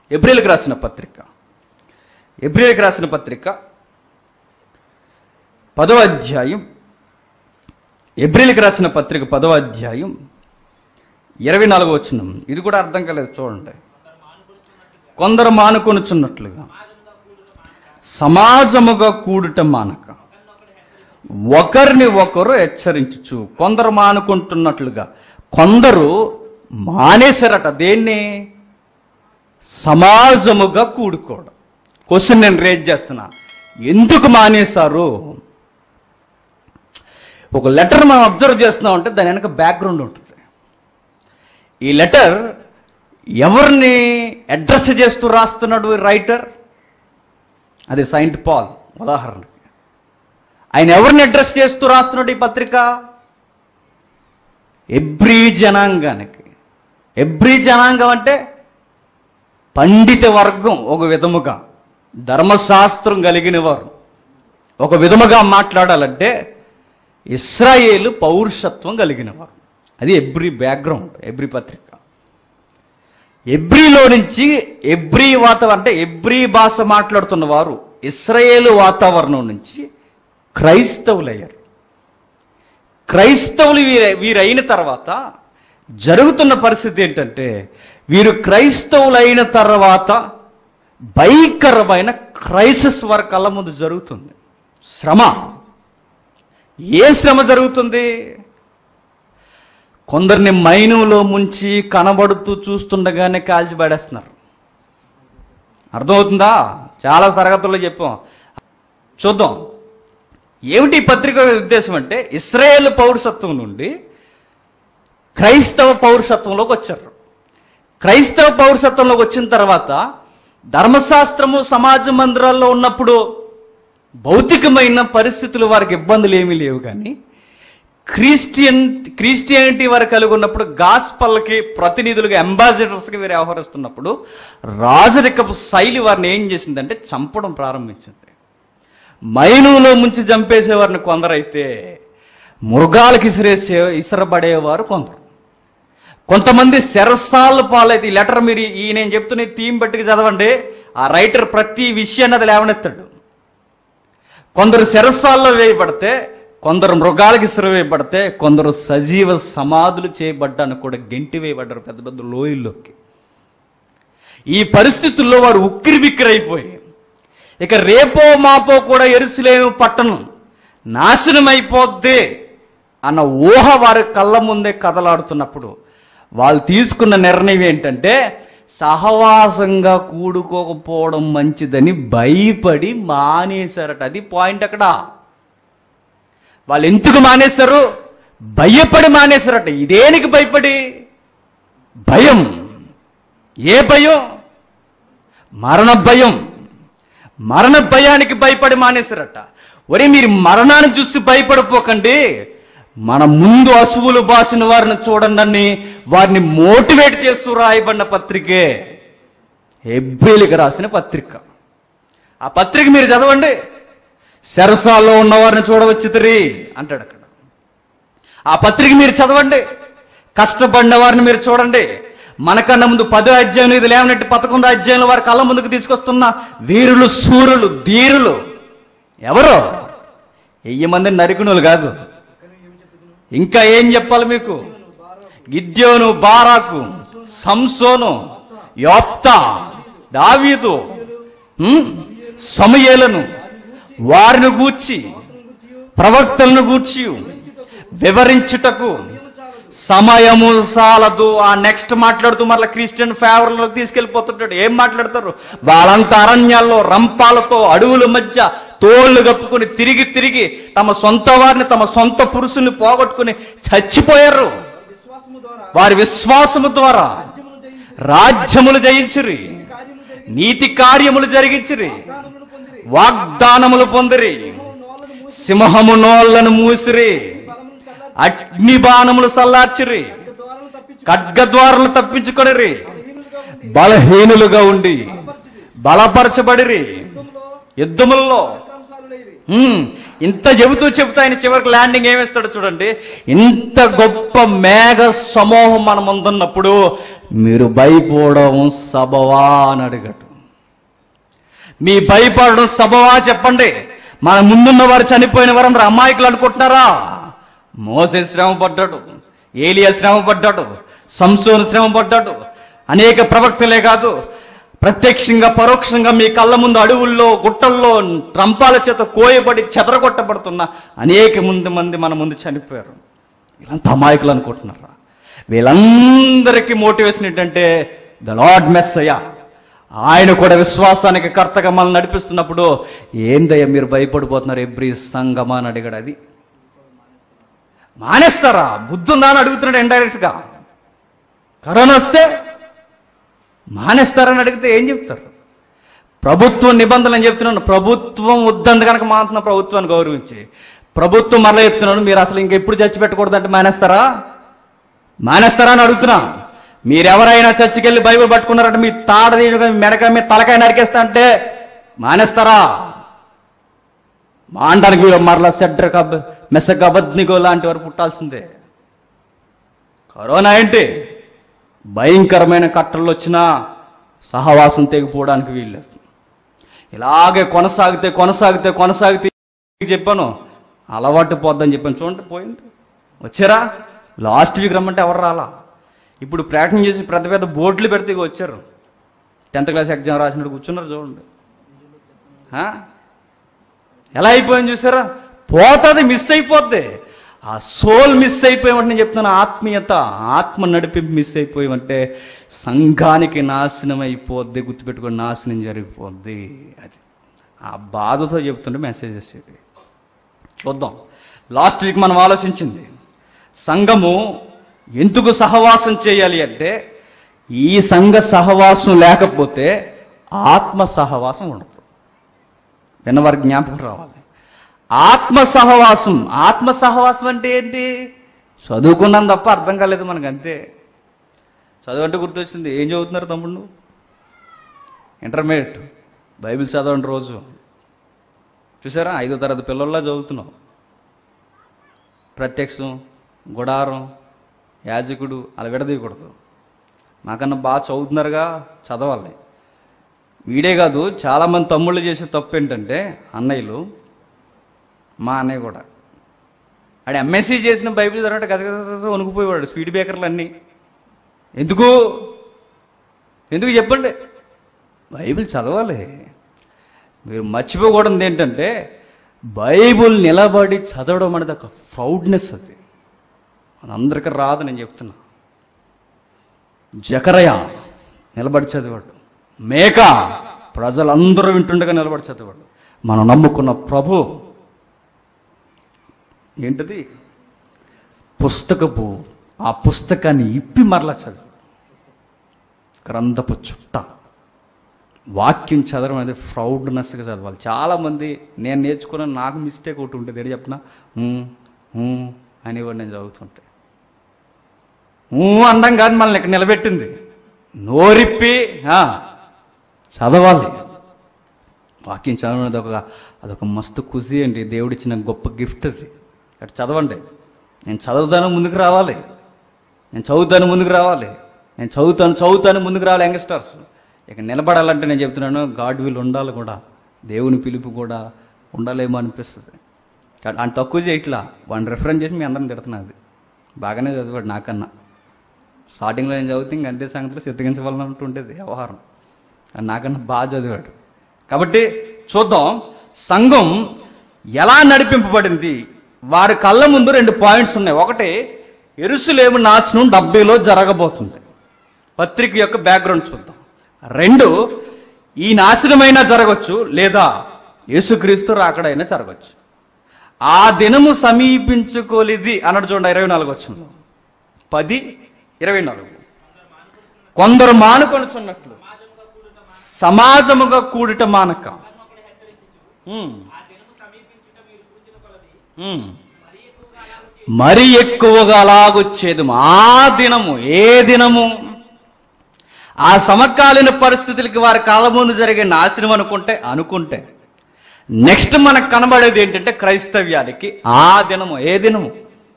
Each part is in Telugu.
ఎబ్రీయులకు రాసిన పత్రిక 10వ అధ్యాయం, ఎబ్రీయులకు రాసిన పత్రిక 10వ అధ్యాయం 24వ వచనం. ఇది కూడా అర్థం కాలేదు, చూడండి. కొందరు మానుకొనుచున్నట్లుగా సమాజముగా కూడుట మానక ఒకరిని ఒకరు హెచ్చరించుచు. కొందరు మానుకుంటున్నట్లుగా, కొందరు మానేశారట. దేన్ని? సమాజముగా కూడుకోవడం. క్వశ్చన్ నేను రేజ్ చేస్తున్నా, ఎందుకు మానేశారు? ఒక లెటర్ మనం అబ్జర్వ్ చేస్తున్నాం అంటే దాని వెనక బ్యాక్గ్రౌండ్ ఉంటుంది. ఈ లెటర్ ఎవరిని అడ్రస్ చేస్తూ రాస్తున్నాడు రైటర్? అది సెయింట్ పాల్. ఉదాహరణకి ఆయన ఎవరిని అడ్రస్ చేస్తూ రాస్తున్నాడు ఈ పత్రిక? ఎబ్రీ జనాంగానికి. ఎబ్రీ జనాంగం అంటే పండిత వర్గం, ఒక విధముగా ధర్మశాస్త్రం కలిగిన వారు. ఒక విధముగా మాట్లాడాలంటే ఇశ్రాయేలు పౌరుషత్వం కలిగిన వారు. అది ఎబ్రీ బ్యాక్గ్రౌండ్, ఎబ్రీ పత్రిక. ఎబ్రీలో నుంచి ఎబ్రీ వాతావరణం అంటే ఎబ్రీ భాష మాట్లాడుతున్న వారు ఇశ్రాయేలు వాతావరణం నుంచి క్రైస్తవులయ్యారు. క్రైస్తవులు వీరైన తర్వాత జరుగుతున్న పరిస్థితి ఏంటంటే, వీరు క్రైస్తవులైన తర్వాత భయంకరమైన క్రైసిస్ వారి కళ్ళ ముందు జరుగుతుంది. శ్రమ. ఏ శ్రమ జరుగుతుంది? కొందరిని మైనంలో ముంచి కనబడుతూ చూస్తుండగానే కాల్చి పడేస్తున్నారు. అర్థమవుతుందా? చాలా తరగతుల్లో చెప్పాం, చూద్దాం. ఏమిటి పత్రిక ఉద్దేశం అంటే, ఇశ్రాయేలు పౌరసత్వం నుండి క్రైస్తవ పౌరసత్వంలోకి వచ్చారు. క్రైస్తవ పౌరసత్వంలోకి వచ్చిన తర్వాత ధర్మశాస్త్రము సమాజ మందిరాల్లో ఉన్నప్పుడు భౌతికమైన పరిస్థితులు వారికి ఇబ్బందులు ఏమీ లేవు. కానీ క్రిస్టియానిటీ వారు కలిగి ఉన్నప్పుడు గాస్పల్కి ప్రతినిధులుగా, అంబాసిడర్స్గా వీరు వ్యవహరిస్తున్నప్పుడు రాజరికపు శైలి వారిని ఏం చేసిందంటే చంపడం ప్రారంభించింది. మైనులో ముంచి చంపేసేవారిని కొందరైతే మృగాలకు ఇసరబడేవారు కొందరు. కొంతమంది శరసాల పాలైతే. ఈ లెటర్ మీరు నేను చెప్తున్న థీమ్ బట్టికి చదవండి, ఆ రైటర్ ప్రతి విషయాన్ని అది లేవనెత్తాడు. కొందరు శరసాల్లో వేయబడితే, కొందరు మృగాలకి ఇసురు వేయబడితే, కొందరు సజీవ సమాధులు చేయబడ్డానికి కూడా గెంటి వేయబడ్డారు పెద్ద పెద్ద లోయల్లోకి. ఈ పరిస్థితుల్లో వారు ఉక్కిరి బిక్కిరి అయిపోయి, ఇక రేపో మాపో కూడా యెరూషలేము పట్టణం నాశనం అయిపోద్ది అన్న ఊహ వారి కళ్ళ ముందే కదలాడుతున్నప్పుడు వాళ్ళు తీసుకున్న నిర్ణయం ఏంటంటే, సహవాసంగా కూడుకోకపోవడం మంచిదని భయపడి మానేశారట. అది పాయింట్ అక్కడ. వాళ్ళు ఎందుకు మానేశారు? భయపడి మానేశారట. ఇదేనికి భయపడి? భయం. ఏ భయం? మరణ భయం. మరణ భయానికి భయపడి మానేశారట. ఒరే, మీరు మరణాన్ని చూసి భయపడిపోకండి, మన ముందు అసువులు బాసిన వారిని చూడండి అని వారిని మోటివేట్ చేస్తూ రాయబడిన పత్రికే హెబ్రీయులకు రాసిన పత్రిక. ఆ పత్రిక మీరు చదవండి. శరసాల్లో ఉన్నవారిని చూడవచ్చుతరి అంటాడు అక్కడ. ఆ పత్రిక మీరు చదవండి. కష్టపడిన వారిని మీరు చూడండి. మనకన్నా ముందు 10వ అధ్యాయం, ఇది లేవనట్టు 11వ అధ్యాయంలో వారి కళ్ళ ముందుకు తీసుకొస్తున్న వీరులు, శూరులు, ధీరులు ఎవరో? 1000 మంది నరికునులు కాదు. ఇంకా ఏం చెప్పాలి మీకు? గిద్యోను, బారాకు, సంసోను, యోప్తా, దావీదు, సమూయేలును, వారిని గూర్చి, ప్రవక్తలను గూర్చి వివరించుటకు సమయము సాలదు. ఆ నెక్స్ట్ మాట్లాడుతూ మరలా క్రిస్టియన్ ఫేవర్లోకి తీసుకెళ్ళిపోతుంటాడు. ఏం మాట్లాడతారు? వాళ్ళంతా అరణ్యాల్లో రంపాలతో అడవుల మధ్య తోళ్లు కప్పుకొని తిరిగి తిరిగి తమ సొంత వారిని, తమ సొంత పురుషుల్ని పోగొట్టుకుని చచ్చిపోయారు. వారి విశ్వాసము ద్వారా రాజ్యములు జయించిరి, నీతి కార్యములు జరిగించిరి, వాగ్దానములు పొందిరి, సింహము నోళ్లను మూసిరి, అగ్ని బాణములు సల్లార్చిరి, ఖడ్గద్వారాలను తప్పించుకొనిరి, బలహీనులుగా ఉండి బలపరచబడిరి, యుద్ధములలో ఇంత చెబుతూ ఆయన చివరికి ల్యాండింగ్ ఏమిస్తాడో చూడండి. ఇంత గొప్ప మేఘ సమూహం మన ముందున్నప్పుడు మీరు భయపడడం సబవా అని అడిగాడు. మీ భయపడడం సబవా చెప్పండి. మన ముందున్న వారు చనిపోయిన వారు అందరూ అమాయకులు అనుకుంటున్నారా? మోసే శ్రమ పడ్డాడు, ఏలియా శ్రమ పడ్డాడు, సంసోను శ్రమ పడ్డాడు. అనేక ప్రవక్తలే కాదు, ప్రత్యక్షంగా పరోక్షంగా మీ కళ్ళ ముందు అడవుల్లో గుట్టల్లో రంపాల చేత కోయబడి చెదరగొట్టబడుతున్న అనేక మంది మన ముందు చనిపోయారు. వీళ్ళంతా అమాయకులు అనుకుంటున్నారా? వీళ్ళందరికీ మోటివేషన్ ఏంటంటే ద లార్డ్ మెస్సయ్య, ఆయన కూడా విశ్వాసానికి కర్తగా మనల్ని నడిపిస్తున్నప్పుడు ఏందయ్యా మీరు భయపడిపోతున్నారు ఎబ్రీ సంగమా అని అడిగాడు. అది మానేస్తారా? బుద్ధి ఉందా అని అడుగుతున్నాడు ఇండైరెక్ట్గా. కరోనా వస్తే మానేస్తారని అడిగితే ఏం చెప్తారు? ప్రభుత్వం నిబంధనలు అని చెప్తున్నాను. ప్రభుత్వం వద్దంది కనుక మాత్రం ప్రభుత్వాన్ని గౌరవించి, ప్రభుత్వం మరలా చెప్తున్నాను మీరు అసలు ఇంకెప్పుడు చర్చి పెట్టకూడదు అంటే మానేస్తారా అని అడుగుతున్నా. మీరెవరైనా చర్చికి వెళ్ళి బైబిల్ పట్టుకున్నారంటే మీ తాడ మెడక మీ తలకాయ నరికేస్తా అంటే మానేస్తారా? మాండానికి మరలా సెడ్రక మెసక అబద్నిగో లాంటి వారు పుట్టాల్సిందే. కరోనా ఏంటి? భయంకరమైన కట్టలు వచ్చినా సహవాసం తెగిపోవడానికి వీల్లేదు. ఇలాగే కొనసాగితే చెప్పాను అలవాటు పోద్దని చెప్పాను. చూడండి పోయింది. వచ్చారా? లాస్ట్ వీక్ రమ్మంటే ఎవరు రాలా. ఇప్పుడు ప్రకటన చేసి పెద్ద బోర్డులు పెడితే వచ్చారు. 10th క్లాస్ ఎగ్జామ్ రాసినట్టు కూర్చున్నారు. చూడండి ఎలా అయిపోయింది చూసారా? పోతుంది, మిస్ అయిపోద్ది. ఆ సోల్ మిస్ అయిపోయామంటే నేను చెప్తున్నాను, ఆత్మీయత, ఆత్మ నడిపింపు మిస్ అయిపోయామంటే సంఘానికి నాశనం అయిపోద్ది. గుర్తుపెట్టుకొని నాశనం జరిగిపోద్ది. అది ఆ బాధతో చెప్తుంటే మెసేజెస్ ఇది. చూద్దాం. లాస్ట్ వీక్ మనం ఆలోచించింది సంఘము ఎందుకు సహవాసం చేయాలి అంటే ఈ సంఘ సహవాసం లేకపోతే ఆత్మ సహవాసం ఉండదు. విన్నవారికి జ్ఞాపకం రావాలి. ఆత్మ సహవాసం అంటే ఏంటి? చదువుకున్నాం తప్ప అర్థం కాలేదు మనకు, అంతే. చదువు అంటే గుర్తొచ్చింది. ఏం చదువుతున్నారు తమ్ముడు? ఇంటర్మీడియట్. బైబిల్ చదవండి రోజు. చూసారా? 5వ తరగతి పిల్లల్లా చదువుతున్నాం. ప్రత్యక్షం, గుడారం, యాజకుడు అలా విడదీయకూడదు. నాకన్నా బాగా చదువుతున్నారుగా, చదవాలి. వీడే కాదు, చాలామంది తమ్ముళ్ళు చేసే తప్పు ఏంటంటే అన్నయ్యలు, మా అన్నయ్య కూడా ఆడు ఎంఎస్సీ చేసిన బైబిల్ చదవడం గజగజ వణుకుపోయేవాడు. స్పీడ్ బ్రేకర్లు అన్నీ ఎందుకు చెప్పండి? బైబిల్ చదవాలి. మీరు మర్చిపోకూడదు ఏంటంటే బైబిల్ నిలబడి చదవడం అనేది ఒక ప్రౌడ్నెస్. అది మనందరికీ రాదు, నేను చెప్తున్నా. జకరయ నిలబడి చదివాడు. మేక ప్రజలందరూ వింటుండగా నిలబడి చదివాడు. మనం నమ్ముకున్న ప్రభు ఏంటిది? ఆ పుస్తకాన్ని ఇప్పి మరలా చదువు. గ్రంథపు చుట్ట. వాక్యం చదవడం అనేది ప్రౌడ్నెస్గా చదవాలి. చాలామంది నేను నేర్చుకున్న నాకు మిస్టేక్ ఒకటి ఉంటుంది. ఏడు చెప్పిన అనేవాడు నేను చదువుతుంటే. అండం కాదు మనల్ని ఇక్కడ నిలబెట్టింది. నోరిప్పి చదవాలి. వాక్యం చదవడం అనేది అదొక మస్తు ఖుషి అండి. దేవుడిచ్చిన గొప్ప గిఫ్ట్ అది. అటు చదవండి. నేను చదువుతాను ముందుకు రావాలి. నేను చదువుతాను ముందుకు రావాలి. యంగ్స్టర్స్ ఇక నిలబడాలంటే నేను చెప్తున్నాను, గాడ్ విల్ ఉండాలి కూడా, దేవుని పిలుపు కూడా ఉండాలేమో అనిపిస్తుంది. ఆయన తక్కువ చేయట్లా, వాడిని రిఫరెన్స్ చేసి మీ అందరిని తిడుతున్నది. బాగానే చదివాడు నాకన్నా. స్టార్టింగ్లో నేను చదివితే ఇంక అంతే సంగతిలో సిద్ధగించవాలన్నట్టు ఉండేది వ్యవహారం. నాకన్నా బాగా చదివాడు. కాబట్టి చూద్దాం సంఘం ఎలా నడిపింపబడింది. వారి కళ్ళ ముందు 2 పాయింట్స్ ఉన్నాయి. ఒకటి, యెరూషలేము నాశనం 70లో జరగబోతుంది. పత్రిక యొక్క బ్యాక్గ్రౌండ్ చూద్దాం. 2, ఈ నాశనమైనా జరగవచ్చు, లేదా యేసుక్రీస్తు రాకడైనా జరగవచ్చు. ఆ దినము సమీపించుకోలేది అన్నాడు చూడండి 24 వచనంలో. 10:24 కొందరు మానుకొనుచున్నట్లు సమాజముగా కూడుట మానక. మరి ఎక్కువగా అలాగొచ్చేది. ఆ దినము ఏ దినము? ఆ సమకాలీన పరిస్థితులకి వారి కాలం ముందు జరిగే నాశనం అనుకుంటే నెక్స్ట్ మనకు కనబడేది ఏంటంటే క్రైస్తవ్యానికి ఆ దినము, ఏ దినము?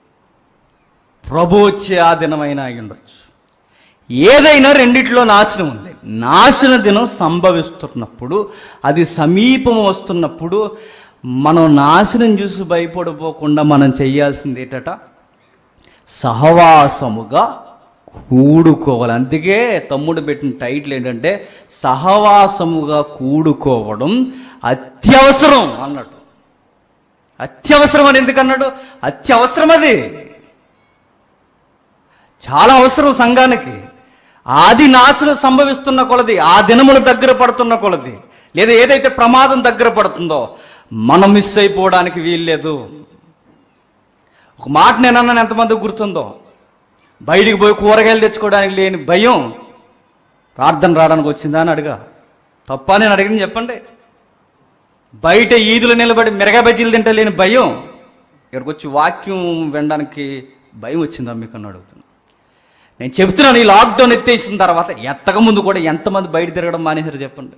ప్రభు వచ్చే ఆ దినమైనా అయి ఉండొచ్చు. ఏదైనా రెండిట్లో నాశనం ఉంది. నాశన దినం సంభవిస్తున్నప్పుడు, అది సమీపం వస్తున్నప్పుడు మనం నాశనం చూసి భయపడిపోకుండా మనం చేయాల్సింది ఏంటట? సహవాసముగా కూడుకోవాలి. అందుకే తమ్ముడు పెట్టిన టైటిల్ ఏంటంటే సహవాసముగా కూడుకోవడం అత్యవసరం అన్నాడు. అత్యవసరం అని ఎందుకన్నాడు? అత్యవసరం, అది చాలా అవసరం సంఘానికి. ఆది నాశనం సంభవిస్తున్న కొలది, ఆ దినములు దగ్గర పడుతున్న కొలది, లేదా ఏదైతే ప్రమాదం దగ్గర పడుతుందో మనం మిస్ అయిపోవడానికి వీల్లేదు. ఒక మాట నేనన్నాను, ఎంతమందికి గుర్తుందో? బయటికి పోయి కూరగాయలు తెచ్చుకోవడానికి లేని భయం ప్రార్థన రావడానికి వచ్చిందా అని అడిగా. తప్ప నేను అడిగింది చెప్పండి. బయట ఈదులు నిలబడి మిరగా బజ్జీలు తింటే లేని భయం ఇక్కడికి వచ్చి వాక్యం వినడానికి భయం వచ్చిందా మీకు అని అడుగుతున్నా. నేను చెప్తున్నాను, ఈ లాక్డౌన్ ఎత్తేసిన తర్వాత ఎత్తక ముందు కూడా ఎంతమంది బయట తిరగడం మానేశారు చెప్పండి?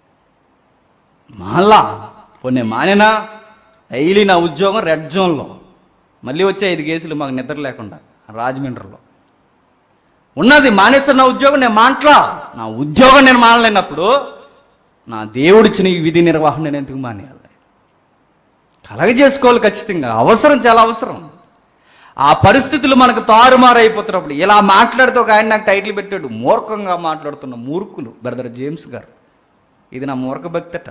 మళ్ళా కొన్ని మానేనా డైలీ నా ఉద్యోగం రెడ్ జోన్లో, మళ్ళీ వచ్చే 5 కేసులు మాకు నిద్ర లేకుండా రాజమండ్రిలో ఉన్నది. మానేశారు నా ఉద్యోగం, నేను నా ఉద్యోగం నేను మానలేనప్పుడు నా దేవుడిచ్చిన ఈ విధి నిర్వహణ నేను ఎందుకు మానేయాలి? కలగజేసుకోవాలి ఖచ్చితంగా, అవసరం, చాలా అవసరం. ఆ పరిస్థితులు మనకు తారుమారైపోతున్నప్పుడు ఇలా మాట్లాడితే ఒక ఆయన నాకు టైటిల్ పెట్టాడు, మూర్ఖంగా మాట్లాడుతున్న మూర్ఖులు, బ్రదర్ జేమ్స్ గారు. ఇది నా మూర్ఖ భక్తట.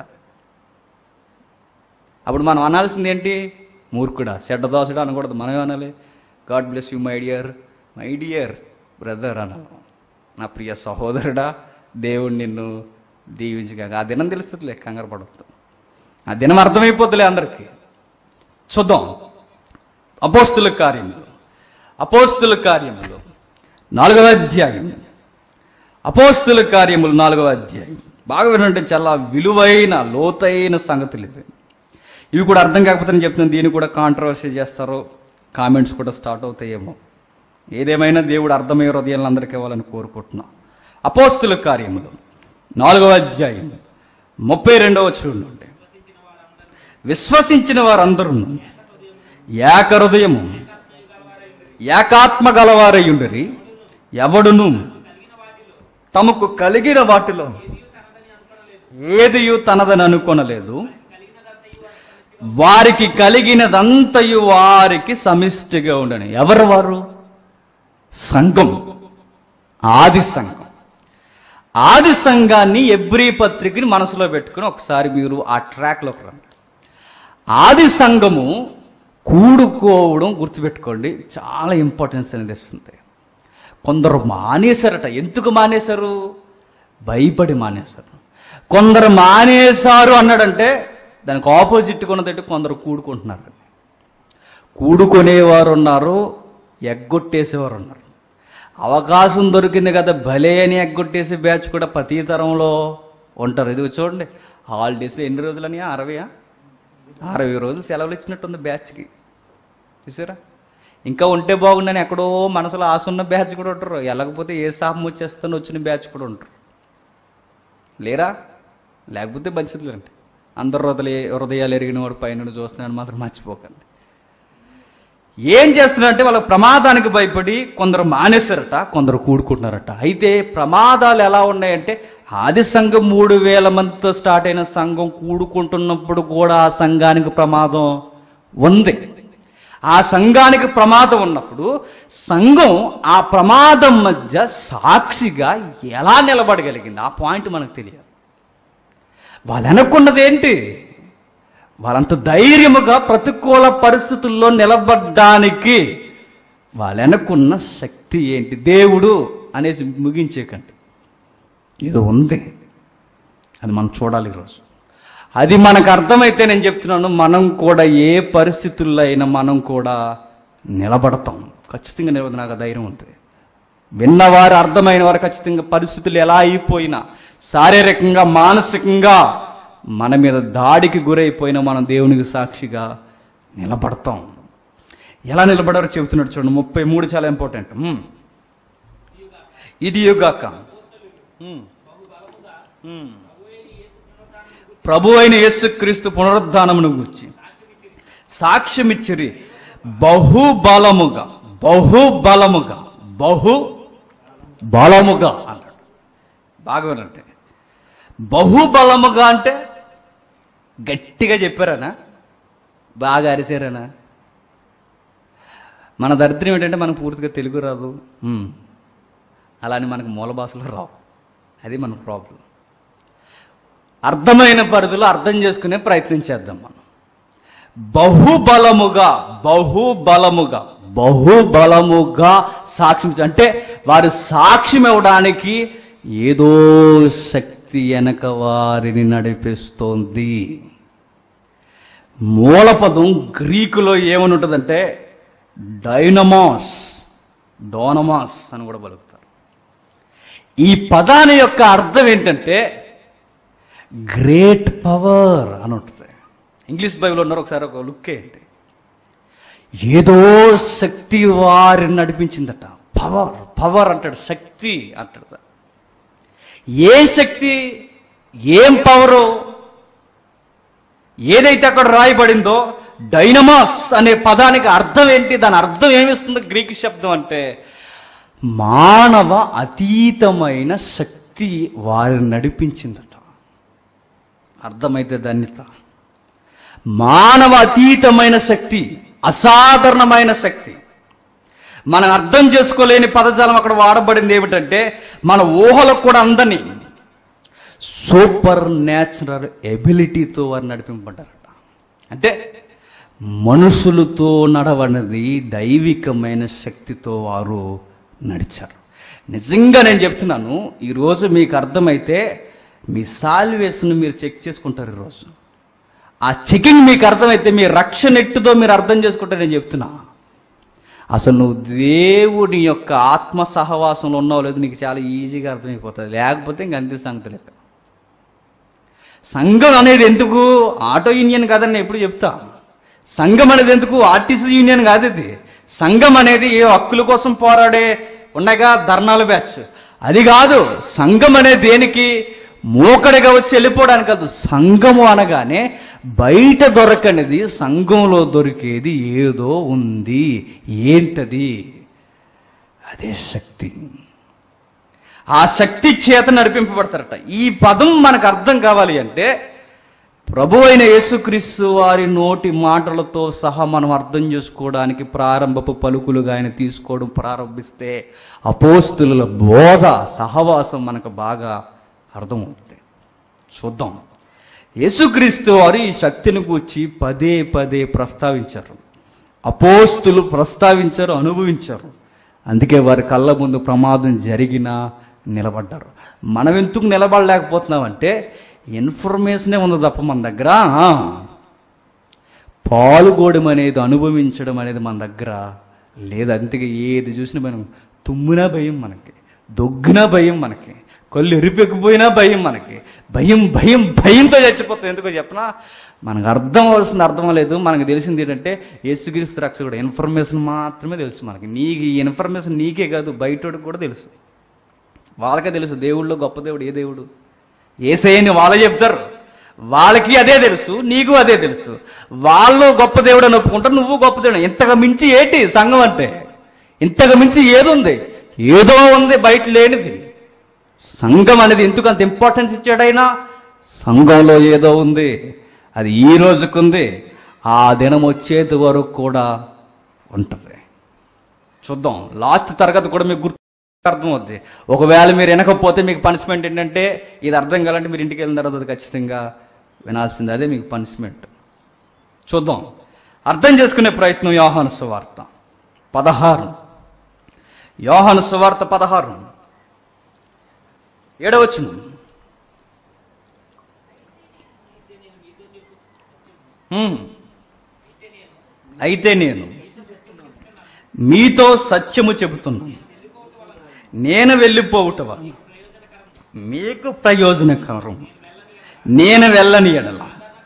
అప్పుడు మనం అనాల్సింది ఏంటి? మూర్ఖుడా, చెడ్డదోసుడా అనకూడదు. మనమే అనాలి, God bless you my dear brother అనాలి. నా ప్రియ సహోదరుడా, దేవుడు నిన్ను దీవించగా. ఆ దినం తెలుస్తుందిలే, కంగారు పడవద్దు. ఆ దినం అర్థమైపోతులే అందరికీ. చూద్దాం. అపోస్తుల కార్యములు 4వ అధ్యాయం. అపోస్తుల కార్యములు 4వ అధ్యాయం బాగా వినంటే చాలా విలువైన లోతైన సంగతులు ఇవి. ఇవి కూడా అర్థం కాకపోతే నేను చెప్తున్నాను, దీన్ని కూడా కాంట్రవర్సీ చేస్తారో, కామెంట్స్ కూడా స్టార్ట్ అవుతాయేమో. ఏదేమైనా దేవుడు అర్థమయ్యే హృదయాలను అందరికీ ఇవ్వాలని కోరుకుంటున్నాం. అపోస్తుల కార్యములు 4వ అధ్యాయం 32వ వచనం నుండి, విశ్వసించిన వారందరూ ఏక హృదయము ఏకాత్మ గలవారయుండిరి, ఎవడును తమకు కలిగిన వాటిలో ఏదియు తనదని అనుకొనలేదు, వారికి కలిగినదంతయు వారికి సమిష్టిగా ఉండని. ఎవరు వారు? సంఘం, ఆది సంఘం. ఆది సంఘాన్ని ఎబ్రీ పత్రికని మనసులో పెట్టుకుని ఒకసారి మీరు ఆ ట్రాక్లోకి రండి. ఆది సంఘము కూడుకోవడం గుర్తుపెట్టుకోండి, చాలా ఇంపార్టెన్స్ అనేది ఇస్తుంది. కొందరు మానేశారట. ఎందుకు మానేశారు? భయపడి మానేశారు. కొందరు మానేశారు అన్నాడంటే దానికి ఆపోజిట్ కొన్నదంటే కొందరు కూడుకుంటున్నారు. కూడుకునేవారు ఉన్నారు, ఎగ్గొట్టేసేవారు ఉన్నారు. అవకాశం దొరికింది కదా భలే అని ఎగ్గొట్టేసే బ్యాచ్ కూడా ప్రతి తరంలో ఉంటారు. ఇది చూడండి, హాలిడేస్లో ఎన్ని రోజులని? 60 రోజులు సెలవులు ఇచ్చినట్టుంది బ్యాచ్కి. చూసారా? ఇంకా ఉంటే బాగుండని ఎక్కడో మనసులో ఆశ ఉన్న బ్యాచ్ కూడా ఉంటారు. వెళ్ళకపోతే ఏ శాపం వచ్చేస్తుందో వచ్చిన బ్యాచ్ కూడా ఉంటారు. లేరా? లేకపోతే మంచిదిలేండి. అందరు హృదయాలు ఎరిగిన వాడు పైన చూస్తున్నాను మాత్రం మర్చిపోకండి. ఏం చేస్తున్నారంటే వాళ్ళ ప్రమాదానికి భయపడి కొందరు మానేశారట, కొందరు కూడుకుంటున్నారట. అయితే ప్రమాదాలు ఎలా ఉన్నాయంటే, ఆది సంఘం 3000 మందితో స్టార్ట్ అయిన సంఘం కూడుకుంటున్నప్పుడు కూడా ఆ సంఘానికి ప్రమాదం ఉంది. ఆ సంఘానికి ప్రమాదం ఉన్నప్పుడు సంఘం ఆ ప్రమాదం మధ్య సాక్షిగా ఎలా నిలబడగలిగింది? ఆ పాయింట్ మనకు తెలియదు. వాళ్ళు అనుకున్నది ఏంటి? వాళ్ళంత ధైర్యముగా ప్రతికూల పరిస్థితుల్లో నిలబడ్డానికి వాళ్ళు అనుకున్న శక్తి ఏంటి? దేవుడు అనేసి ముగించేకండి, ఇది ఉంది, అది మనం చూడాలి ఈరోజు. అది మనకు అర్థమైతే నేను చెప్తున్నాను, మనం కూడా ఏ పరిస్థితుల్లో అయినా మనం కూడా నిలబడతాం. ఖచ్చితంగా నిలబడి నాకు ధైర్యం ఉంది. విన్నవారు, అర్థమైన వారు ఖచ్చితంగా పరిస్థితులు ఎలా అయిపోయినా, శారీరకంగా మానసికంగా మన మీద దాడికి గురైపోయినా మనం దేవునికి సాక్షిగా నిలబడతాం. ఎలా నిలబడారో చెబుతున్నాడు చూడండి. 33 చాలా ఇంపార్టెంట్. ఇది యుగాక ప్రభు అయిన యేసుక్రీస్తు పునరుద్ధానమును గూర్చి సాక్ష్యమిచ్చిరి బహుబలముగా బహుబలముగా బహుబలముగా అన్నాడు. బాగా అంటే బహుబలముగా అంటే గట్టిగా చెప్పారనా, బాగా అరిసారనా? మన దరిద్రం ఏంటంటే మనకు పూర్తిగా తెలుగు రాదు, అలానే మనకు మూల భాషలో రావు. అది మన ప్రాబ్లం. అర్థమైన పరిధిలో అర్థం చేసుకునే ప్రయత్నం చేద్దాం మనం. బహుబలముగా బహుబలముగా బహుబలముగా సాక్ష్యం అంటే వారు సాక్ష్యం ఇవ్వడానికి ఏదో శక్తి వెనక వారిని నడిపిస్తోంది. మూలపదం గ్రీకులో ఏమని ఉంటుందంటే డైనమాస్ అని కూడా పలుకుతారు. ఈ పదాని యొక్క అర్థం ఏంటంటే గ్రేట్ పవర్ అని ఉంటుంది. ఇంగ్లీష్ బైబిల్లో ఉన్నారు, ఒకసారి ఒక లుక్ ఏంటి. ఏదో శక్తి వారిని నడిపించిందట. పవర్ అంటాడు, శక్తి అంటాడు. ఏ శక్తి, ఏం పవరు? ఏదైతే అక్కడ రాయబడిందో డైనమాస్ అనే పదానికి అర్థం ఏంటి, దాని అర్థం ఏమిస్తుంది గ్రీకు శబ్దం అంటే మానవ అతీతమైన శక్తి వారిని నడిపించిందట. అర్థమైతే ధన్యత. మానవ అతీతమైన శక్తి, అసాధారణమైన శక్తి. మనం అర్థం చేసుకోలేని పదజాలం అక్కడ వాడబడింది. ఏమిటంటే మన ఊహలకు కూడా అందని సూపర్ న్యాచురల్ ఎబిలిటీతో వారు నడిపింపబడ్డారట. అంటే మనుషులతో నడవనది దైవికమైన శక్తితో వారు నడిచారు. నిజంగా నేను చెప్తున్నాను, ఈరోజు మీకు అర్థమైతే మీ సాల్వేషన్ మీరు చెక్ చేసుకుంటారు. ఈరోజు ఆ చెకింగ్ మీకు అర్థమైతే మీ రక్షణ ఎట్టుదో మీరు అర్థం చేసుకుంటారు. నేను చెప్తున్నా, అసలు నువ్వు దేవుని యొక్క ఆత్మ సహవాసంలో ఉన్నావు లేదు నీకు చాలా ఈజీగా అర్థమైపోతుంది. లేకపోతే ఇంక అంతే సంగతి లెక్క. సంఘం అనేది ఎందుకు ఆటో యూనియన్ కాదని నేను ఎప్పుడు చెప్తా. సంఘం అనేది ఎందుకు ఆర్టీసీ యూనియన్ కాదు. ఇది సంఘం అనేది ఏ హక్కుల కోసం పోరాడే ఉండగా ధర్నాల బ్యాచ్ అది కాదు. సంఘం అనేది దేనికి మోకడిగా వచ్చి వెళ్ళిపోవడానికి కాదు. సంఘము అనగానే బయట దొరకనిది సంఘంలో దొరికేది ఏదో ఉంది. ఏంటది? అదే శక్తి. ఆ శక్తి చేత నడిపింపబడతారట. ఈ పదం మనకు అర్థం కావాలి అంటే ప్రభు అయిన యేసుక్రీస్తు వారి నోటి మాటలతో సహా మనం అర్థం చేసుకోవడానికి ప్రారంభపు పలుకులుగా ఆయన తీసుకోవడం ప్రారంభిస్తే అపోస్తుల బోధ సహవాసం మనకు బాగా అర్థమవుతుంది. చూద్దాం. యేసుక్రీస్తు వారు ఈ శక్తిని గూర్చి పదే పదే ప్రస్తావించారు. అపోస్తులు ప్రస్తావించారు, అనుభవించారు. అందుకే వారి కళ్ళ ముందు ప్రమాదం జరిగినా నిలబడ్డారు. మనం ఎందుకు నిలబడలేకపోతున్నామంటే ఇన్ఫర్మేషనే ఉంది తప్ప మన దగ్గర పాలుగోడం అనేది, అనుభవించడం అనేది మన దగ్గర లేదు. అందుకే ఏది చూసినా మనం తుమ్మునా భయం మనకి, దొగ్గునా భయం మనకి, కళ్ళు ఎరిపెక్కిపోయినా భయం మనకి. భయంతో చచ్చిపోతాం. ఎందుకో చెప్పనా? మనకు అర్థం అవ్వాల్సింది అర్థం లేదు. మనకు తెలిసింది ఏంటంటే యేసుక్రీస్తు రక్షకుడు ఇన్ఫర్మేషన్ మాత్రమే తెలుసు మనకి. నీకు ఈ ఇన్ఫర్మేషన్ నీకే కాదు, బయటోడికి కూడా తెలుసు. వాళ్ళకే తెలుసు దేవుళ్ళో గొప్ప దేవుడు ఏ దేవుడు, యేసయ్యని వాళ్ళే చెప్తారు. వాళ్ళకి అదే తెలుసు, నీకు అదే తెలుసు. వాళ్ళు గొప్ప దేవుడు అని ఒప్పుకుంటారు, నువ్వు గొప్ప దేవుడు. ఇంతకు మించి ఏంటి సంఘం అంటే? ఇంతకు మించి ఏదుంది? ఏదో ఉంది బయట లేనిది. సంఘం అనేది ఎందుకు అంత ఇంపార్టెన్స్ ఇచ్చాడైనా? సంఘంలో ఏదో ఉంది, అది ఈ రోజుకుంది, ఆ దినం వచ్చేది వరకు కూడా ఉంటుంది. చూద్దాం. లాస్ట్ తరగతి కూడా మీకు అర్థం అవుద్ది. ఒకవేళ మీరు వినకపోతే మీకు పనిష్మెంట్ ఏంటంటే, ఇది అర్థం కావాలంటే మీరు ఇంటికి వెళ్ళిన తర్వాత ఖచ్చితంగా వినాల్సింది. అదే మీకు పనిష్మెంట్. చూద్దాం. అర్థం చేసుకునే ప్రయత్నం. యోహాను సువార్త 16. యోహాను సువార్త 16 7వ వచనం. అయితే నేను మీతో సత్యము చెబుతున్నాను, నేను వెళ్ళిపోవుటవా మీకు ప్రయోజనకరం. నేను వెళ్ళని ఎడల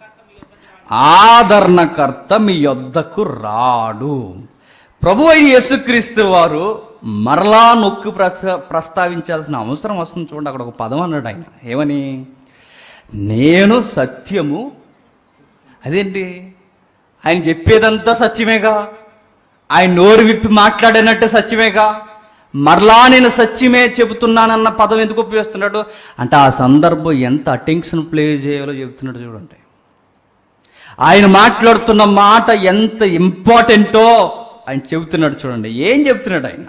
ఆదరణకర్త మీ యొద్దకు రాడు. ప్రభు అయిన యేసుక్రీస్తు వారు మరలా నొక్కి ప్రస్తావించాల్సిన అవసరం వస్తుంది. చూడండి, అక్కడ ఒక పదం అన్నాడు ఆయన. ఏమని? నేను సత్యము. అదేంటి, ఆయన చెప్పేదంతా సత్యమేగా, ఆయన నోరు విప్పి మాట్లాడినట్టే సత్యమేగా, మరలా నేను సత్యమే చెబుతున్నానన్న పదం ఎందుకు ఉపయోగిస్తున్నాడు అంటే ఆ సందర్భం ఎంత అటెన్షన్ ప్లే చేయాలో చెబుతున్నాడు చూడండి. ఆయన మాట్లాడుతున్న మాట ఎంత ఇంపార్టెంటో ఆయన చెబుతున్నాడు చూడండి. ఏం చెబుతున్నాడు ఆయన?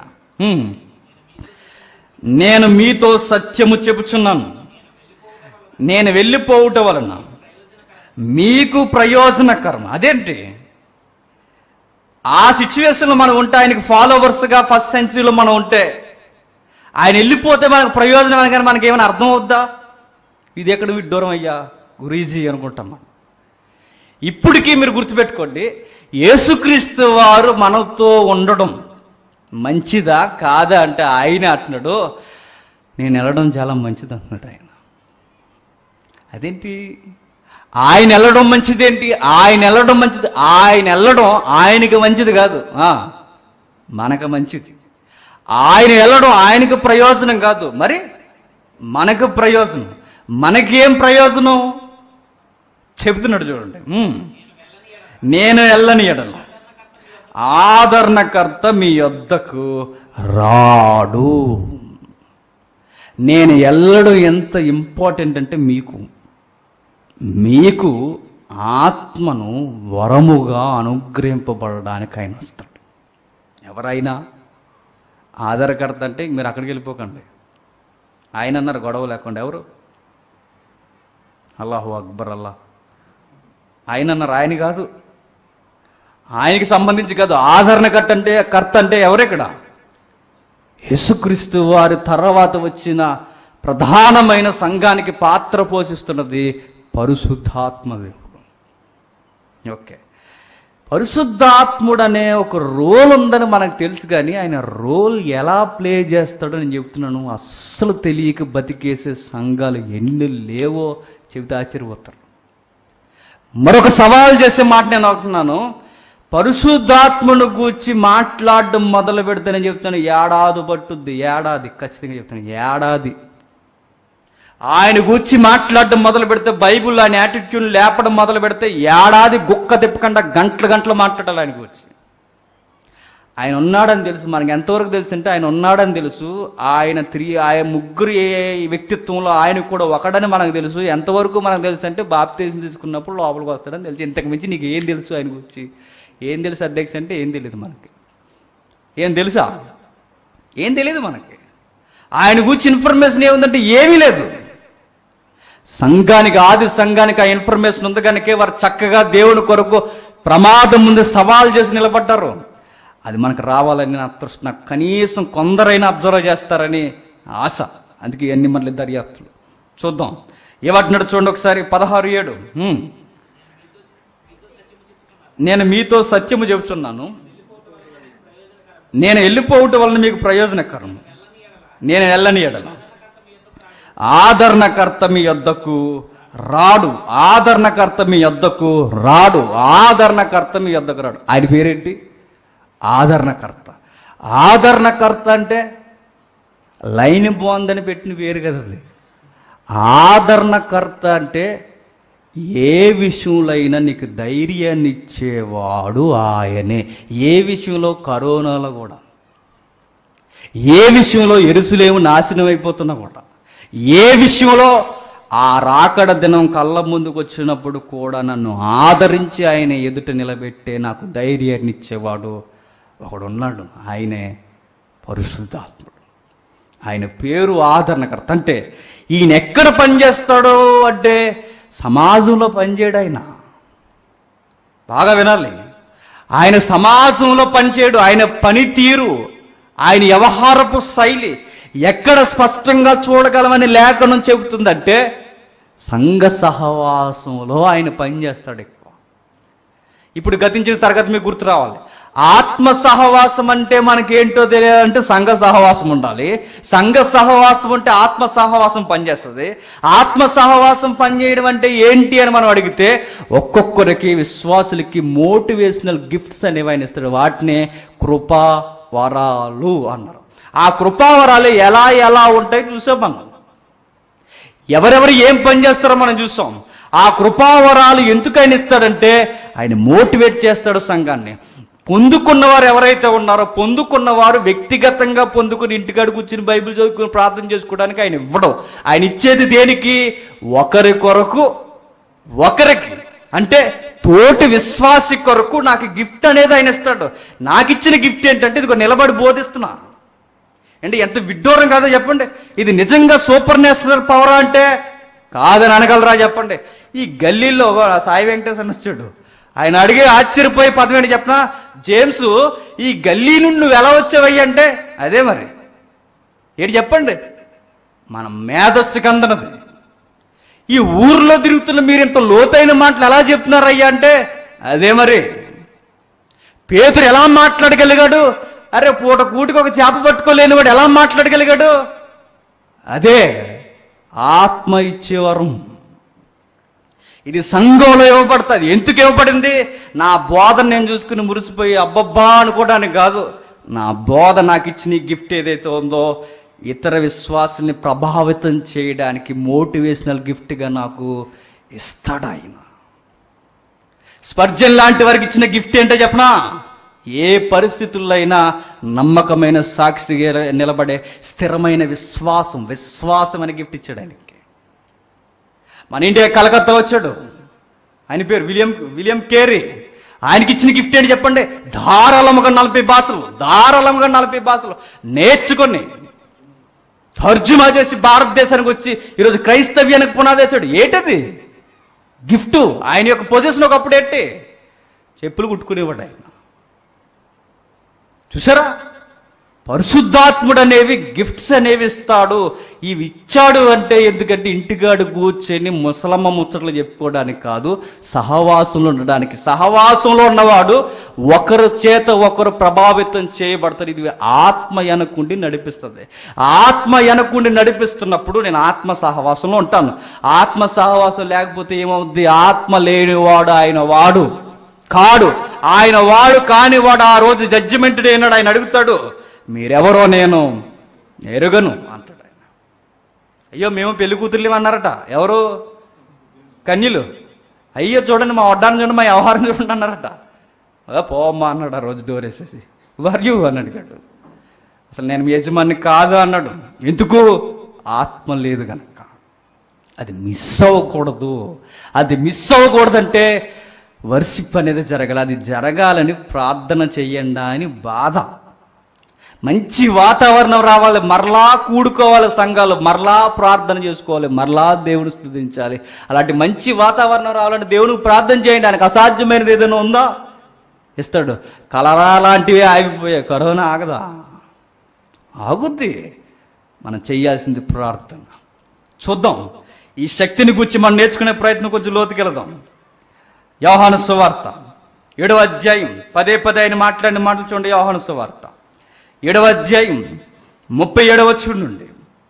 నేను మీతో సత్యము చెబుచున్నాను, నేను వెళ్ళిపోవుట వలన మీకు ప్రయోజనకరం. అదేంటి, ఆ సిచ్యువేషన్లో మనం ఉంటే, ఆయనకి ఫాలోవర్స్గా ఫస్ట్ సెంచరీలో మనం ఉంటే, ఆయన వెళ్ళిపోతే మనకు ప్రయోజనం అని కానీ మనకి ఏమైనా అర్థం అవుద్దా? ఇది ఎక్కడ విడ్డూరం అయ్యా గురీజీ అనుకుంటాం మనం. ఇప్పటికీ మీరు గుర్తుపెట్టుకోండి, యేసుక్రీస్తు వారు మనతో ఉండడం మంచిదా కాదా అంటే ఆయన అంటున్నాడు, నేను వెళ్ళడం చాలా మంచిది అంటున్నాడు ఆయన. అదేంటి, ఆయన వెళ్ళడం మంచిదేంటి? ఆయన వెళ్ళడం మంచిది, ఆయన వెళ్ళడం ఆయనకి మంచిది కాదు, మనకు మంచిది. ఆయన వెళ్ళడం ఆయనకు ప్రయోజనం కాదు, మరి మనకు ప్రయోజనం. మనకేం ప్రయోజనం చెబుతున్నాడు చూడండి. నేను వెళ్ళని ఎడల ఆదరణకర్త మీ యొద్దకు రాడు. నేను వెళ్ళడం ఎంత ఇంపార్టెంట్ అంటే మీకు ఆత్మను వరముగా అనుగ్రహింపబడడానికి ఆయన వస్తాడు. ఎవరైనా ఆధారకర్త అంటే మీరు అక్కడికి వెళ్ళిపోకండి. ఆయన అన్నారు గొడవ లేకుండా. ఎవరు? అల్లాహు అక్బర్ అల్లాహ్. ఆయన అన్నారు, ఆయన కాదు, ఆయనకి సంబంధించి కాదు. కర్త అంటే ఎవరెక్కడ? యేసుక్రీస్తు వారి తర్వాత వచ్చిన ప్రధానమైన సంఘానికి పాత్ర పోషిస్తున్నది పరిశుద్ధాత్మదేవుడు. ఓకే, పరిశుద్ధాత్ముడు అనే ఒక రోల్ ఉందని మనకు తెలుసు, కానీ ఆయన రోల్ ఎలా ప్లే చేస్తాడో నేను చెప్తున్నాను. అస్సలు తెలియక బతికేసే సంఘాలు ఎన్ని లేవో చెబితే ఆశ్చర్యపోతారు. మరొక సవాల్ చేసే మాట నేను అనుకున్నాను. పరిశుద్ధాత్మను గూర్చి మాట్లాడడం మొదలు పెడితే నేను చెప్తాను, ఏడాది పట్టుద్ది. ఏడాది, ఖచ్చితంగా చెప్తాను, ఏడాది. ఆయన గూర్చి మాట్లాడడం మొదలు పెడితే, బైబుల్ ఆయన యాటిట్యూడ్ లేపడం మొదలు పెడితే ఏడాది గుక్క తిప్పకుండా గంటలు మాట్లాడాలి ఆయన గురించి. ఆయన ఉన్నాడని తెలుసు మనకి. ఎంతవరకు తెలుసు అంటే ఆయన ఉన్నాడని తెలుసు. ఆయన ముగ్గురు వ్యక్తిత్వంలో ఆయన కూడా ఒకడని మనకు తెలుసు. ఎంతవరకు మనకు తెలుసు అంటే బాప్తిసం తీసుకున్నప్పుడు లోపలికి వస్తాడని తెలుసు. ఇంతకు మించి నీకు ఏం తెలుసు ఆయన గురించి? ఏం తెలుసు అధ్యక్ష అంటే ఏం తెలియదు మనకి. ఏం తెలుసా? ఏం తెలియదు మనకి. ఆయన గురించి ఇన్ఫర్మేషన్ ఏముందంటే ఏమీ లేదు. సంఘానికి, ఆది సంఘానికి ఆ ఇన్ఫర్మేషన్ ఉంది కనుక వారు చక్కగా దేవుని కొరకు ప్రమాదం ముందు సవాల్ చేసి నిలబడ్డారు. అది మనకు రావాలని నా తృష్ణ. కనీసం కొందరైనా అబ్జర్వ్ చేస్తారని ఆశ. అందుకే ఇవన్నీ మళ్ళీ దర్యాప్తులు చూద్దాం. ఏమంటున్నాడు చూడండి ఒకసారి, 16:7. నేను మీతో సత్యము చెబుతున్నాను, నేను వెళ్ళిపోవటం వలన మీకు ప్రయోజనకరం, నేను వెళ్ళని ఎడల ఆదరణకర్త మీ యొద్దకు రాడు. ఆదరణకర్త మీ యొద్దకు రాడు. ఆదరణకర్త మీ యొద్దకు రాడు. ఆయన పేరేంటి? ఆదరణకర్త. ఆదరణకర్త అంటే లైన్ బాగుందని పెట్టిన పేరు కదా అది. ఆదరణకర్త అంటే ఏ విషయంలో అయినా నీకు ధైర్యాన్ని ఇచ్చేవాడు ఆయనే. ఏ విషయంలో? కరోనాలో కూడా, ఏ విషయంలో యెరూషలేము నాశనం అయిపోతున్నా కూడా, ఏ విషయంలో ఆ రాకడ దినం కళ్ళ ముందుకు వచ్చినప్పుడు కూడా నన్ను ఆదరించి ఆయన ఎదుట నిలబెట్టే నాకు ధైర్యాన్ని ఇచ్చేవాడు ఒకడున్నాడు. ఆయనే పరిశుద్ధాత్ముడు. ఆయన పేరు ఆదరణకర్త. అంటే ఈయన ఎక్కడ పనిచేస్తాడో అంటే సమాజంలో పనిచేయడు. ఆయన బాగా వినాలి, ఆయన సమాజంలో పనిచేయడు. ఆయన పనితీరు, ఆయన వ్యవహారపు శైలి ఎక్కడ స్పష్టంగా చూడగలమని లేఖనం చెబుతుందంటే సంఘ సహవాసంలో ఆయన పనిచేస్తాడు ఎక్కువ. ఇప్పుడు గతించిన తరగతి మీకు గుర్తు రావాలి. ఆత్మ సహవాసం అంటే మనకేంటో తెలియాలంటే సంఘ సహవాసం ఉండాలి. సంఘ సహవాసం అంటే ఆత్మ సహవాసం పనిచేస్తుంది. ఆత్మ సహవాసం పనిచేయడం అంటే ఏంటి అని మనం అడిగితే, ఒక్కొక్కరికి విశ్వాసులకి మోటివేషనల్ గిఫ్ట్స్ అనేవి ఆయన ఇస్తాడు. వాటినే కృపా వరాలు అన్నారు. ఆ కృపావరాలు ఎలా ఉంటాయి చూసాం మనం. ఎవరెవరు ఏం పని చేస్తారో మనం చూసాం. ఆ కృపావరాలు ఎందుకు ఆయన ఇస్తాడంటే ఆయన మోటివేట్ చేస్తాడు సంఘాన్ని. పొందుకున్నవారు ఎవరైతే ఉన్నారో పొందుకున్నవారు వ్యక్తిగతంగా పొందుకుని ఇంటికాడ కూర్చుని బైబిల్ చదువుకుని ప్రార్థన చేసుకోవడానికి ఆయన ఇవ్వడం. ఆయన ఇచ్చేది దేనికి? ఒకరి కొరకు, ఒకరికి అంటే తోటి విశ్వాసి కొరకు నాకు గిఫ్ట్ అనేది ఆయన ఇస్తాడు. నాకు ఇచ్చిన గిఫ్ట్ ఏంటంటే ఇదిగో నిలబడి బోధిస్తున్నా. అంటే ఎంత విడ్డూరం కాదో చెప్పండి. ఇది నిజంగా సూపర్ నేషనల్ పవర్ అంటే కాదని అనగలరా చెప్పండి. ఈ గల్లీలో సాయి వెంకటేశ్వర వచ్చాడు. ఆయన అడిగే ఆశ్చర్యపోయి పదం ఏంటి చెప్పనా? జేమ్స్, ఈ గల్లీ నుండి నువ్వు ఎలా వచ్చావయ్యి అంటే అదే మరి ఏంటి చెప్పండి, మన మేధస్సుకి అందనది. ఈ ఊర్లో తిరుగుతున్న మీరు ఇంత లోతైన మాటలు ఎలా చెప్తున్నారయ్యా అంటే అదే మరి. పేతురు ఎలా మాట్లాడగలిగాడు? అరే పూట కూటికి ఒక చేప పట్టుకోలేని వాడు ఎలా మాట్లాడగలిగాడు? అదే ఆత్మ ఇచ్చేవారు. ఇది సంఘంలో ఇవ్వబడుతుంది. ఎందుకు ఇవ్వబడింది? నా బోధన నేను చూసుకుని మురిసిపోయి అబ్బబ్బా అనుకోవడానికి కాదు. నా బోధ నాకు ఇచ్చిన గిఫ్ట్ ఏదైతే ఉందో ఇతర విశ్వాసాన్ని ప్రభావితం చేయడానికి మోటివేషనల్ గిఫ్ట్గా నాకు ఇస్తాడు ఆయన. స్పర్జన్ లాంటి వారికి ఇచ్చిన గిఫ్ట్ ఏంటో చెప్పనా? ఏ పరిస్థితుల్లో అయినా నమ్మకమైన సాక్షిగా నిలబడే స్థిరమైన విశ్వాసం అని గిఫ్ట్ ఇచ్చాడు ఆయనకి. మన ఇండియా కలకత్తా వచ్చాడు, ఆయన పేరు విలియం కేరీ. ఆయనకి ఇచ్చిన గిఫ్ట్ ఏంటి చెప్పండి? ధారాళముగా 40 భాషలు నేర్చుకొని తర్జుమా చేసి భారతదేశానికి వచ్చి ఈరోజు క్రైస్తవ్యానికి పునాదేశాడు. ఏంటది గిఫ్ట్? ఆయన యొక్క పొజిషన్ ఒకప్పుడు ఏంటి? చెప్పులు కుట్టుకునేవాడు ఆయన. చూసారా? పరిశుద్ధాత్ముడు అనేవి గిఫ్ట్స్ అనేవి ఇస్తాడు. ఇవి ఇచ్చాడు అంటే ఎందుకంటే ఇంటిగాడు కూర్చొని ముసలమ్మ ముచ్చట్లు చెప్పుకోవడానికి కాదు, సహవాసంలో ఉండడానికి. సహవాసంలో ఉన్నవాడు ఒకరి చేత ఒకరు ప్రభావితం చేయబడతారు. ఇది ఆత్మ ఎనకుండి నడిపిస్తుంది. ఆత్మ ఎనకుండి నడిపిస్తున్నప్పుడు నేను ఆత్మ సహవాసంలో ఉంటాను. ఆత్మ సహవాసం లేకపోతే ఏమవుద్ది? ఆత్మ లేనివాడు ఆయన వాడు కాడు. ఆయన వాడు కానివాడు ఆ రోజు జడ్జిమెంట్ డే అన్నాడు. ఆయన అడుగుతాడు, మీరెవరో నేను ఎరుగను అంటాడు ఆయన. అయ్యో మేము పెళ్లి కూతుర్లేం అన్నారట. ఎవరు? కన్యలు. అయ్యో చూడండి మా వడ్డాన్ని చూడండి, మా వ్యవహారం చూడండి అన్నారట. పోమ్మా అన్నాడు ఆ రోజు డోర్ వేసేసి. వర్యు అని అడిగాడు. అసలు నేను మీ యజమాని కాదు అన్నాడు. ఎందుకు? ఆత్మ లేదు కనుక. అది మిస్ అవ్వకూడదు. అది మిస్ అవ్వకూడదంటే వర్షిప్ అనేది జరగాలి. అది జరగాలని ప్రార్థన చెయ్యండి అని బాధ. మంచి వాతావరణం రావాలి, మరలా కూడుకోవాలి సంఘాలు, మరలా ప్రార్థన చేసుకోవాలి, మరలా దేవుని స్తుతించాలి. అలాంటి మంచి వాతావరణం రావాలంటే దేవునికి ప్రార్థన చేయండి. ఆయనకు అసాధ్యమైనది ఏదైనా ఉందా? ఇస్తాడు. కలరా లాంటివి ఆగిపోయాయి, కరోనా ఆగదా? ఆగుద్ది. మనం చేయాల్సింది ప్రార్థన. చూద్దాం, ఈ శక్తిని గురించి మనం నేర్చుకునే ప్రయత్నం కొంచెం లోతుకెళ్దాం. యోహాను సువార్త 7వ అధ్యాయం పదే ఆయన మాట్లాడిన మాటలు చూడండి. యోహాను సువార్త 7వ అధ్యాయం 37వ వచనం నుండి.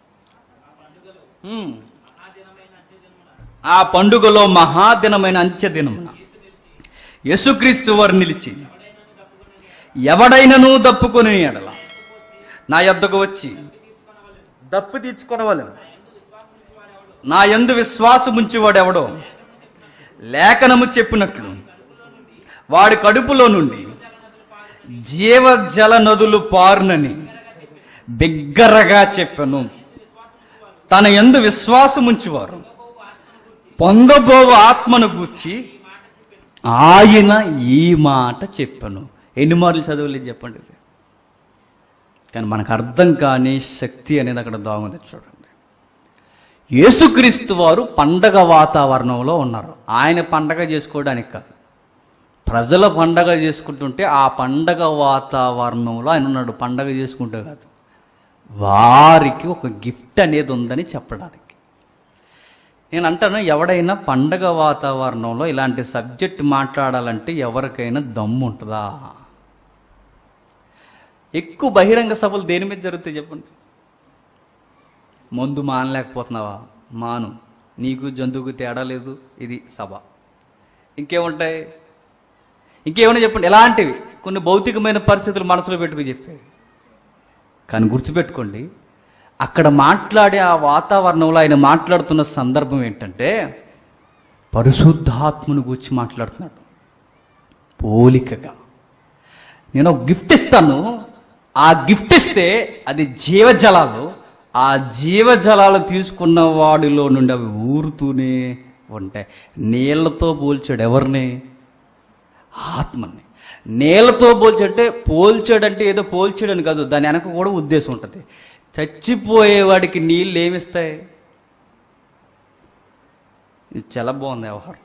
ఆ పండుగలో మహాదినమైన అంత్యదినమున యేసుక్రీస్తు వారు నిలిచి, ఎవడైనను దప్పుకొని ఎడల నా యొద్దకు వచ్చి దప్పు తీర్చుకొనవలెను. నా యందు విశ్వాసముంచువాడెవడో లేఖనము చెప్పినట్లు వాడి కడుపులో నుండి జీవజల నదులు పారునని బిగ్గరగా చెప్పెను. తన యందు విశ్వాసముంచువారు పొందబోవు ఆత్మను గూర్చి ఆయన ఈ మాట చెప్పెను. ఎన్ని మార్లు చదవలేదు చెప్పండి. కానీ మనకు అర్థం కాని శక్తి అనేది అక్కడ దాగుంది. చూడండి, యేసుక్రీస్తు వారు పండగ వాతావరణంలో ఉన్నారు. ఆయన పండగ చేసుకోవడానికి కాదు, ప్రజల పండగ చేసుకుంటుంటే ఆ పండగ వాతావరణంలో ఆయన ఉన్నాడు. పండగ చేసుకుంటే కాదు, వారికి ఒక గిఫ్ట్ అనేది ఉందని చెప్పడానికి. నేను అంటాను, ఎవడైనా పండగ వాతావరణంలో ఇలాంటి సబ్జెక్ట్ మాట్లాడాలంటే ఎవరికైనా దమ్ము ఉంటుందా? ఎక్కువ బహిరంగ సభలు దేని మీద జరుగుతాయి చెప్పండి? మందు మానలేకపోతున్నావా? మాను, నీకు జంతువుకు తేడా లేదు, ఇది సభ. ఇంకేముంటాయి? ఇంకేమైనా చెప్పండి. ఎలాంటివి? కొన్ని భౌతికమైన పరిస్థితులు మనసులో పెట్టుకుని చెప్పేవి. కానీ గుర్తుపెట్టుకోండి, అక్కడ మాట్లాడే ఆ వాతావరణంలో ఆయన మాట్లాడుతున్న సందర్భం ఏంటంటే పరిశుద్ధాత్మను గురించి మాట్లాడుతున్నాడు. పోలికగా నేను ఒక గిఫ్ట్ ఇస్తాను, ఆ గిఫ్ట్ ఇస్తే అది జీవజలాలు, ఆ జీవజలాలు తీసుకున్న వాడిలో నుండి అవి ఊరుతూనే ఉంటాయి. నీళ్లతో పోల్చాడు ఎవరిని? ఆత్మని. నీళ్లతో పోల్చాడంటే ఏదో పోల్చాడని కాదు, దాని వెనక కూడా ఉద్దేశం ఉంటుంది. చచ్చిపోయేవాడికి నీళ్ళు ఏమిస్తాయి? ఇది చాలా బాగుంది వ్యవహారం.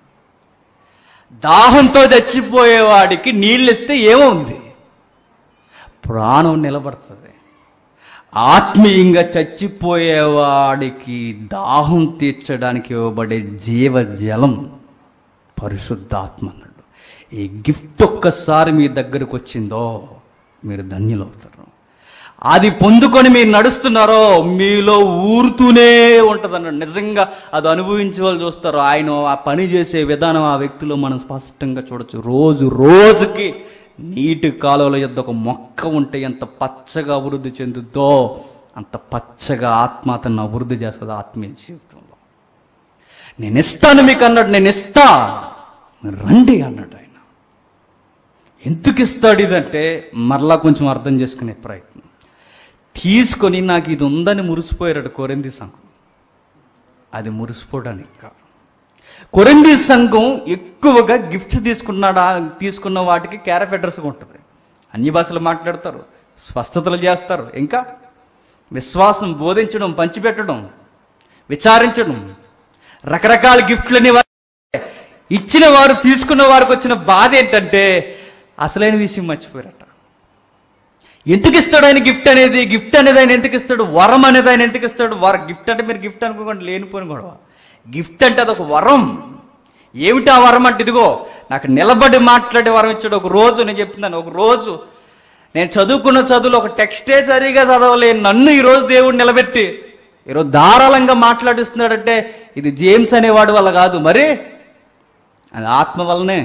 దాహంతో చచ్చిపోయేవాడికి నీళ్ళు ఇస్తే ఏముంది? ప్రాణం నిలబడుతుంది. ఆత్మీయంగా చచ్చిపోయేవాడికి దాహం తీర్చడానికి ఇవ్వబడే జీవజలం పరిశుద్ధాత్మ అన్నాడు. ఈ గిఫ్ట్ ఒక్కసారి మీ దగ్గరకు వచ్చిందో మీరు ధన్యులవుతారు. అది పొందుకొని మీరు నడుస్తున్నారో మీలో ఊరుతూనే ఉంటుంది అన్నాడు. నిజంగా అది అనుభవించే వాళ్ళు చూస్తారు. ఆయన ఆ పని చేసే విధానం ఆ వ్యక్తిలో మనం స్పష్టంగా చూడొచ్చు. రోజు రోజుకి నీటి కాలువల యొద్ద ఒక మొక్క ఉంటే ఎంత పచ్చగా అభివృద్ధి చెందుద్దో అంత పచ్చగా ఆత్మ అతన్ని అభివృద్ధి చేస్తుంది ఆత్మీయ జీవితంలో. నేను ఇస్తాను మీకు అన్నాడు. నేను ఇస్తా, రండి అన్నాడు ఆయన. ఎందుకు ఇస్తాడు ఇదంటే మరలా కొంచెం అర్థం చేసుకునే ప్రయత్నం. తీసుకొని నాకు ఇది ఉందని మురిసిపోయాడు కొరింథీ సంఘం. అది మురిసిపోవడానికి కాదు. కొరింథీ సంఘం ఎక్కువగా గిఫ్ట్స్ తీసుకున్న వాటికి క్యారెఫ్ అడ్రస్గా ఉంటుంది. అన్ని భాషలు మాట్లాడతారు, స్వస్థతలు చేస్తారు, ఇంకా విశ్వాసం బోధించడం, పంచిపెట్టడం, విచారించడం, రకరకాల గిఫ్ట్లని ఇచ్చిన వారు తీసుకున్న వారికి వచ్చిన బాధ ఏంటంటే అసలైన విషయం మర్చిపోయారట. ఎందుకు ఇస్తాడు ఆయన గిఫ్ట్ అనేది? గిఫ్ట్ అనేది ఆయన ఎందుకు ఇస్తాడు? వరం అనేది ఆయన ఎందుకు ఇస్తాడు? గిఫ్ట్ అంటే మీరు గిఫ్ట్ అనుకోకండి, లేనిపోయిన గొడవ. గిఫ్ట్ అంటే అదొక వరం. ఏమిటి ఆ వరం అంటే? ఇదిగో నాకు నిలబడి మాట్లాడే వరం ఇచ్చాడు. ఒక రోజు నేను చెప్తున్నాను, ఒక రోజు నేను చదువుకున్న చదువులో ఒక టెక్స్టే సరిగా చదవలేను నన్ను ఈరోజు దేవుడు నిలబెట్టి ఈరోజు ధారాళంగా మాట్లాడిస్తున్నాడంటే ఇది జేమ్స్ అనేవాడు వల్ల కాదు, మరి అది ఆత్మ వల్లనే.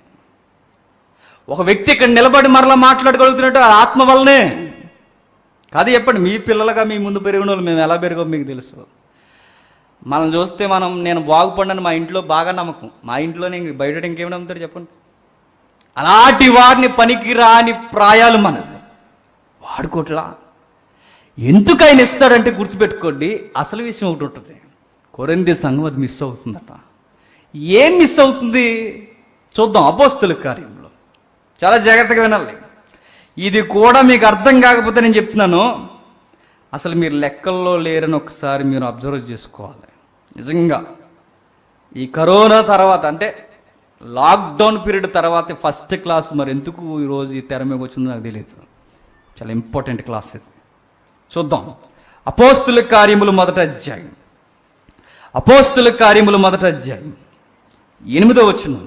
ఒక వ్యక్తి ఇక్కడ నిలబడి మరలా మాట్లాడగలుగుతున్నట్టు ఆత్మ వల్లనే కాదు. చెప్పండి, మీ పిల్లలుగా మీ ముందు పెరిగిన వాళ్ళు మేము ఎలా పెరిగాం మీకు తెలుసు. మనం చూస్తే నేను బాగుపడినని మా ఇంట్లో బాగా నమ్మకం. మా ఇంట్లోనే బయట ఇంకేమి నమ్ముతారు చెప్పండి? అలాంటి వారిని పనికి రాని ప్రాయాలు మనది వాడుకోట్లా. ఎందుకు ఆయన ఇస్తాడంటే గుర్తుపెట్టుకోండి, అసలు విషయం ఒకటి ఉంటుంది. కొరింథీ సంఘం అది మిస్ అవుతుందట. ఏం మిస్ అవుతుంది చూద్దాం. అపోస్తలుల కార్యంలో చాలా జాగ్రత్తగా వినాలి. ఇది కూడా మీకు అర్థం కాకపోతే నేను చెప్తున్నాను, అసలు మీరు లెక్కల్లో లేరని ఒకసారి మీరు అబ్జర్వ్ చేసుకోవాలి. నిజంగా ఈ కరోనా తర్వాత అంటే లాక్డౌన్ పీరియడ్ తర్వాత ఫస్ట్ క్లాస్ మరి ఎందుకు ఈరోజు ఈ తెర మీద వచ్చిందో నాకు తెలియదు. చాలా ఇంపార్టెంట్ క్లాస్ ఇది. చూద్దాం. అపోస్తలుల కార్యములు మొదటి అధ్యాయం. అపోస్తలుల కార్యములు మొదటి అధ్యాయం 8వ వచనం.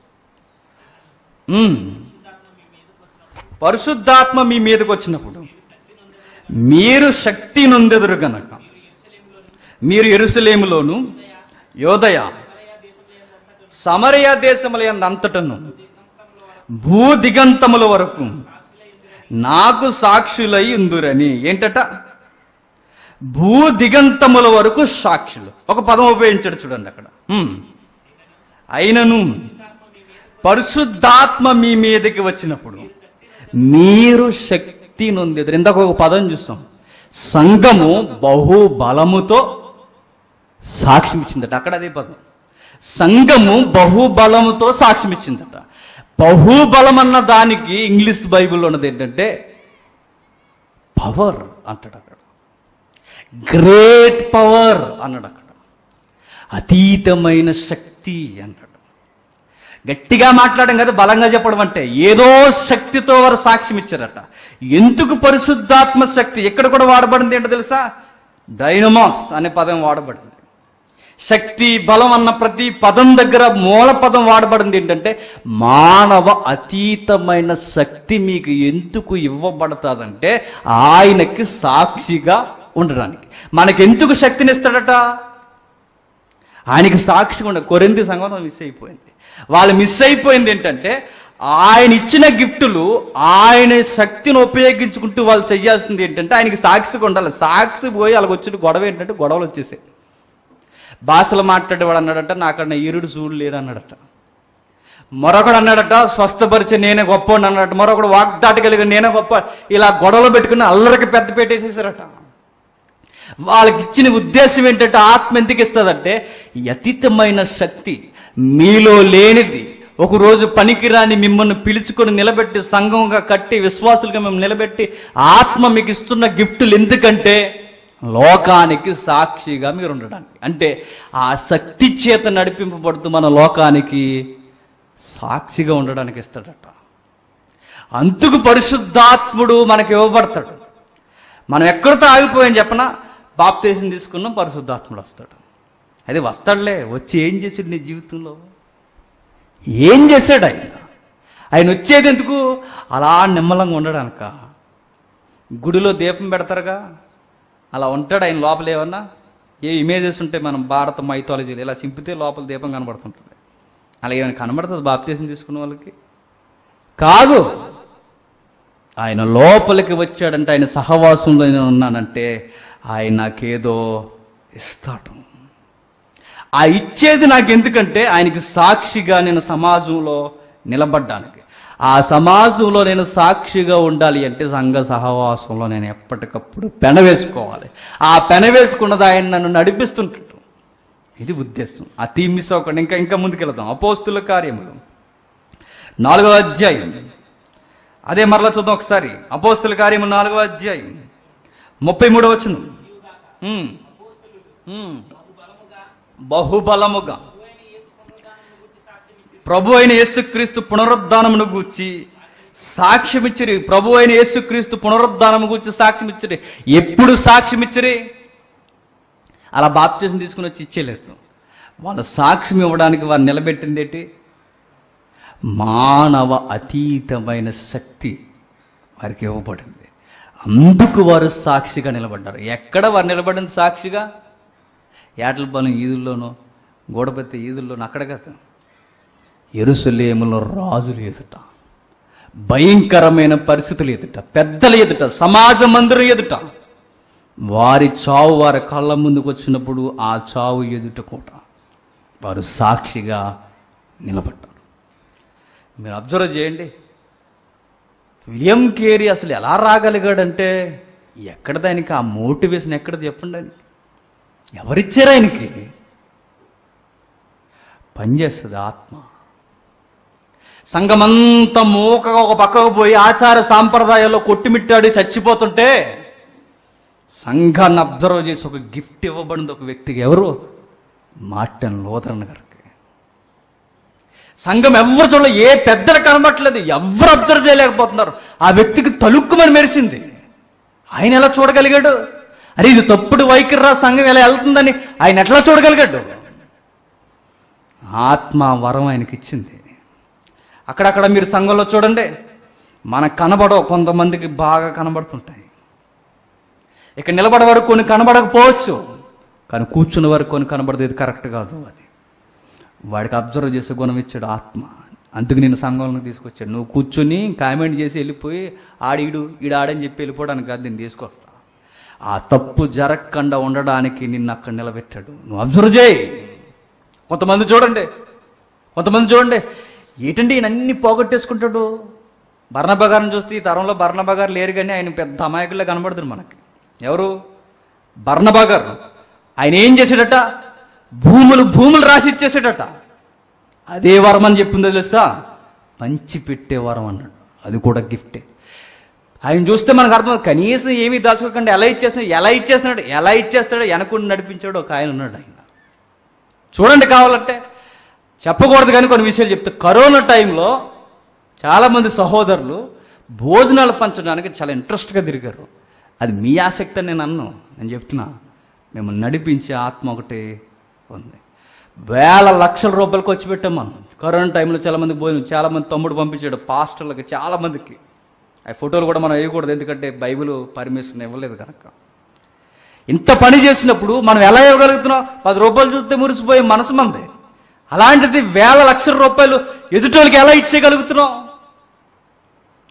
పరిశుద్ధాత్మ మీ మీదకి వచ్చినప్పుడు మీరు శక్తి నొందెదరు గనక మీరు యెరూషలేములోను యోదయ సమరయ దేశములందంతటను భూదిగంతముల వరకు నాకు సాక్షులై ఉందురని. ఏంటట? భూదిగంతముల వరకు సాక్షులు. ఒక పదం ఉపయోగించాడు చూడండి అక్కడ. అయినను పరిశుద్ధాత్మ మీ మీదకి వచ్చినప్పుడు మీరు శక్తి నొందెదరు. ఇందాక ఒక పదం చూస్తాం, సంఘము బహుబలముతో సాక్ష్యం ఇచ్చిందట. అక్కడ అదే పదం, సంఘము బహుబలముతో సాక్ష్యం ఇచ్చిందట. బహుబలం అన్న దానికి ఇంగ్లీష్ బైబిల్లో ఉన్నది ఏంటంటే పవర్ అంటాడు అక్కడ. గ్రేట్ పవర్ అన్నాడు అక్కడ. అతీతమైన శక్తి అన్నాడు. గట్టిగా మాట్లాడడం కదా బలంగా చెప్పడం అంటే. ఏదో శక్తితో వారు సాక్ష్యం ఇచ్చారట. ఎందుకు పరిశుద్ధాత్మ శక్తి ఎక్కడ కూడా వాడబడింది ఏంటో తెలుసా? డైనమాస్ అనే పదం వాడబడింది. శక్తి, బలం అన్న ప్రతి పదం దగ్గర మూల పదం వాడబడింది ఏంటంటే మానవ అతీతమైన శక్తి మీకు ఎందుకు ఇవ్వబడతాదంటే ఆయనకి సాక్షిగా ఉండడానికి. మనకెందుకు శక్తినిస్తాడట? ఆయనకి సాక్షిగా ఉండ. కొరింథీ సంఘం మిస్ అయిపోయింది. వాళ్ళు మిస్ అయిపోయింది ఏంటంటే ఆయన ఇచ్చిన గిఫ్టులు ఆయన శక్తిని ఉపయోగించుకుంటూ వాళ్ళు చేయాల్సింది ఏంటంటే ఆయనకి సాక్షిగా ఉండాలి. సాక్షి పోయి వాళ్ళకి వచ్చిన గొడవ ఏంటంటే గొడవలు వచ్చేసాయి. భాషలు మాట్లాడేవాడు అన్నాడట, నాకన్నా ఈరుడు చూడు లేడు అన్నాడట. మరొకడు అన్నాడట, స్వస్థపరిచే నేనే గొప్ప అన్నాడట. మరొకడు వాగ్దాటి కలిగి నేనే గొప్ప. ఇలా గొడవలు పెట్టుకుని అల్లరికి పెద్ద పెట్టేసేసారట. వాళ్ళకి ఇచ్చిన ఉద్దేశం ఏంటంటే ఆత్మ ఎందుకు ఇస్తుందంటే ఈ అతీతమైన శక్తి మీలో లేనిది ఒకరోజు పనికిరాని మిమ్మల్ని పిలుచుకొని నిలబెట్టి సంఘంగా కట్టి విశ్వాసులుగా మేము నిలబెట్టి ఆత్మ మీకు ఇస్తున్న గిఫ్టులు ఎందుకంటే లోకానికి సాక్షిగా మీరు ఉండడానికి. అంటే ఆ శక్తి చేత నడిపింపబడుతూ మన లోకానికి సాక్షిగా ఉండడానికి ఇస్తాడట. అందుకు పరిశుద్ధాత్ముడు మనకి ఇవ్వబడతాడు. మనం ఎక్కడితో ఆగిపోయాం చెప్పనా, బాప్తీసం తీసుకున్నాం, పరిశుద్ధాత్ముడు వస్తాడు. అది వస్తాడులే, వచ్చి ఏం చేసాడు నీ జీవితంలో? ఏం చేశాడు ఆయన? ఆయన వచ్చేది ఎందుకు? అలా నిమ్మలంగా ఉండడానిక. గుడిలో దీపం పెడతారుగా, అలా ఉంటాడు ఆయన లోపల. ఏమన్నా ఏ ఇమేజెస్ ఉంటే మనం భారత మైథాలజీలో ఇలా చింపితే లోపల దీపం కనబడుతుంటుంది. అలా ఏమైనా కనబడుతుంది బాప్తీసం తీసుకున్న వాళ్ళకి? కాదు. ఆయన లోపలికి వచ్చాడంటే, ఆయన సహవాసంలో నేను ఉన్నానంటే ఆయన నాకేదో ఇస్తాడు. ఆ ఇచ్చేది నాకు ఎందుకంటే ఆయనకి సాక్షిగా నేను సమాజంలో నిలబడ్డానికి. ఆ సమాజంలో నేను సాక్షిగా ఉండాలి అంటే సంఘ సహవాసంలో నేను ఎప్పటికప్పుడు పెనవేసుకోవాలి. ఆ పెనవేసుకున్నది ఆయన నన్ను నడిపిస్తుంటాడు. ఇది ఉద్దేశం. ఆ థీమ్ మిస్ అవ్వకండి. ఇంకా ముందుకెళ్దాం. అపోస్తుల కార్యములు 4వ అధ్యాయం. అదే మరలా చూద్దాం ఒకసారి. అపోస్తుల కార్యములు 4వ అధ్యాయం 33వ వచనం. బహుబలముగా ప్రభు అయిన యేసుక్రీస్తు పునరుద్ధానమును గూర్చి సాక్ష్యమిచ్చిరి. ప్రభు అయిన యేసుక్రీస్తు పునరుద్ధానము గూర్చి సాక్ష్యమిచ్చిరి. ఎప్పుడు సాక్ష్యమిచ్చిరి? అలా బాప్తిసం తీసుకుని వచ్చి ఇచ్చేలేదు. వాళ్ళ సాక్ష్యం ఇవ్వడానికి వారు నిలబెట్టింది ఏంటి? మానవ అతీతమైన శక్తి వారికి ఇవ్వబడింది. అందుకు వారు సాక్షిగా నిలబడ్డారు. ఎక్కడ వారు నిలబడింది సాక్షిగా? యాటలపాలెం ఈదుల్లోనో, గోడపత్తి ఈదుల్లోనో, అక్కడ కాదు, యెరూషలేములో రాజులు ఎదుట, భయంకరమైన పరిస్థితులు ఎదుట, పెద్దల ఎదుట, సమాజ మందిరం ఎదుట వారి చావు వారి కళ్ళ ముందుకు వచ్చినప్పుడు ఆ చావు ఎదుట కూడా వారు సాక్షిగా నిలబడ్డారు. మీరు అబ్జర్వ్ చేయండి, విలియం కేరీ అసలు ఎలా రాగలిగాడంటే ఎక్కడ దానికి ఆ మోటివేషన్ ఎక్కడ చెప్పండి? ఆయనకి ఎవరిచ్చారు? ఆయనకి పనిచేస్తుంది ఆత్మ. సంఘమంతా మూకగా ఒక పక్కకు పోయి ఆచార సాంప్రదాయాల్లో కొట్టిమిట్టాడి చచ్చిపోతుంటే సంఘాన్ని అబ్జర్వ్ చేసి ఒక గిఫ్ట్ ఇవ్వబడింది ఒక వ్యక్తికి. ఎవరు? మార్టిన్ లూథరన్ గారికి. సంఘం ఎవరు చూడలే, ఏ పెద్దలు కనబట్టలేదు, ఎవరు అబ్జర్వ్ చేయలేకపోతున్నారు. ఆ వ్యక్తికి తలుక్కుమని మెరిసింది. ఆయన ఎలా చూడగలిగాడు? అరే ఇది తప్పుడు వైఖరిరా, సంఘం ఎలా వెళ్తుందని ఆయన ఎట్లా చూడగలిగాడు? ఆత్మ వరం ఆయనకి ఇచ్చింది. అక్కడక్కడ మీరు సంఘంలో చూడండి, మనకు కనబడవు, కొంతమందికి బాగా కనబడుతుంటాయి. ఇక్కడ నిలబడే వరకు కొన్ని కనబడకపోవచ్చు, కానీ కూర్చున్న వరకు కొన్ని కనబడదు. ఇది కరెక్ట్ కాదు. అది వాడికి అబ్జర్వ్ చేసే గుణం ఇచ్చాడు ఆత్మ. అందుకు నేను సంఘంలోకి తీసుకొచ్చాడు. నువ్వు కూర్చుని కామెంట్ చేసి వెళ్ళిపోయి ఈడాడని చెప్పి వెళ్ళిపోవడానికి కాదు, నేను తీసుకొస్తా. ఆ తప్పు జరగకుండా ఉండడానికి నిన్ను అక్కడ నిలబెట్టాడు. నువ్వు అబ్జర్వ్ చేయి. కొంతమంది చూడండి ఏంటంటే ఈయన అన్ని పోగొట్టేసుకుంటాడు. బర్నబా గారిని చూస్తే ఈ తరంలో బర్నబా గారు లేరు, కానీ ఆయన పెద్ద అమాయకుల్లో కనబడుతుంది మనకి. ఎవరు? బర్నబా గారు. ఆయన ఏం చేశాడట? భూములు రాసి ఇచ్చేసాడట. అదే వరం అని చెప్పిందో తెలుసా? పంచి పెట్టే వరం అన్నాడు. అది కూడా గిఫ్టే. ఆయన చూస్తే మనకు అర్థం, కనీసం ఏమీ దాచుకోకుండా ఎలా ఇచ్చేస్తున్నాడు వెనకుండా నడిపించాడు ఒక ఆయన ఉన్నాడు. ఆయన చూడండి, కావాలంటే చెప్పకూడదు కానీ కొన్ని విషయాలు చెప్తే, కరోనా టైంలో చాలామంది సహోదరులు భోజనాలు పంచడానికి చాలా ఇంట్రెస్ట్గా తిరిగారు. అది మీ ఆసక్తి అని నేను చెప్తున్నా. మిమ్మల్ని నడిపించే ఆత్మ ఒకటి ఉంది. వేల లక్షల రూపాయలు ఖర్చు పెట్టాం మనం కరోనా టైంలో. చాలామందికి భోజనం, చాలామంది తమ్ముడు పంపించాడు పాస్టర్లకి, చాలామందికి. ఆ ఫోటోలు కూడా మనం వేయకూడదు, ఎందుకంటే బైబిల్ పర్మిషన్ ఇవ్వలేదు కనుక. ఇంత పని చేసినప్పుడు మనం ఎలా ఇవ్వగలుగుతున్నాం? 10 రూపాయలు చూస్తే మురిసిపోయే మనసు మంది. అలాంటిది వేల లక్షల రూపాయలు ఎదుటోళ్ళకి ఎలా ఇచ్చేయగలుగుతున్నాం?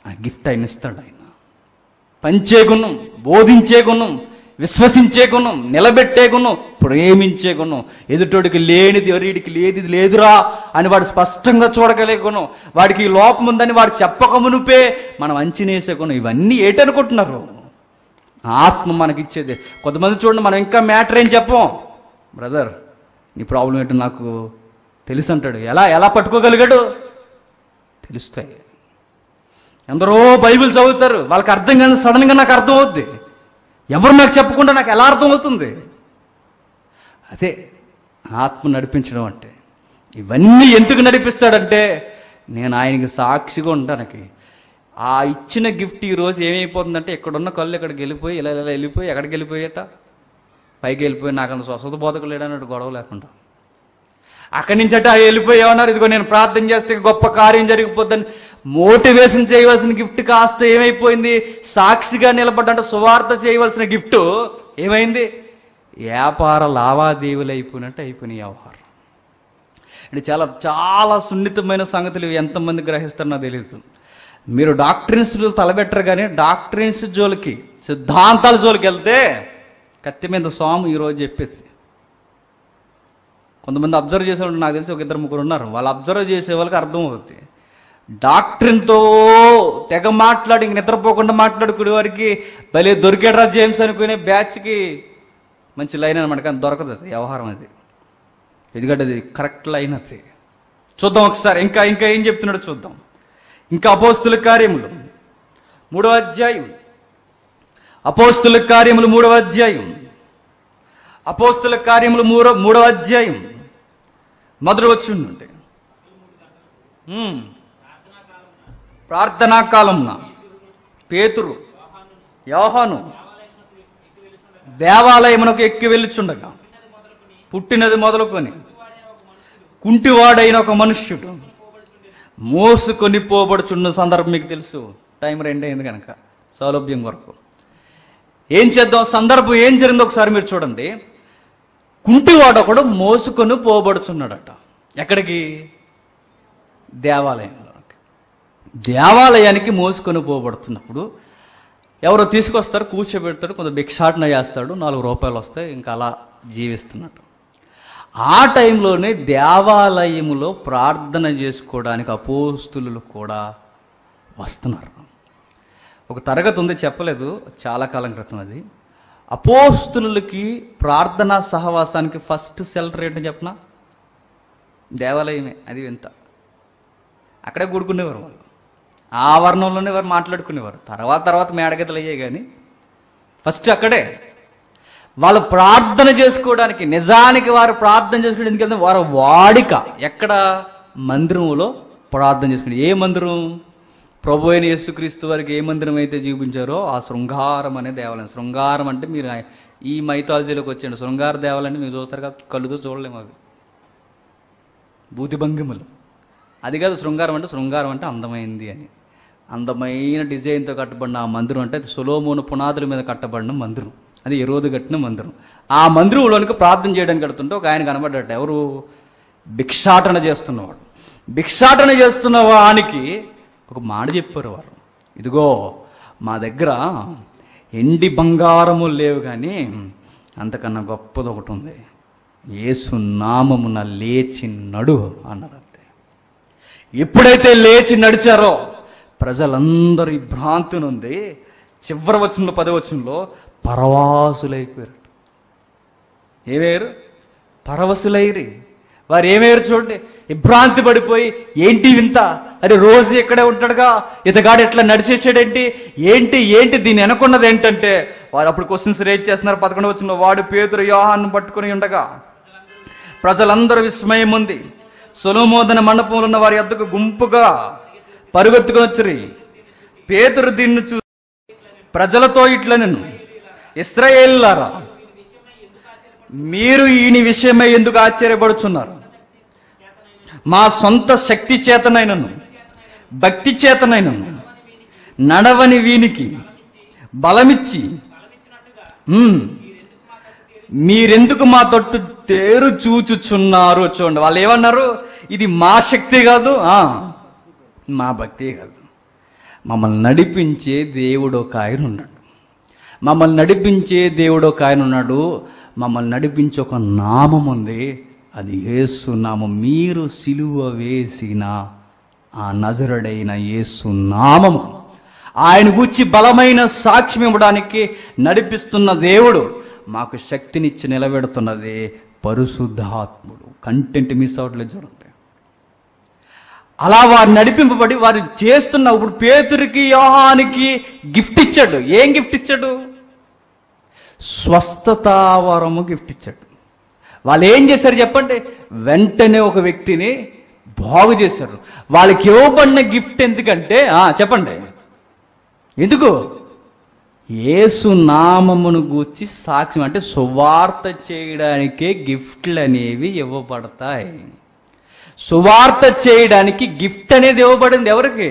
ఆ గిఫ్ట్ ఆయన ఇస్తాడు. ఆయన పంచే గుణం, బోధించే గుణం, విశ్వసించే గుణం, నిలబెట్టే గుణం, ప్రేమించే గుణం, ఎదుటోడికి లేనిది ఎవరికి లేది లేదురా అని వాడు స్పష్టంగా చూడగలిగే గుణం, వాడికి ఈ లోపం ఉందని వాడు చెప్పక మునుపే మనం అంచనేసే గుణం, ఇవన్నీ ఏంటనుకుంటున్నారు? ఆత్మ మనకిచ్చేది. కొంతమంది చూడండి, మనం ఇంకా మ్యాటర్ ఏం చెప్పం, బ్రదర్ నీ ప్రాబ్లం ఏంటో నాకు తెలుసు అంటాడు. ఎలా పట్టుకోగలిగాడు? తెలుస్తాయి. ఎందరో బైబిల్ చదువుతారు, వాళ్ళకి అర్థం కానీ సడన్గా నాకు అర్థం అవుద్ది. ఎవరు నాకు చెప్పకుండా నాకు ఎలా అర్థమవుతుంది? అదే ఆత్మ నడిపించడం అంటే. ఇవన్నీ ఎందుకు నడిపిస్తాడంటే నేను ఆయనకి సాక్షిగా ఉండడానికి. ఆ ఇచ్చిన గిఫ్ట్ ఈరోజు ఏమైపోతుందంటే ఇక్కడున్న కళ్ళు ఇక్కడికి వెళ్ళిపోయి ఇలా వెళ్ళిపోయి ఎక్కడికి వెళ్ళిపోయేట పైకి వెళ్ళిపోయి నాకు అంత స్వస్థత బోధకు లేడన్నట్టు గొడవ లేకుండా అక్కడి నుంచి అట వెళ్ళిపోయి ఏమన్నారు, ఇదిగో నేను ప్రార్థన చేస్తే గొప్ప కార్యం జరిగిపోద్దని మోటివేషన్ చేయవలసిన గిఫ్ట్ కాస్త ఏమైపోయింది? సాక్షిగా నిలబడ్డంటే సువార్త చేయవలసిన గిఫ్ట్ ఏమైంది? వ్యాపార లావాదేవీలు అయిపోయినట్టు అయిపోయినాయి వ్యవహారం. అంటే చాలా చాలా సున్నితమైన సంగతులు ఎంతమంది గ్రహిస్తారో నాకు తెలియదు. మీరు డాక్ట్రిన్స్ తలబెట్టరు, కానీ డాక్ట్రిన్స్ జోలికి, సిద్ధాంతాల జోలికి వెళ్తే కత్తి మీద స్వామి ఈరోజు చెప్పేది. కొంతమంది అబ్జర్వ్ చేసేవాళ్ళు నాకు తెలిసి ఒక ఇద్దరు ముగ్గురు ఉన్నారు, వాళ్ళు అబ్జర్వ్ చేసే వాళ్ళకి అర్థమవుతుంది. డాక్టరీన్తో తెగ మాట్లాడి ఇంక నిద్రపోకుండా మాట్లాడుకునే వారికి భలే దొరికేడ్రా జేమ్స్ అనుకునే బ్యాచ్కి మంచి లైన్ అనమాట, కానీ దొరకదు అది వ్యవహారం. అది ఎందుకంటే అది కరెక్ట్ లైన్. అది చూద్దాం ఒకసారి, ఇంకా ఏం చెప్తున్నాడో చూద్దాం. ఇంకా అపోస్తుల కార్యములు 3వ అధ్యాయం, అపోస్తుల కార్యములు 3వ అధ్యాయం, అపోస్తుల కార్యములు 3వ అధ్యాయం మొదటి వచనం నుండి. ప్రార్థనా కాలంన పేతురు యోహాను దేవాలయమునకు ఎక్కి వెళ్ళుచుండగా పుట్టినది మొదలుకొని కుంటివాడైన ఒక మనుష్యుడు మోసుకొని పోబడుచున్న సందర్భం మీకు తెలుసు. టైం 2 అయింది కనుక సౌలభ్యం కొరకు ఏం చేద్దాం, సందర్భం ఏం జరిగిందో ఒకసారి మీరు చూడండి. కుంటివాడు ఒకడు మోసుకొని పోబడుచున్నాడట. ఎక్కడికి? దేవాలయానికి మోసుకొని పోబడుతున్నప్పుడు ఎవరో తీసుకొస్తారు, కూర్చోబెడతాడు, కొంత భిక్షాటన చేస్తాడు, 4 రూపాయలు వస్తాయి, ఇంకా అలా జీవిస్తున్నట్టు. ఆ టైంలోనే దేవాలయములో ప్రార్థన చేసుకోవడానికి అపోస్తులు కూడా వస్తున్నారు. ఒక తరగతి ఉంది, చెప్పలేదు, చాలా కాలం క్రితం. అది అపోస్తులకి ప్రార్థనా సహవాసానికి ఫస్ట్ సెల్టర్ ఏంటని చెప్పనా? దేవాలయమే. అది వింత. అక్కడే కూడుకునేవారు వాళ్ళు, ఆ వర్ణంలోనే వారు మాట్లాడుకునేవారు. తర్వాత మేడగదులు అయ్యాయి, కానీ ఫస్ట్ అక్కడే వాళ్ళు ప్రార్థన చేసుకోవడానికి. నిజానికి వారు ప్రార్థన చేసుకోవడానికి ఎందుకంటే వారు వాడిక ఎక్కడ? మందిరంలో ప్రార్థన చేసుకుని. ఏ మందిరం? ప్రభు అయిన యేసుక్రీస్తు వారికి ఏ మందిరం అయితే చూపించారో ఆ శృంగారం అనే దేవాలయం. శృంగారం అంటే మీరు ఈ మైథాలజీలోకి వచ్చేయండి, శృంగార దేవాలయాన్ని మీరు చూస్తారు కదా, కళ్ళుతో చూడలేము, అవి భూతిభంగిమలు. అది కాదు శృంగారం అంటే అందమైంది అని. అందమైన డిజైన్తో కట్టబడిన ఆ మందిరం అంటే అది సొలొమోను పునాదుల మీద కట్టబడిన మందిరం, అది ఎరోదు కట్టిన మందిరం. ఆ మందిరంలోనికి ప్రార్థన చేయడానికి కడుతుంటే ఒక ఆయన కనబడ్డట. ఎవరు? భిక్షాటన చేస్తున్నవాడు. భిక్షాటన చేస్తున్న వానికి ఒక మాట చెప్పారు వారు, ఇదిగో మా దగ్గర ఎండి బంగారము లేవు, కానీ అంతకన్నా గొప్పది ఒకటి ఉంది, యేసు నామమున లేచి నడు అన్నారు. అంతే. ఎప్పుడైతే లేచి నడిచారో ప్రజలందరూ ఈ భ్రాంతి నుండి చివరి వచనంలో 10వ వచనంలో పరవాసులైపోయారు. ఏమయ్యారు? పరవశులైరి. వారు ఏమయ్యారు చూడండి, విభ్రాంతి పడిపోయి ఏంటి వింత, అరే రోజు ఇక్కడే ఉంటాడుగా, ఇతగాడు ఎట్లా నడిచేసాడేంటి, ఏంటి దీన్ని అనుకున్నది ఏంటంటే వారు అప్పుడు క్వశ్చన్స్ రేజ్ చేస్తున్నారు. 11వ వచనంలో వాడు పేతురు యోహాను పట్టుకుని ఉండగా ప్రజలందరూ విస్మయం ఉంది. సొలొమోను మండపంలో ఉన్న వారి యొద్దకు గుంపుగా పరుగెత్తుకొని వచ్చి పేతురు దీన్ని చూసి ప్రజలతో ఇట్లా, నేను ఇశ్రాయేలులారా, మీరు ఈయన విషయమై ఎందుకు ఆశ్చర్యపడుచున్నారు? మా సొంత శక్తి చేతనైనను భక్తి చేతనైనను నడవని వీనికి బలమిచ్చి మీరెందుకు మా తొట్టు తేరు చూచుచున్నారు? చూడండి, వాళ్ళు ఏమన్నారు? ఇది మా శక్తి కాదు, మా భక్తి కాదు, మమ్మల్ని నడిపించే దేవుడు ఒక ఆయన ఉన్నాడు. మమ్మల్ని నడిపించే దేవుడు ఒక ఆయన ఉన్నాడు. మమ్మల్ని నడిపించే ఒక నామం ఉంది, అది యేసు నామం. మీరు సిలువ వేసిన ఆ నజరుడైన యేసు నామము. ఆయన గూర్చి బలమైన సాక్ష్యం ఇవ్వడానికి నడిపిస్తున్న దేవుడు, మాకు శక్తినిచ్చి నిలబెడుతున్నది పరిశుద్ధాత్ముడు. కంటెంట్ మిస్ అవ్వట్లేదు చూడండి. అలా వారు నడిపింపబడి వారు చేస్తున్నప్పుడు పేతురుకి యోహానికి గిఫ్ట్ ఇచ్చాడు. ఏం గిఫ్ట్ ఇచ్చాడు? స్వస్థతావరము గిఫ్ట్ ఇచ్చాడు. వాళ్ళు ఏం చేశారు చెప్పండి? వెంటనే ఒక వ్యక్తిని బాగు చేశారు. వాళ్ళకి ఇవ్వబడిన గిఫ్ట్ ఎందుకంటే చెప్పండి, ఎందుకు? యేసు నామమును గూర్చి సాక్ష్యం, అంటే సువార్త చేయడానికే గిఫ్ట్లు అనేవి ఇవ్వబడతాయి. సువార్త చేయడానికి గిఫ్ట్ అనేది ఇవ్వబడింది ఎవరికి?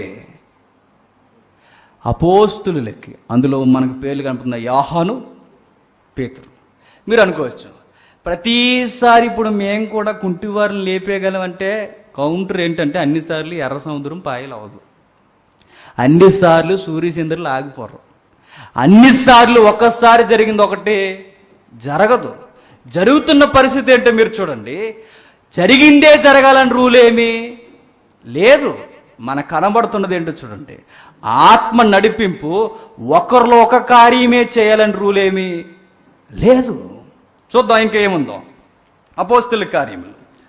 అపోస్తులులకి. అందులో మనకు పేర్లు కనపడుతున్న యోహాను, పేతురు. మీరు అనుకోవచ్చు, ప్రతిసారి ఇప్పుడు మేము కూడా కుంటివారిని లేపేయగలమంటే కౌంటర్ ఏంటంటే అన్నిసార్లు ఎర్ర సముద్రం పాయలు అవ్వదు, అన్నిసార్లు సూర్యచంద్రులు ఆగిపోరు, అన్నిసార్లు ఒక్కసారి జరిగింది ఒకటి జరగదు. జరుగుతున్న పరిస్థితి ఏంటో మీరు చూడండి. జరిగిందే జరగాలని రూల్ ఏమీ లేదు. మనకు కనబడుతున్నది ఏంటో చూడండి. ఆత్మ నడిపింపు ఒకరిలో ఒక కార్యమే చేయాలని రూల్ ఏమీ లేదు. చూద్దాం ఇంకేముందో. అపోస్తుల కార్యములు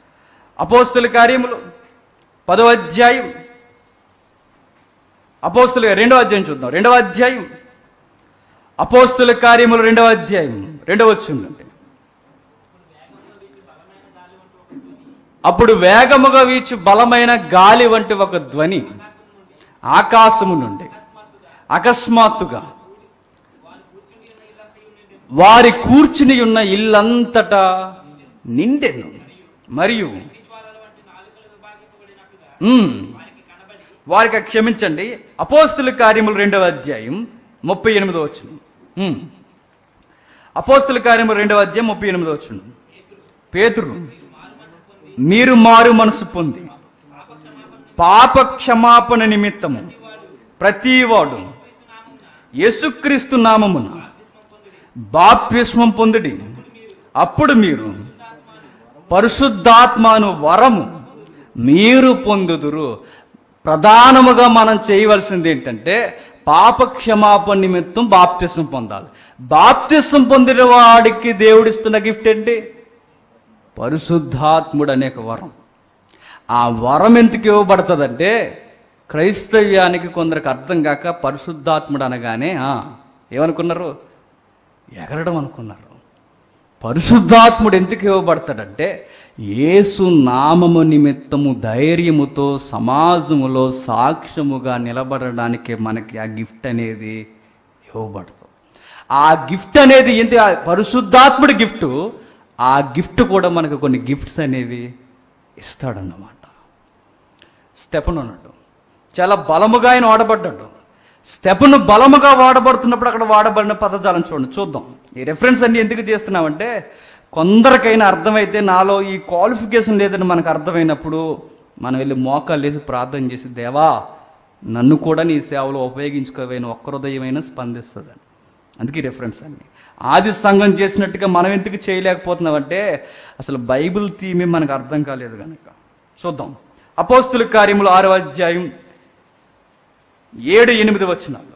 10వ అధ్యాయం, అపోస్తుల 2వ అధ్యాయం చూద్దాం. 2వ అధ్యాయం అపోస్తుల కార్యములు 2వ అధ్యాయం 2వ వచనం. అప్పుడు వేగముగా వీచు బలమైన గాలి వంటి ఒక ధ్వని ఆకాశము నుండి అకస్మాత్తుగా వారి కూర్చుని ఉన్న ఇల్లంతటా నిండెను. మరియు వారికి క్షమించండి, అపోస్తుల కార్యములు 2వ అధ్యాయం 38వ వచనం. అపోస్తుల కార్యములు 2వ అధ్యాయం 38వ వచనం. పేతురు, మీరు మారు మనసు పొంది పాప క్షమాపణ నిమిత్తము ప్రతివాడు యేసుక్రీస్తు నామమున బాప్తిస్మం పొందుడి, అప్పుడు మీరు పరిశుద్ధాత్మను వరము మీరు పొందుదురు. ప్రధానముగా మనం చేయవలసింది ఏంటంటే పాప క్షమాపణ నిమిత్తం బాప్తిస్మం పొందాలి. బాప్తిస్మం పొందిన వాడికి దేవుడిస్తున్న గిఫ్ట్ ఏంటి? పరిశుద్ధాత్ముడు అనే వరం. ఆ వరం ఎందుకు ఇవ్వబడుతుందంటే క్రైస్తవ్యానికి కొందరికి అర్థం కాక పరిశుద్ధాత్ముడు అనగానే ఏమనుకున్నారు? ఎగరడం అనుకున్నారు. పరిశుద్ధాత్ముడు ఎందుకు ఇవ్వబడతాడంటే యేసు నామము నిమిత్తము ధైర్యముతో సమాజములో సాక్ష్యముగా నిలబడడానికి మనకి ఆ గిఫ్ట్ అనేది ఇవ్వబడుతుంది. ఆ గిఫ్ట్ అనేది ఏంటి? పరిశుద్ధాత్ముడి గిఫ్ట్. ఆ గిఫ్ట్ కూడా మనకు కొన్ని గిఫ్ట్స్ అనేవి ఇస్తాడన్నమాట. స్టెఫను అన్నాడు, చాలా బలముగా ఆయన వాడబడ్డాడు. స్టెఫను బలముగా వాడబడుతున్నప్పుడు అక్కడ వాడబడిన పదజాలం చూద్దాం. ఈ రెఫరెన్స్ అన్ని ఎందుకు చేస్తున్నామంటే కొందరికైనా అర్థమైతే, నాలో ఈ క్వాలిఫికేషన్ లేదని మనకు అర్థమైనప్పుడు మనం వెళ్ళి మోకాలు వేసి ప్రార్థన చేసి, దేవా నన్ను కూడా నీ సేవలో ఉపయోగించుకోవైన ఒక్క హృదయమైనా స్పందిస్తుందని. అందుకే రెఫరెన్స్ అన్ని. ఆది సంఘం చేసినట్టుగా మనం ఎందుకు చేయలేకపోతున్నామంటే అసలు బైబిల్ థీమే మనకు అర్థం కాలేదు కనుక. చూద్దాం. అపోస్తుల కార్యములు 6వ అధ్యాయం 7-8 వచనాలు.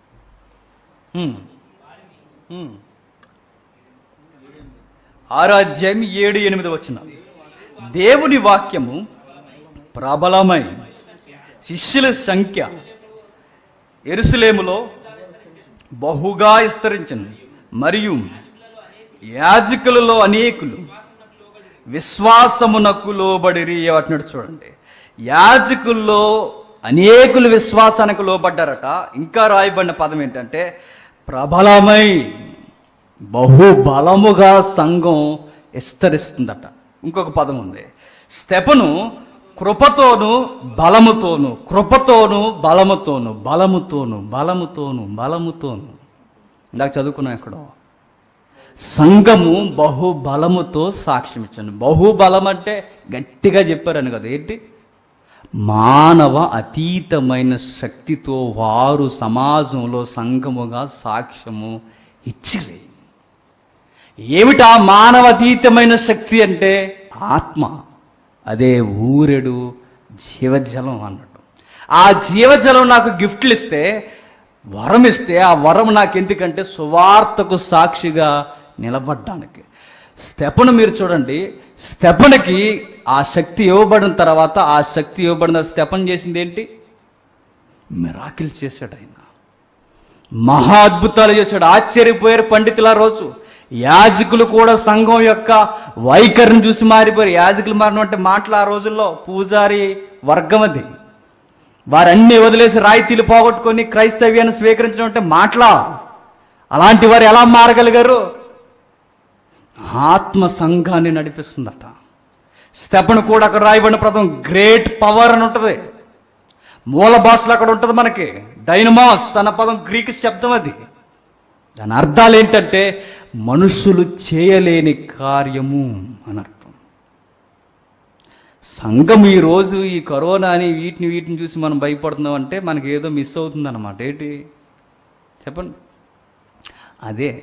6వ అధ్యాయం 7-8 వచనాలు. దేవుని వాక్యము ప్రబలమై శిష్యుల సంఖ్య యెరూషలేములో బహుగా విస్తరించను, మరియు యాజకులలో అనేకులు విశ్వాసమునకు లోబడిరి. అంటున్నాడు చూడండి. యాజకుల్లో అనేకులు విశ్వాసానికి లోబడ్డారట. ఇంకా రాయబడిన పదం ఏంటంటే ప్రబలమై, బహుబలముగా సంఘం విస్తరిస్తుందట. ఇంకొక పదం ఉంది. స్టెఫను కృపతోను బలముతోను, కృపతోను బలముతోను, బలముతోను బలముతోను బలముతోను. ఇందాక చదువుకున్నాం ఎక్కడో. సంఘము బహుబలముతో సాక్ష్యం ఇచ్చాను. బహుబలం అంటే గట్టిగా చెప్పారని కదా. ఏంటి? మానవ అతీతమైన శక్తితో వారు సమాజంలో సంఘముగా సాక్ష్యము ఇచ్చిరి. ఏమిటా మానవ అతీతమైన శక్తి అంటే? ఆత్మ. అదే ఊరెడు జీవజలం అన్నట్టు. ఆ జీవజలం నాకు గిఫ్ట్లు ఇస్తే, వరం ఇస్తే, ఆ వరం నాకు ఎందుకంటే సువార్తకు సాక్షిగా నిలబడ్డానికి. స్టెఫను మీరు చూడండి, స్టెఫనుకి ఆ శక్తి ఇవ్వబడిన తర్వాత, ఆ శక్తి ఇవ్వబడిన స్టెఫన్ చేసింది ఏంటి? మిరాకిల్ చేశాడు ఆయన. మహా అద్భుతాలు చేశాడు. ఆశ్చర్యపోయారు పండితులు. ఆ రోజు యాజకులు కూడా సంఘం యొక్క వైఖరిని చూసి మారిపోయారు. యాజకులు మారడం అంటే మాటలు ఆ రోజుల్లో పూజారి వర్గం అది. వారన్నీ వదిలేసి రాయితీలు పోగొట్టుకొని క్రైస్తవ్యాన్ని స్వీకరించడం అంటే మాటలా? అలాంటి వారు ఎలా మారగలిగారు? ఆత్మ సంఘాన్ని నడిపిస్తుందట. స్టెఫను కూడా అక్కడ రాయబడిన పదం గ్రేట్ పవర్ అని ఉంటుంది. మూల భాషలో అక్కడ ఉంటుంది మనకి. డైనమాస్ అన్న పదం గ్రీకు శబ్దం. అది దాని అర్థాలు ఏంటంటే మనుషులు చేయలేని కార్యము అని అర్థం. సంఘం ఈరోజు ఈ కరోనా అని వీటిని చూసి మనం భయపడుతున్నాం అంటే మనకి ఏదో మిస్ అవుతుంది అన్నమాట. ఏంటి చెప్పండి? అదే.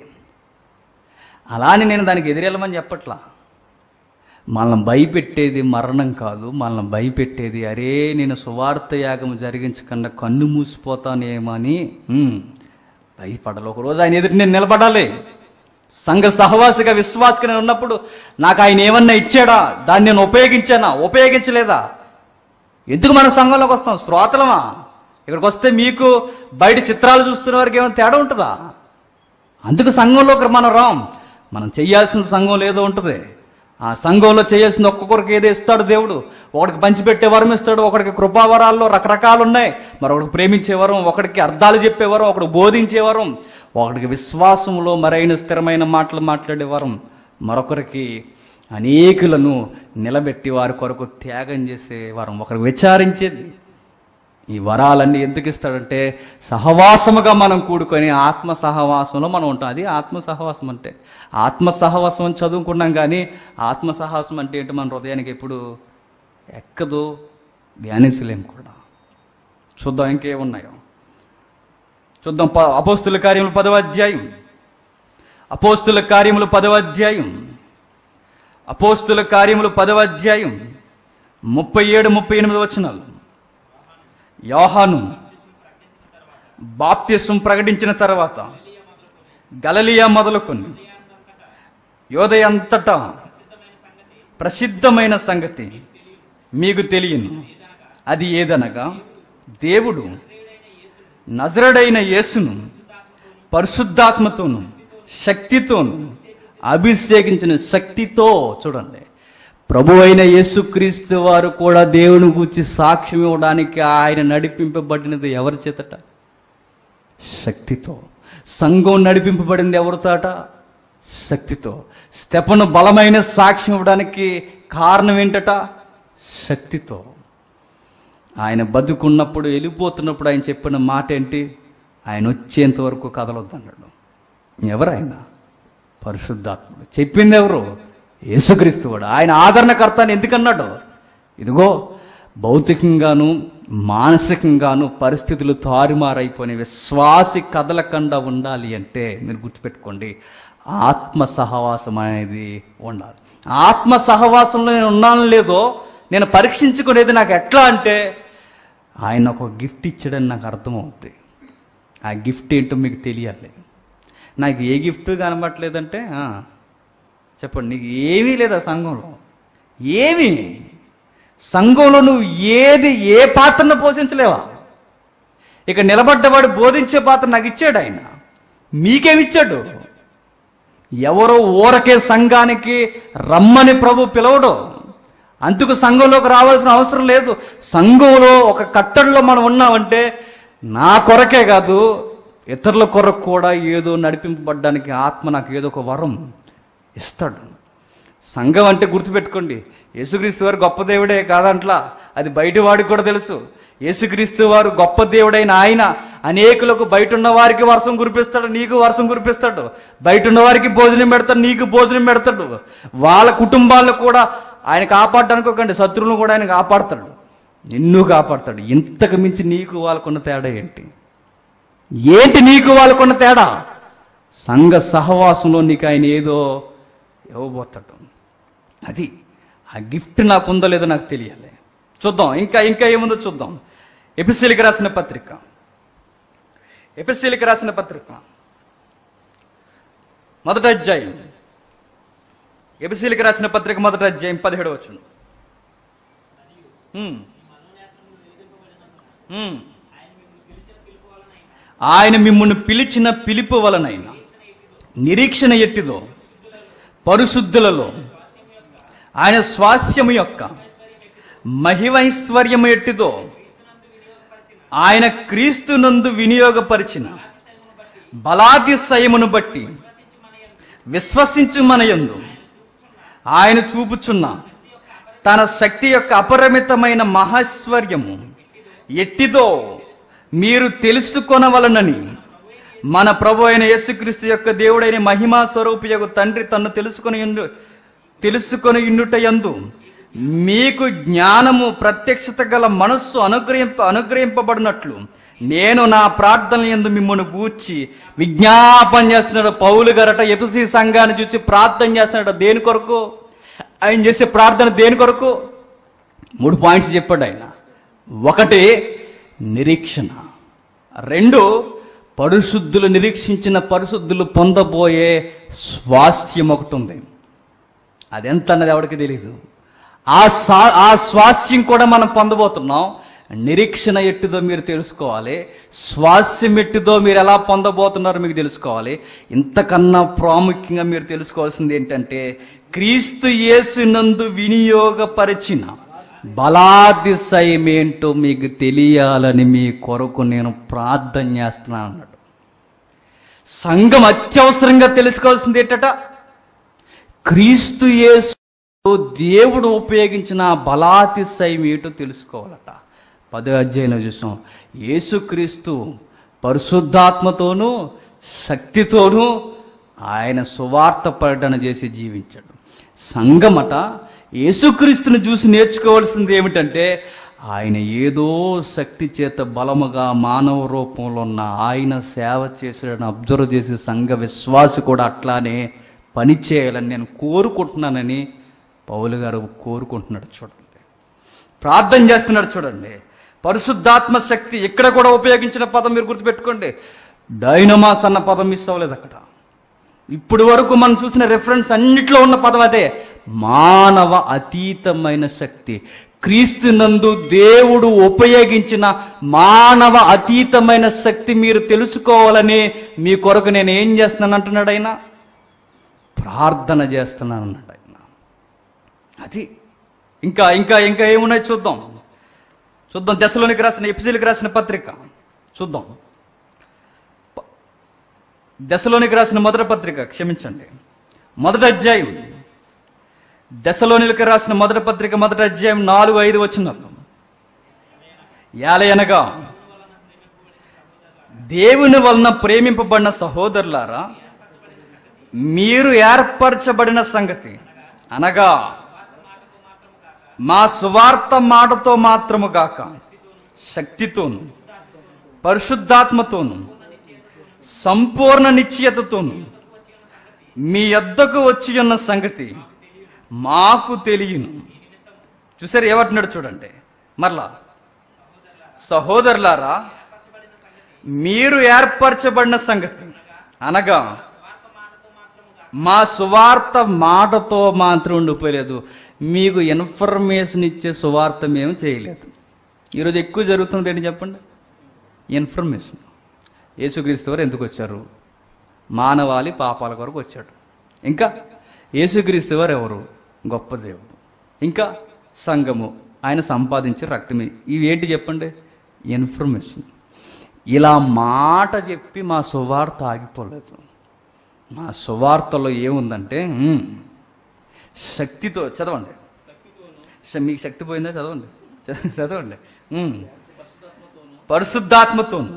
అలా అని నేను దానికి ఎదురెళ్ళమని చెప్పట్లా. మనల్ని భయపెట్టేది మరణం కాదు. మనల్ని భయపెట్టేది అరే నేను సువార్త యాగం జరిగించకుండా కన్ను మూసిపోతానేమని భయపడాలి. ఒకరోజు ఆయన ఎదుటి నేను నిలబడాలి. సంఘ సహవాసిగా విశ్వాసగా నేను ఉన్నప్పుడు నాకు ఆయన ఏమన్నా ఇచ్చాడా? దాన్ని నేను ఉపయోగించానా? ఉపయోగించలేదా? ఎందుకు మన సంఘంలోకి వస్తాం? శ్రోతలమా? ఇక్కడికి వస్తే మీకు బయట చిత్రాలు చూస్తున్న వారికి ఏమైనా తేడా ఉంటుందా? అందుకు సంఘంలోకి మనం రాం. మనం చెయ్యాల్సిన సంఘంలో ఏదో ఉంటుంది. ఆ సంఘంలో చేయాల్సిన ఒక్కొక్కరికి ఏదో ఇస్తాడు దేవుడు. ఒకడికి పంచిపెట్టే వరం ఇస్తాడు, ఒకడికి కృపావరాల్లో రకరకాలు ఉన్నాయి. మరొకడికి ప్రేమించే వరం, ఒకడికి అర్థాలు చెప్పే వరం, ఒకడికి బోధించే వరం, ఒకడికి విశ్వాసంలో మరైన స్థిరమైన మాటలు మాట్లాడే వరం, మరొకరికి అనేకులను నిలబెట్టి వారి కొరకు త్యాగం చేసే వరం, ఒకరికి విచారించేది. ఈ వరాలన్నీ ఎందుకు ఇస్తాడంటే సహవాసముగా మనం కూడుకొని ఆత్మ సహవాసంలో మనం ఉంటాం. అది ఆత్మ సహవాసం అంటే. ఆత్మ సహవాసం అని చదువుకున్నాం, కానీ ఆత్మ సహవాసం అంటే ఏంటో మన హృదయానికి ఎప్పుడు ఎక్కదు, ధ్యానించలేము కూడా. చూద్దాం ఇంకేమున్నాయో చూద్దాం. అపోస్తుల కార్యములు 10వ అధ్యాయం. అపోస్తుల కార్యములు 10వ అధ్యాయం. అపోస్తుల కార్యములు 10వ అధ్యాయం 37-38 వచనాలు. యోహాను బాప్తిస్మం ప్రకటించిన తర్వాత గలిలయ మొదలుకొని యోదయ అంతటా ప్రసిద్ధమైన సంగతి మీకు తెలియను. అది ఏదనగా దేవుడు నజరేయుడైన యేసును పరిశుద్ధాత్మతోను శక్తితోను అభిషేకించిన శక్తితో. చూడండి, ప్రభువైన యేసుక్రీస్తు వారు కూడా దేవుని గూర్చి సాక్ష్యం ఇవ్వడానికి ఆయన నడిపింపబడినది ఎవరి చేతట? శక్తితో. సంఘం నడిపింపబడింది ఎవరితోట? శక్తితో. స్టెఫను బలమైన సాక్ష్యం ఇవ్వడానికి కారణం ఏంటట? శక్తితో. ఆయన బతుకున్నప్పుడు, వెళ్ళిపోతున్నప్పుడు ఆయన చెప్పిన మాట ఏంటి? ఆయన వచ్చేంత వరకు కదలొద్దన్నాడు. ఎవరైనా పరిశుద్ధాత్ముడు. చెప్పింది ఎవరు? యేసుక్రీస్తు వాడు. ఆయన ఆదరణకర్త అని ఎందుకన్నాడు? ఇదిగో భౌతికంగాను మానసికంగాను పరిస్థితులు తారుమారైపోయిన విశ్వాసి కదలకుండా ఉండాలి అంటే మీరు గుర్తుపెట్టుకోండి, ఆత్మ సహవాసం అనేది ఉండాలి. ఆత్మ సహవాసంలో నేను ఉన్నాను లేదో నేను పరీక్షించుకునేది నాకు ఎట్లా అంటే, ఆయన ఒక గిఫ్ట్ ఇచ్చాడని నాకు అర్థమవుతుంది. ఆ గిఫ్ట్ ఏంటో మీకు తెలియాలి. నాకు ఏ గిఫ్ట్ కనబట్టలేదంటే చెప్పండి, నీకు ఏమీ లేదా సంఘంలో? ఏమి సంఘంలో నువ్వు ఏ పాత్రను పోషించలేవా? ఇక నిలబడ్డవాడు బోధించే పాత్ర నాకు ఇచ్చాడు ఆయన. మీకేమిచ్చాడు? ఎవరో ఊరకే సంఘానికి రమ్మని ప్రభు పిలవడు. అందుకు సంఘంలోకి రావాల్సిన అవసరం లేదు. సంఘంలో ఒక కట్టడిలో మనం ఉన్నామంటే నా కొరకే కాదు, ఇతరుల కొరకు కూడా ఏదో నడిపింపబడ్డానికి ఆత్మ నాకు ఏదో ఒక వరం ఇస్తాడు. సంఘం అంటే గుర్తుపెట్టుకోండి, యేసుక్రీస్తు వారు గొప్ప దేవుడే కాదంట్లా, అది బయట వాడికి కూడా తెలుసు. యేసుక్రీస్తు వారు గొప్ప దేవుడైన ఆయన అనేకులకు బయట ఉన్న వారికి వర్షం కురిపిస్తాడు, నీకు వర్షం కురిపిస్తాడు. బయట ఉన్న వారికి భోజనం పెడతాడు, నీకు భోజనం పెడతాడు. వాళ్ళ కుటుంబాలను కూడా ఆయన కాపాడడానికి ఒకండి, శత్రువులను కూడా ఆయన కాపాడతాడు. నిన్ను కాపాడతాడు. ఇంతకు మించి నీకు వాళ్ళకున్న తేడా ఏంటి? ఏంటి నీకు వాళ్ళకున్న తేడా? సంఘ సహవాసంలో నీకు ఆయన ఏదో ఇవ్వబోతాడు. అది ఆ గిఫ్ట్ నాకుందో లేదో నాకు తెలియాలి. చూద్దాం, ఇంకా ఇంకా ఏముందో చూద్దాం. ఎఫెసీయులకు రాసిన పత్రిక, ఎఫెసీయులకు రాసిన పత్రిక మొదటి అధ్యాయం, ఎఫెసీయులకు రాసిన పత్రిక మొదటి అధ్యాయం 17వ వచనం. ఆయన మిమ్మును పిలిచిన పిలుపు వలనైన నిరీక్షణ ఎట్టిదో పరిశుద్ధులలో ఆయన స్వాస్యము యొక్క మహిమైశ్వర్యము ఎట్టిదో ఆయన క్రీస్తునందు వినియోగపరిచిన బలాతిశయమును బట్టి విశ్వసించు మనయందు ఆయన చూపుచున్న తన శక్తి యొక్క అపరిమితమైన మహైశ్వర్యము ఎట్టిదో మీరు తెలుసుకొనవలనని మన ప్రభు అయిన యేసుక్రీస్తు యొక్క దేవుడైన మహిమా స్వరూపియగు తండ్రి తన్ను తెలుసుకొని యందు మీకు జ్ఞానము ప్రత్యక్షత గల మనస్సు అనుగ్రహింపబడినట్లు నేను నా ప్రార్థన యందు మిమ్మల్ని గూర్చి విజ్ఞాపన చేస్తున్నాడు. పౌలు గారట ఎఫెసీ సంఘాన్ని చూసి ప్రార్థన చేస్తున్నాడు. దేని కొరకు? ఆయన చేసే ప్రార్థన దేని కొరకు? 3 పాయింట్స్ చెప్పాడు ఆయన. 1, నిరీక్షణ. 2, పరిశుద్ధులు నిరీక్షించిన పరిశుద్ధులు పొందబోయే స్వాస్థ్యం ఒకటి ఉంది. అదెంత అన్నది ఎవరికి తెలియదు. ఆ స్వాస్థ్యం కూడా మనం పొందబోతున్నాం. నిరీక్షణ ఎట్టిదో మీరు తెలుసుకోవాలి. స్వాస్థ్యం ఎట్టిదో మీరు ఎలా పొందబోతున్నారో మీకు తెలుసుకోవాలి. ఇంతకన్నా ప్రాముఖ్యంగా మీరు తెలుసుకోవాల్సింది ఏంటంటే, క్రీస్తు యేసునందు వినియోగపరిచిన బలాతిశయమేంటో మీకు తెలియాలని మీ కొరకు నేను ప్రార్థన చేస్తున్నాను అన్నాడు. సంఘం అత్యవసరంగా తెలుసుకోవాల్సింది ఏంటట? క్రీస్తు యేసు దేవుడు ఉపయోగించిన బలాతిశయం ఏంటో తెలుసుకోవాలట. 10వ అధ్యాయంలో చూసాం. యేసుక్రీస్తు పరిశుద్ధాత్మతోనూ శక్తితోనూ ఆయన సువార్త ప్రకటన చేసి జీవించాడు. సంఘమట యేసుక్రీస్తుని చూసి నేర్చుకోవాల్సింది ఏమిటంటే, ఆయన ఏదో శక్తి చేత బలముగా మానవ రూపంలో ఉన్న ఆయన సేవ చేసాడని అబ్జర్వ్ చేసి సంఘ విశ్వాసి కూడా అట్లానే పని చేయాలని నేను కోరుకుంటున్నానని పౌలు గారు కోరుకుంటున్నాడు. చూడండి, ప్రార్థన చేస్తున్నాడు. చూడండి, పరిశుద్ధాత్మ శక్తి ఇక్కడ కూడా ఉపయోగించిన పదం మీరు గుర్తుపెట్టుకోండి. డైనమాస్ అన్న పదం మిస్ అవ్వలేదు అక్కడ. ఇప్పుడు వరకు మనం చూసిన రెఫరెన్స్ అన్నిట్లో ఉన్న పదం అదే, మానవ అతీతమైన శక్తి. క్రీస్తునందు దేవుడు ఉపయోగించిన మానవ అతీతమైన శక్తి మీరు తెలుసుకోవాలని మీ కొరకు నేను ఏం చేస్తున్నాను అంటున్నాడు ఆయన? ప్రార్థన చేస్తున్నాను అన్నాడు ఆయన. అది ఇంకా ఇంకా ఇంకా ఏమున్నాయి చూద్దాం. దశలోనికి రాసిన ఎఫెసీయులకు రాసిన పత్రిక చూద్దాం. దశలోనికి రాసిన మొదటి పత్రిక, క్షమించండి, మొదటి అధ్యాయం. దశలోనికి రాసిన మొదటి పత్రిక మొదటి అధ్యాయం 4-5 వచనాలు. యాలయనగా దేవుని వలన ప్రేమింపబడిన సహోదరులారా, మీరు ఏర్పరచబడిన సంగతి అనగా మా సువార్త మాటతో మాత్రము గాక శక్తితోను పరిశుద్ధాత్మతోను సంపూర్ణ నిశ్చయతతోను మీ యొద్దకు వచ్చి ఉన్న సంగతి మాకు తెలియను. చూసారు ఏమంటున్నాడు? చూడండి మరలా, సహోదరులారా మీరు ఏర్పరచబడిన సంగతి అనగా మా సువార్త మాటతో మాత్రం ఉండిపోలేదు. మీకు ఇన్ఫర్మేషన్ ఇచ్చే సువార్త మేము చేయలేదు. ఈరోజు ఎక్కువ జరుగుతుంది ఏంటి చెప్పండి? ఇన్ఫర్మేషన్. యేసుక్రీస్తు వారు ఎందుకు వచ్చారు? మానవాళి పాపాల కొరకు వచ్చాడు. ఇంకా యేసుక్రీస్తు వారు ఎవరు? గొప్ప దేవుడు. ఇంకా సంఘము, ఆయన సంపాదించే రక్తమే. ఇవి ఏంటి చెప్పండి? ఇన్ఫర్మేషన్. ఇలా మాట చెప్పి మా సువార్త ఆగిపోలేదు. మా సువార్తలో ఏముందంటే శక్తితో, చదవండి, మీకు శక్తి పోయిందా? చదవండి. పరిశుద్ధాత్మతోను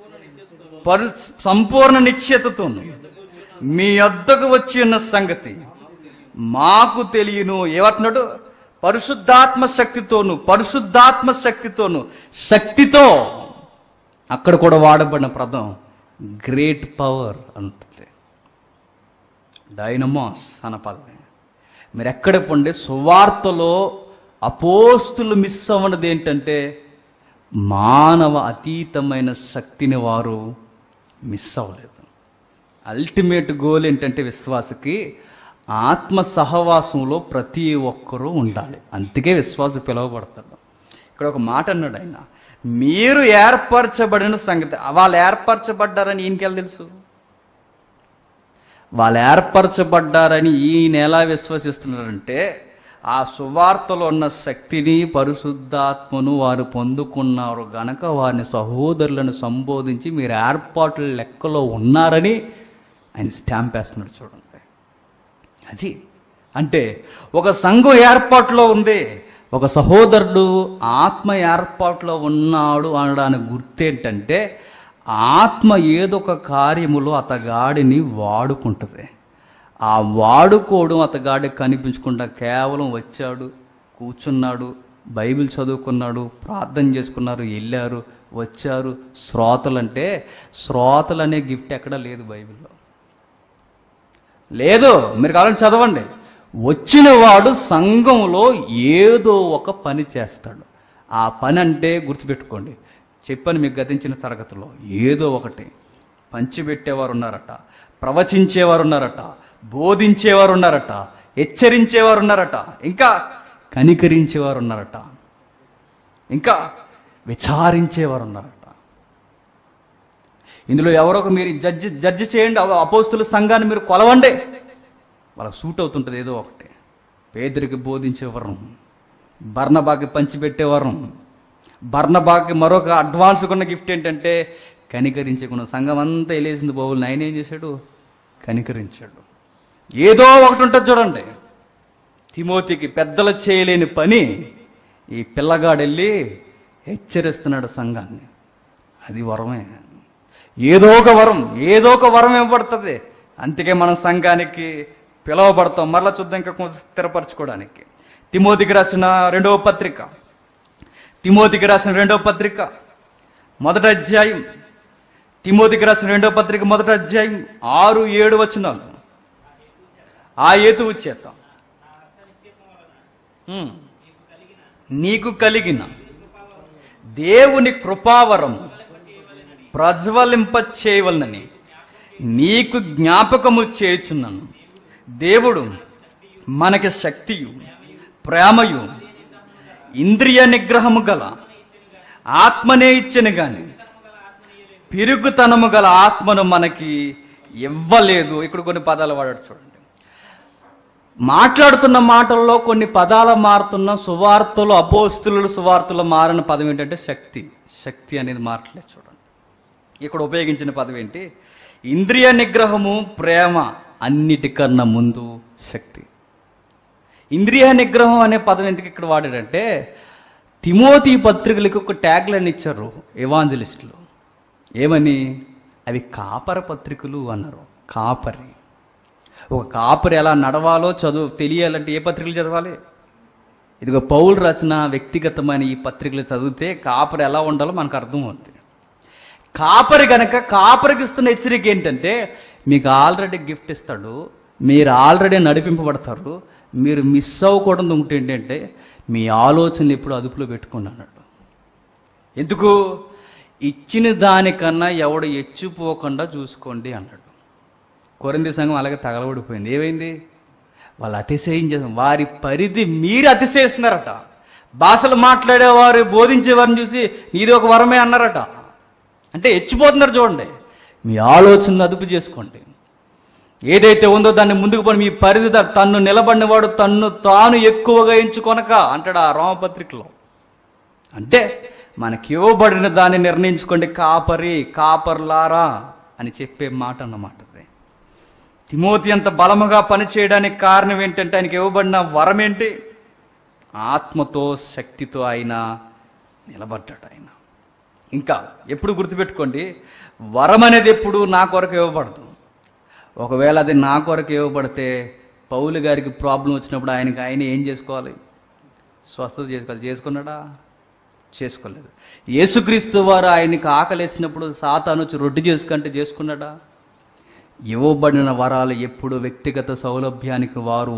సంపూర్ణ నిశ్చయతతోను మీ వద్దకు వచ్చి ఉన్న సంగతి మాకు తెలియను. ఏమంటున్నాడు? పరిశుద్ధాత్మ శక్తితోను శక్తితో అక్కడ కూడా వాడబడిన పదం గ్రేట్ పవర్ అంటుంది. డైనమాస్ అన్న పదమే. మీరు ఎక్కడ పొండే సువార్తలో అపోస్తులు మిస్ అవ్వనది ఏంటంటే మానవ అతీతమైన శక్తిని వారు మిస్ అవ్వలేదు. అల్టిమేట్ గోల్ ఏంటంటే విశ్వాసకి ఆత్మ సహవాసంలో ప్రతి ఒక్కరూ ఉండాలి. అందుకే విశ్వాస పిలువబడతాడు. ఇక్కడ ఒక మాట అన్నాడు ఆయన, మీరు ఏర్పరచబడిన సంగతి. వాళ్ళు ఏర్పరచబడ్డారని ఈయనకెలా తెలుసు? వాళ్ళు ఏర్పరచబడ్డారని ఈయన ఎలా విశ్వసిస్తున్నారంటే ఆ సువార్తలో ఉన్న శక్తిని పరిశుద్ధాత్మను వారు పొందుకున్నారు గనక వారిని సహోదరులను సంబోధించి మీరు ఏర్పాట్ల లెక్కలో ఉన్నారని ఆయన స్టాంప్ వేస్తున్నాడు. చూడండి, అది అంటే ఒక సంఘం ఏర్పాటులో ఉంది, ఒక సహోదరుడు ఆత్మ ఏర్పాటులో ఉన్నాడు అనడానికి గుర్తేంటంటే ఆత్మ ఏదో ఒక కార్యములో అతగాడిని వాడుకుంటుంది. ఆ వాడుకోవడం అతగాడికి కనిపించకుండా కేవలం వచ్చాడు, కూర్చున్నాడు, బైబిల్ చదువుకున్నాడు, ప్రార్థన చేసుకున్నారు, వెళ్ళారు, వచ్చారు. శ్రోతలంటే శ్రోతలు అనే గిఫ్ట్ ఎక్కడా లేదు బైబిల్లో. లేదు, మీరు కావాలని చదవండి. వచ్చిన వాడు సంఘంలో ఏదో ఒక పని చేస్తాడు. ఆ పని అంటే గుర్తుపెట్టుకోండి, చెప్పని మీకు గతించిన తరగతిలో ఏదో ఒకటి పంచిపెట్టేవారు ఉన్నారట, ప్రవచించేవారు ఉన్నారట, బోధించేవారు ఉన్నారట, హెచ్చరించేవారు ఉన్నారట, ఇంకా కనికరించేవారు ఉన్నారట, ఇంకా విచారించేవారు ఉన్నారట. ఇందులో ఎవరొక మీరు జడ్జి చేయండి. అపోస్తుల సంఘాన్ని మీరు కొలవండి, వాళ్ళకి సూట్ అవుతుంటుంది ఏదో ఒకటి. పేదరికి బోధించేవారు, బర్నబాకి పంచిపెట్టేవారు. బర్నబాకి మరొక అడ్వాన్స్గా ఉన్న గిఫ్ట్ ఏంటంటే కనికరించేకున్న. సంఘం అంతా వెళ్ళేసింది బౌలు, ఆయన ఏం చేశాడు? కనికరించాడు. ఏదో ఒకటి ఉంటుంది చూడండి. తిమోతికి పెద్దలు చేయలేని పని ఈ పిల్లగాడు వెళ్ళి హెచ్చరిస్తున్నాడు సంఘాన్ని. అది వరమే. ఏదో ఒక వరం ఇవ్వబడుతుంది. అందుకే మనం సంఘానికి పిలువబడతాం. మరలా చూద్దాం, ఇంకా కొంచెం స్థిరపరచుకోవడానికి. తిమోతికి రాసిన రెండవ పత్రిక మొదటి అధ్యాయం. తిమోతికి రాసిన రెండవ పత్రిక మొదటి అధ్యాయం 6-7 వచనాలు. ఆ హేతువు చేత నీకు కలిగిన దేవుని కృపావరం ప్రజ్వలింప చేయవలనని నీకు జ్ఞాపకము చేయుచున్నాను. దేవుడు మనకి శక్తియు ప్రేమయు ఇంద్రియ నిగ్రహము గల ఆత్మనే ఇచ్చను గాని పిరుగుతనము గల ఆత్మను మనకి ఇవ్వలేదు. ఇక్కడ కొన్ని పదాలు వాడాడు చూడండి. మాట్లాడుతున్న మాటల్లో కొన్ని పదాలు మారుతున్న సువార్తలు, అపోస్తులు సువార్తలు మారిన పదం ఏంటంటే శక్తి అనేది మారట్లేదు. చూడండి, ఇక్కడ ఉపయోగించిన పదం ఏంటి? ఇంద్రియ నిగ్రహము, ప్రేమ, అన్నిటికన్నా ముందు శక్తి. ఇంద్రియ నిగ్రహం అనే పదం ఎందుకు ఇక్కడ వాడాడంటే తిమోతి పత్రికలకు ఒక ట్యాగ్లైన్ ఇచ్చారు ఎవాంజలిస్టులు. ఏమని? అవి కాపర పత్రికలు అన్నారు. కాపరి, ఒక కాపరి ఎలా నడవాలో తెలియాలంటే ఏ పత్రికలు చదవాలి? ఇదిగో పౌలు రాసిన వ్యక్తిగతమైన ఈ పత్రికలు చదివితే కాపరి ఎలా ఉండాలో మనకు అర్థమవుతుంది. కాపరి కనుక కాపరికి ఇస్తున్న హెచ్చరిక ఏంటంటే మీకు ఆల్రెడీ గిఫ్ట్ ఇస్తాడు, మీరు ఆల్రెడీ నడిపింపబడతారు, మీరు మిస్ అవ్వకూడదు. ఒకటి ఏంటంటే మీ ఆలోచనలు ఎప్పుడు అదుపులో పెట్టుకోండి అన్నాడు. ఎందుకు? ఇచ్చిన దానికన్నా ఎవడు ఎచ్చిపోకుండా చూసుకోండి అన్నాడు. కొరింథీ సంఘం అలాగే తగలబడిపోయింది. ఏమైంది? వాళ్ళు అతిశయించేసారు. వారి పరిధి మీరు అతిశయిస్తున్నారట. భాషలు మాట్లాడేవారు, బోధించేవారిని చూసి నీది ఒక వరమే అన్నారట. అంటే ఎచ్చిపోతున్నారు. చూడండి, మీ ఆలోచనను అదుపు చేసుకోండి. ఏదైతే ఉందో దాన్ని ముందుకు పని. మీ పరిధి తన్ను నిలబడినవాడు తన్ను తాను ఎక్కువగా ఎంచుకొనక అంటాడు ఆ రోమపత్రికలో. అంటే మనకి ఇవ్వబడిన దాన్ని నిర్ణయించుకోండి. కాపర్లారా అని చెప్పే మాట అన్నమాట. తిమోతి అంత బలముగా పనిచేయడానికి కారణం ఏంటంటే ఆయనకి ఇవ్వబడిన వరం ఏంటి? ఆత్మతో శక్తితో ఆయన నిలబడ్డాడు. ఆయన ఇంకా ఎప్పుడు గుర్తుపెట్టుకోండి, వరం అనేది ఎప్పుడు నా కొరకు ఇవ్వబడదు. ఒకవేళ అది నా కొరకు ఇవ్వబడితే పౌలు గారికి ప్రాబ్లం వచ్చినప్పుడు ఆయన ఏం చేసుకోవాలి? స్వస్థత చేసుకున్నాడా? చేసుకోలేదు. యేసుక్రీస్తు వారు ఆయనకి ఆకలేసినప్పుడు సాతాను వచ్చి రొట్టె చేసుకుంటే చేసుకున్నాడా? ఇవ్వబడిన వరాలు ఎప్పుడు వ్యక్తిగత సౌలభ్యానికి వారు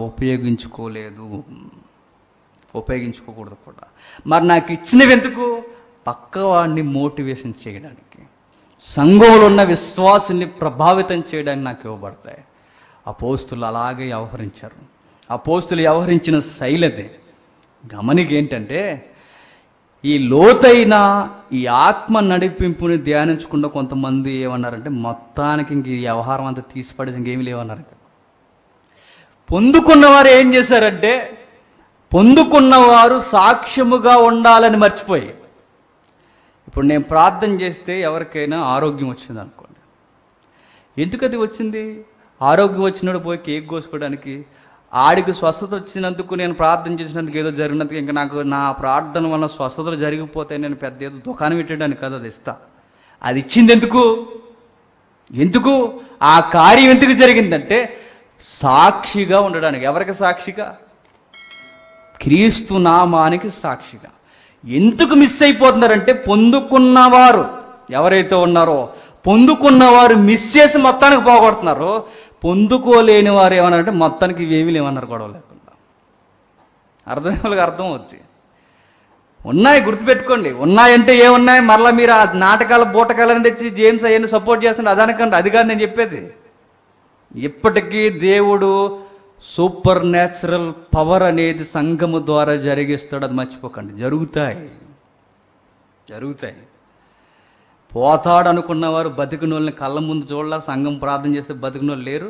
ఉపయోగించుకోకూడదు కూడా. మరి నాకు ఇచ్చినవి ఎందుకు? పక్కవాడిని మోటివేషన్ చేయడానికి, సంఘంలో ఉన్న విశ్వాసాన్ని ప్రభావితం చేయడానికి నాకు ఇవ్వబడతాయి. అపోస్తులు అలాగే వ్యవహరించారు. అపోస్తులు వ్యవహరించిన శైలదే. గమనిక ఏంటంటే, ఈ లోతైన ఈ ఆత్మ నడిపింపుని ధ్యానించకుండా కొంతమంది ఏమన్నారంటే, మొత్తానికి ఇంక ఈ వ్యవహారం అంతా తీసిపడేసి ఇంకేమీ లేవన్నారు. పొందుకున్నవారు ఏం చేశారంటే, పొందుకున్నవారు సాక్ష్యముగా ఉండాలని మర్చిపోయి, ఇప్పుడు నేను ప్రార్థన చేస్తే ఎవరికైనా ఆరోగ్యం వచ్చింది అనుకోండి, ఎందుకు అది వచ్చింది? ఆరోగ్యం వచ్చినాడు పోయి కేక్ కోసుకోవడానికి, ఆడికి స్వస్థత వచ్చినందుకు, నేను ప్రార్థన చేసినందుకు, ఏదో జరిగినందుకు, ఇంకా నాకు నా ప్రార్థన వల్ల స్వస్థతలు జరిగిపోతే నేను పెద్ద ఏదో దుకాణం పెట్టడానికి కదా అది ఇస్తా. అది ఇచ్చింది ఎందుకు? ఆ కార్యం ఎందుకు జరిగిందంటే సాక్షిగా ఉండడానికి. ఎవరికి సాక్షిగా? క్రీస్తు నామానికి సాక్షిగా. ఎందుకు మిస్ అయిపోతున్నారంటే, పొందుకున్నవారు ఎవరైతే ఉన్నారో, పొందుకున్నవారు మిస్ చేసి మొత్తానికి పోగొడుతున్నారు. పొందుకోలేని వారు ఏమన్నారంటే, మొత్తానికి ఇవేమీ లేవన్నారు గొడవ లేకుండా. అర్థమయ్యే వాళ్ళకి అర్థం అవుద్ది. ఉన్నాయి, గుర్తుపెట్టుకోండి. ఉన్నాయంటే ఏమున్నాయి? మరలా మీరు ఆ నాటకాల బూటకాలను తెచ్చి జేమ్స్ అయ్యని సపోర్ట్ చేస్తుంటే అదనకండి. అది కాదు నేను చెప్పేది. ఇప్పటికీ దేవుడు సూపర్ న్యాచురల్ పవర్ అనేది సంఘము ద్వారా జరిగిస్తాడు. అది మర్చిపోకండి. జరుగుతాయి. పోతాడు అనుకున్నవారు బతికిన వాళ్ళని కళ్ళ ముందు చూడాల. సంఘం ప్రార్థన చేస్తే బతికిన వాళ్ళు లేరు.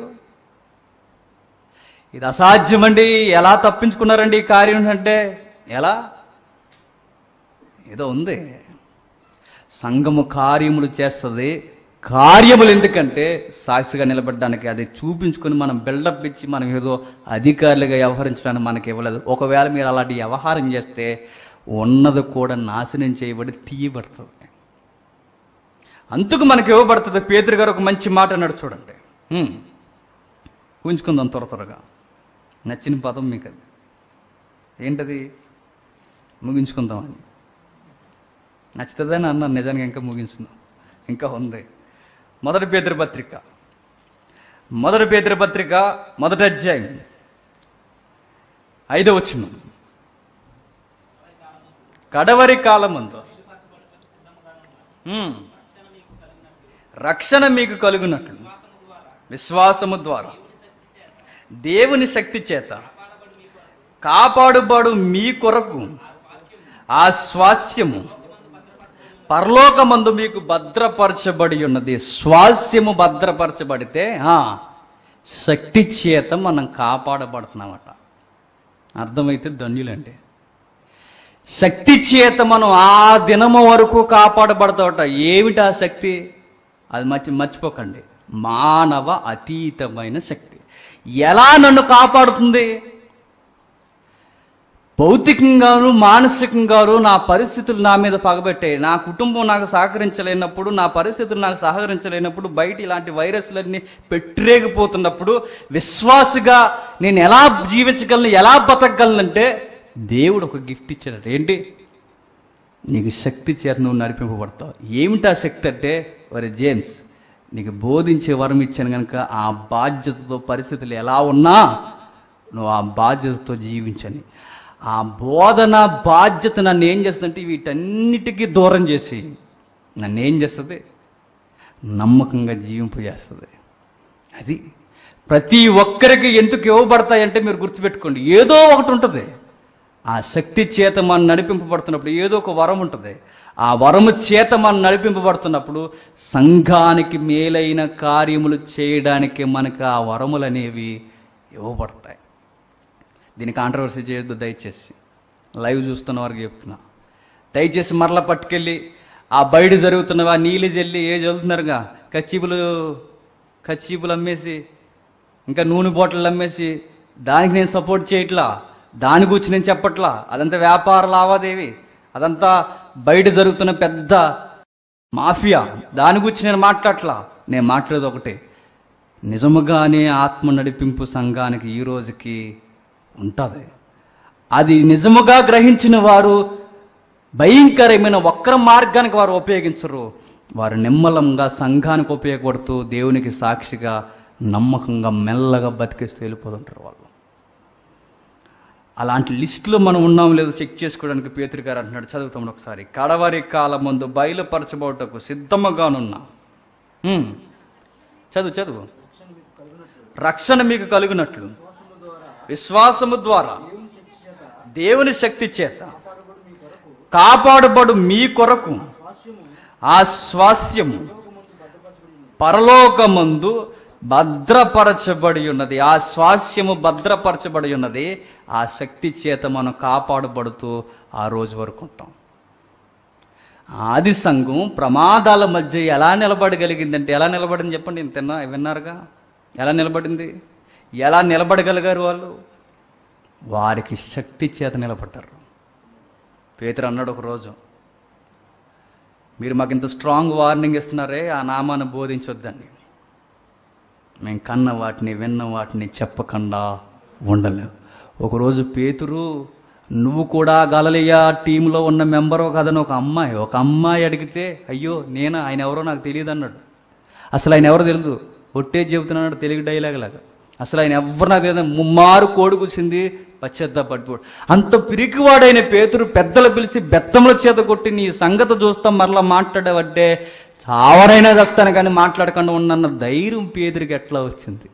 ఇది అసాధ్యమండి. ఎలా తప్పించుకున్నారండి ఈ కార్యం అంటే? ఎలా? ఏదో ఉంది. సంఘము కార్యములు చేస్తుంది. కార్యములు ఎందుకంటే సాక్షిగా నిలబడడానికి, అది చూపించుకొని మనం బిల్డప్ ఇచ్చి మనం ఏదో అధికారులుగా వ్యవహరించడానికి మనకి ఇవ్వలేదు. ఒకవేళ మీరు అలాంటి వ్యవహారం చేస్తే ఉన్నది కూడా నాశనం చేయబడి తీయబడుతుంది. అందుకు మనకి ఇవ్వబడుతుంది. పేతురు గారు ఒక మంచి మాట అన్నాడు చూడండి. ఊహించుకుందాం త్వరగా. నచ్చిన పదం మీకు అది ఏంటది? ముగించుకుందామని నచ్చుతుందని అన్నాను. నిజానికి ఇంకా ముగించుందాం, ఇంకా ఉంది. మొదటి పేతురు పత్రిక మొదటి అధ్యాయం 5వ వచనం. కడవరి కాలమందు రక్షణ మీకు కలుగునట్లు విశ్వాసము ద్వారా దేవుని శక్తి చేత కాపాడుబడు మీ కొరకు ఆ స్వాస్థ్యము పరలోకమందు మీకు భద్రపరచబడి ఉన్నది. స్వాస్థ్యము భద్రపరచబడితే శక్తి చేత మనం కాపాడబడుతున్నామట. అర్థమైతే ధన్యులండి. శక్తి చేత మనం ఆ దినము వరకు కాపాడబడతామట. ఏమిటి ఆ శక్తి? అది మర్చిపోకండి. మానవ అతీతమైన శక్తి. ఎలా నన్ను కాపాడుతుంది? భౌతికంగాను మానసికంగాను నా పరిస్థితులు నా మీద పగబెట్టాయి. నా కుటుంబం నాకు సహకరించలేనప్పుడు, నా పరిస్థితులు నాకు సహకరించలేనప్పుడు, బయట ఇలాంటి వైరస్లన్నీ పెట్టిరేగిపోతున్నప్పుడు విశ్వాసగా నేను ఎలా జీవించగలను, ఎలా బతకగలనంటే దేవుడు ఒక గిఫ్ట్ ఇచ్చాడు. ఏంటి? నీకు శక్తి చేత నువ్వు నడిపింపబడతావు. ఏమిటా శక్తి అంటే, ఒరే జేమ్స్, నీకు బోధించే వరం ఇచ్చాను కనుక ఆ బాధ్యతతో పరిస్థితులు ఎలా ఉన్నా నువ్వు ఆ బాధ్యతతో జీవించని. ఆ బోధన బాధ్యత నన్ను ఏం చేస్తుందంటే వీటన్నిటికీ దూరం చేసి నన్ను ఏం చేస్తుంది? నమ్మకంగా జీవింపజేస్తుంది. అది ప్రతి ఒక్కరికి ఎందుకు ఇవ్వబడతాయంటే మీరు గుర్తుపెట్టుకోండి, ఏదో ఒకటి ఉంటుంది. ఆ శక్తి చేత మనం నడిపింపబడుతున్నప్పుడు ఏదో ఒక వరం ఉంటుంది. ఆ వరము చేత మనం నడిపింపబడుతున్నప్పుడు సంఘానికి మేలైన కార్యములు చేయడానికి మనకు ఆ వరములు అనేవి ఇవ్వబడతాయి. దీన్ని కాంట్రవర్సీ చేయొద్దు దయచేసి. లైవ్ చూస్తున్న వారికి చెప్తున్నా, దయచేసి మరలా పట్టుకెళ్ళి ఆ బయట జరుగుతున్నవా నీళ్ళు జల్లి చదువుతున్నారుగా కచ్చీపులు అమ్మేసి, ఇంకా నూనె బాటిల్ అమ్మేసి, దానికి నేను సపోర్ట్ చేయట్లా, దాని గురించి నేను చెప్పట్లా. అదంతా వ్యాపార లావాదేవీ, అదంతా బయట జరుగుతున్న పెద్ద మాఫియా. దాని గురించి నేను మాట్లాడట్లా. నేను మాట్లాడేది ఒకటే, నిజముగానే ఆత్మ నడిపింపు సంఘానికి ఈ రోజుకి ఉంటుంది. అది నిజముగా గ్రహించిన వారు భయంకరమైన వక్ర మార్గానికి వారు ఉపయోగించరు. వారు నిమ్మలంగా సంఘానికి ఉపయోగపడుతూ దేవునికి సాక్షిగా నమ్మకంగా మెల్లగా బతికేస్తూ వెళ్ళిపోతుంటారు వాళ్ళు. అలాంటి లిస్టులో మనం ఉన్నాం లేదో చెక్ చేసుకోవడానికి పేతురు గారు అంటున్నాడు. చదువుతాం ఒకసారి. కడవరి కాలమందు బయలుపరచబడుటకు సిద్ధముగానున్నా. చదువు. రక్షణ మీకు కలుగునట్లు విశ్వాసము ద్వారా దేవుని శక్తి చేత కాపాడబడు మీ కొరకు ఆ స్వాస్యము పరలోకమందు భద్రపరచబడి ఉన్నది. ఆ స్వాస్యము భద్రపరచబడి ఉన్నది. ఆ శక్తి చేత మనం కాపాడబడుతూ ఆ రోజు వరకు ఉంటాం. ఆది సంఘం ప్రమాదాల మధ్య ఎలా నిలబడగలిగిందంటే, ఎలా నిలబడింది చెప్పండి? విన్నారుగా ఎలా నిలబడింది? ఎలా నిలబడగలిగారు వాళ్ళు? వారికి శక్తి చేత నిలబడ్డారు. పేతురు అన్నాడు ఒకరోజు, మీరు మాకు ఇంత స్ట్రాంగ్ వార్నింగ్ ఇస్తున్నారే, ఆ నామాన్ని బోధించొద్దండి. మేము కన్న వాటిని విన్న వాటిని చెప్పకుండా ఉండలేము. ఒకరోజు పేతురు, నువ్వు కూడా గలిలయ టీంలో ఉన్న మెంబరు కదని ఒక అమ్మాయి అడిగితే, అయ్యో నేనా, ఆయన ఎవరో నాకు తెలియదు అన్నాడు. అసలు ఆయన ఎవరో తెలియదు, ఒట్టే చెబుతున్నాడు తెలుగు డైలాగ్ లాగా. అసలు ఆయన ఎవరు నాకు తెలియదు. ముమ్మారు కోడి కూర్చింది, పశ్చాత్తాపడిపోడు. అంత పిరికివాడైన పేతురు పెద్దలు పిలిచి బెత్తముల చేత కొట్టి, నీ సంగతి చూస్తాం మరలా మాట్లాడేవంటే చావరైనా చేస్తాను కానీ మాట్లాడకుండా ఉన్నన్న ధైర్యం పేతురికి ఎట్లా వచ్చింది?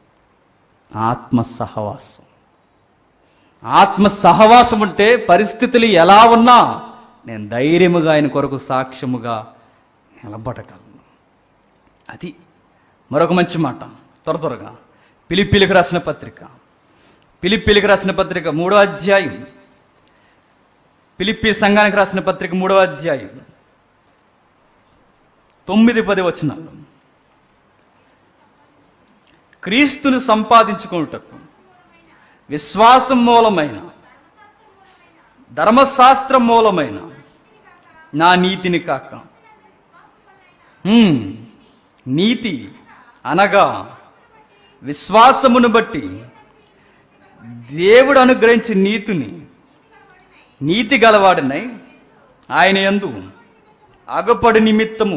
ఆత్మ సహవాసం ఉంటే పరిస్థితులు ఎలా ఉన్నా నేను ధైర్యముగా ఆయన కొరకు సాక్ష్యముగా నిలబడగలను. అది మరొక మంచి మాట. త్వరగా ఫిలిప్పీలకు రాసిన పత్రిక 3వ అధ్యాయం, ఫిలిప్పీ సంఘానికి రాసిన పత్రిక 3వ అధ్యాయం 9-10 వచనాలు. క్రీస్తును సంపాదించుకొనుటకు విశ్వాసం మూలమైన ధర్మశాస్త్రం మూలమైన నా నీతిని కాక, నీతి అనగా విశ్వాసమును బట్టి దేవుడు అనుగ్రహించిన నీతి గలవాడినై ఆయన యందు అగపడి నిమిత్తము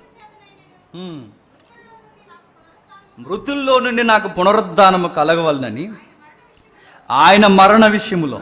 మృతుల్లో నుండి నాకు పునరుద్ధానము కలగవలనని ఆయన మరణ విషయములో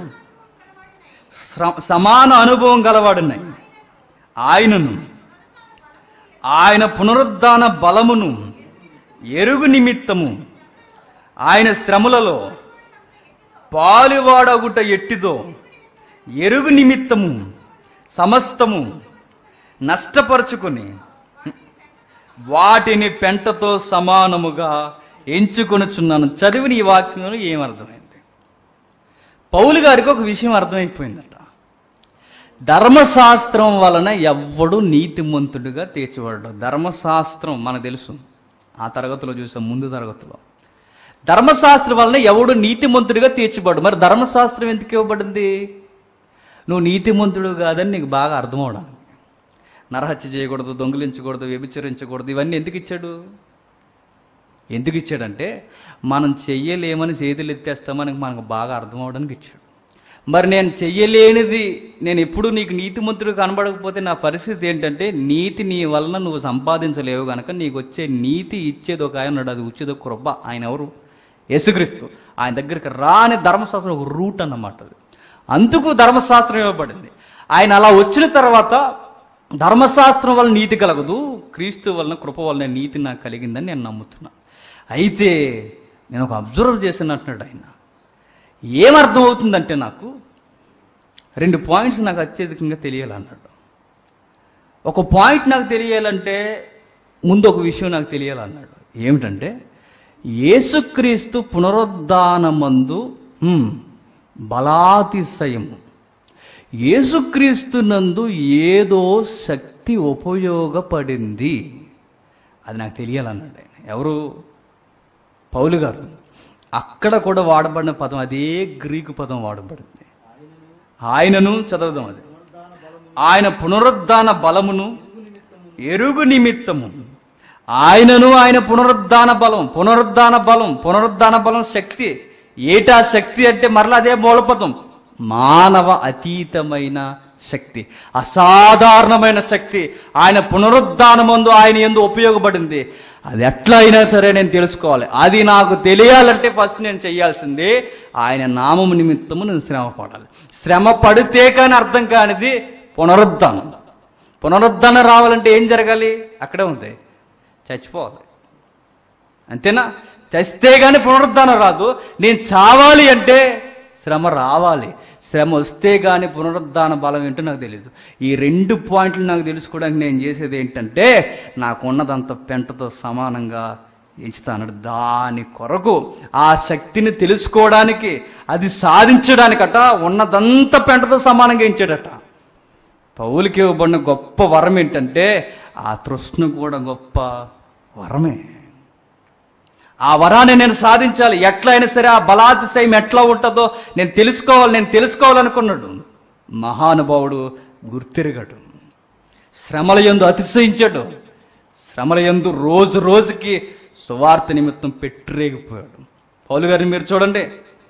సమాన అనుభవం గలవాడినై ఆయనను ఆయన పునరుద్ధాన బలమును ఎరుగు నిమిత్తము ఆయన శ్రమలలో పాలువాడగుట ఎట్టిదో ఎరుగు నిమిత్తము సమస్తము నష్టపరుచుకొని వాటిని పెంటతో సమానముగా ఎంచుకొనుచున్నాను. చదివిన ఈ వాక్యంలో ఏమర్థమైంది? పౌలు గారికి ఒక విషయం అర్థమైపోయిందట. ధర్మశాస్త్రం వలన ఎవ్వడు నీతిమంతుడిగా తీర్చబడ్డాడు. ధర్మశాస్త్రం మనకు తెలుసు, ఆ తరగతిలో చూసాం, ముందు తరగతిలో. ధర్మశాస్త్రం వలన ఎవడు నీతిమంతుడిగా తీర్చబడ్డు. మరి ధర్మశాస్త్రం ఎందుకు ఇవ్వబడింది? నువ్వు నీతిమంతుడు కాదని నీకు బాగా అర్థమవడానికి. నరహత్య చేయకూడదు, దొంగిలించకూడదు, వ్యభిచరించకూడదు, ఇవన్నీ ఎందుకు ఇచ్చాడంటే మనం చెయ్యలేమని చేతులు ఎత్తేస్తామని మనకు బాగా అర్థం అవడానికి ఇచ్చాడు. మరి నేను చెయ్యలేనిది, నేను ఎప్పుడు నీకు నీతిమంతుడు కనబడకపోతే నా పరిస్థితి ఏంటంటే, నీతి నీ వలన నువ్వు సంపాదించలేవు కనుక నీకు వచ్చే నీతి ఇచ్చేది ఒక ఆయన ఉన్నాడు, అది వచ్చేది ఒక కృప. ఆయన ఎవరు? యేసుక్రీస్తు. ఆయన దగ్గరికి రాని ధర్మశాస్త్రం ఒక రూట్ అన్నమాట. అది అందుకు ధర్మశాస్త్రం ఇవ్వబడింది. ఆయన అలా వచ్చిన తర్వాత ధర్మశాస్త్రం వల్ల నీతి కలగదు, క్రీస్తు వలన కృప వలన నీతి నాకు కలిగిందని నేను నమ్ముతున్నా. అయితే నేను ఒక అబ్జర్వ్ చేసినట్టున్నాడు ఆయన. ఏమర్థం అవుతుందంటే, నాకు 2 పాయింట్స్ నాకు అత్యధికంగా తెలియాలన్నాడు. ఒక పాయింట్ నాకు తెలియాలంటే ముందు ఒక విషయం నాకు తెలియాలన్నాడు. ఏమిటంటే, యేసుక్రీస్తు పునరుద్ధానమందు బలాతిశయము, యేసుక్రీస్తునందు ఏదో శక్తి ఉపయోగపడింది, అది నాకు తెలియాలన్నాడు ఆయన. ఎవరు? పౌలు గారు. అక్కడ కూడా వాడబడిన పదం అదే గ్రీకు పదం వాడబడింది. ఆయనను చదవదాం. అది ఆయన పునరుద్ధాన బలమును ఎరుగు నిమిత్తము, ఆయనను ఆయన పునరుద్ధాన బలం శక్తి. ఏటా శక్తి అంటే మరలా అదే మూలపదం, మానవ అతీతమైన శక్తి, అసాధారణమైన శక్తి. ఆయన పునరుద్ధానమందు ఆయన యందు ఉపయోగపడింది. అది ఎట్లా అయినా సరే నేను తెలుసుకోవాలి. అది నాకు తెలియాలంటే ఫస్ట్ నేను చేయాల్సింది ఆయన నామము నిమిత్తము నేను శ్రమ పడాలి. శ్రమ పడితే కానీ అర్థం కానిది పునరుద్ధానం. పునరుద్ధానం రావాలంటే ఏం జరగాలి? అక్కడే ఉంది, చచ్చిపోవాలి. అంతేనా? చస్తే కానీ పునరుద్ధానం రాదు. నేను చావాలి అంటే శ్రమ రావాలి. శ్రమ వస్తే కానీ పునరుద్ధాన బలం ఏంటో నాకు తెలియదు. ఈ 2 పాయింట్లు నాకు తెలుసుకోవడానికి నేను చేసేది ఏంటంటే, నాకున్నదంత పెంటతో సమానంగా ఎంచుతాను. దాని కొరకు ఆ శక్తిని తెలుసుకోవడానికి, అది సాధించడానికట ఉన్నదంతా పెంటతో సమానంగా ఎంచాడట. పౌలుకి ఇవ్వబడిన గొప్ప వరం ఏంటంటే, ఆ తృష్ణ కూడా గొప్ప వరమే. ఆ వరాన్ని నేను సాధించాలి. ఎట్లా అయినా సరే ఆ బలాతిశయం ఎట్లా ఉంటుందో నేను తెలుసుకోవాలనుకున్నాడు. మహానుభావుడు గుర్తిరగడు, శ్రమల యందు అతిశయించాడు. శ్రమల యందు రోజు రోజుకి సువార్త నిమిత్తం పెట్టిరేగిపోయాడు. పౌలు గారిని మీరు చూడండి.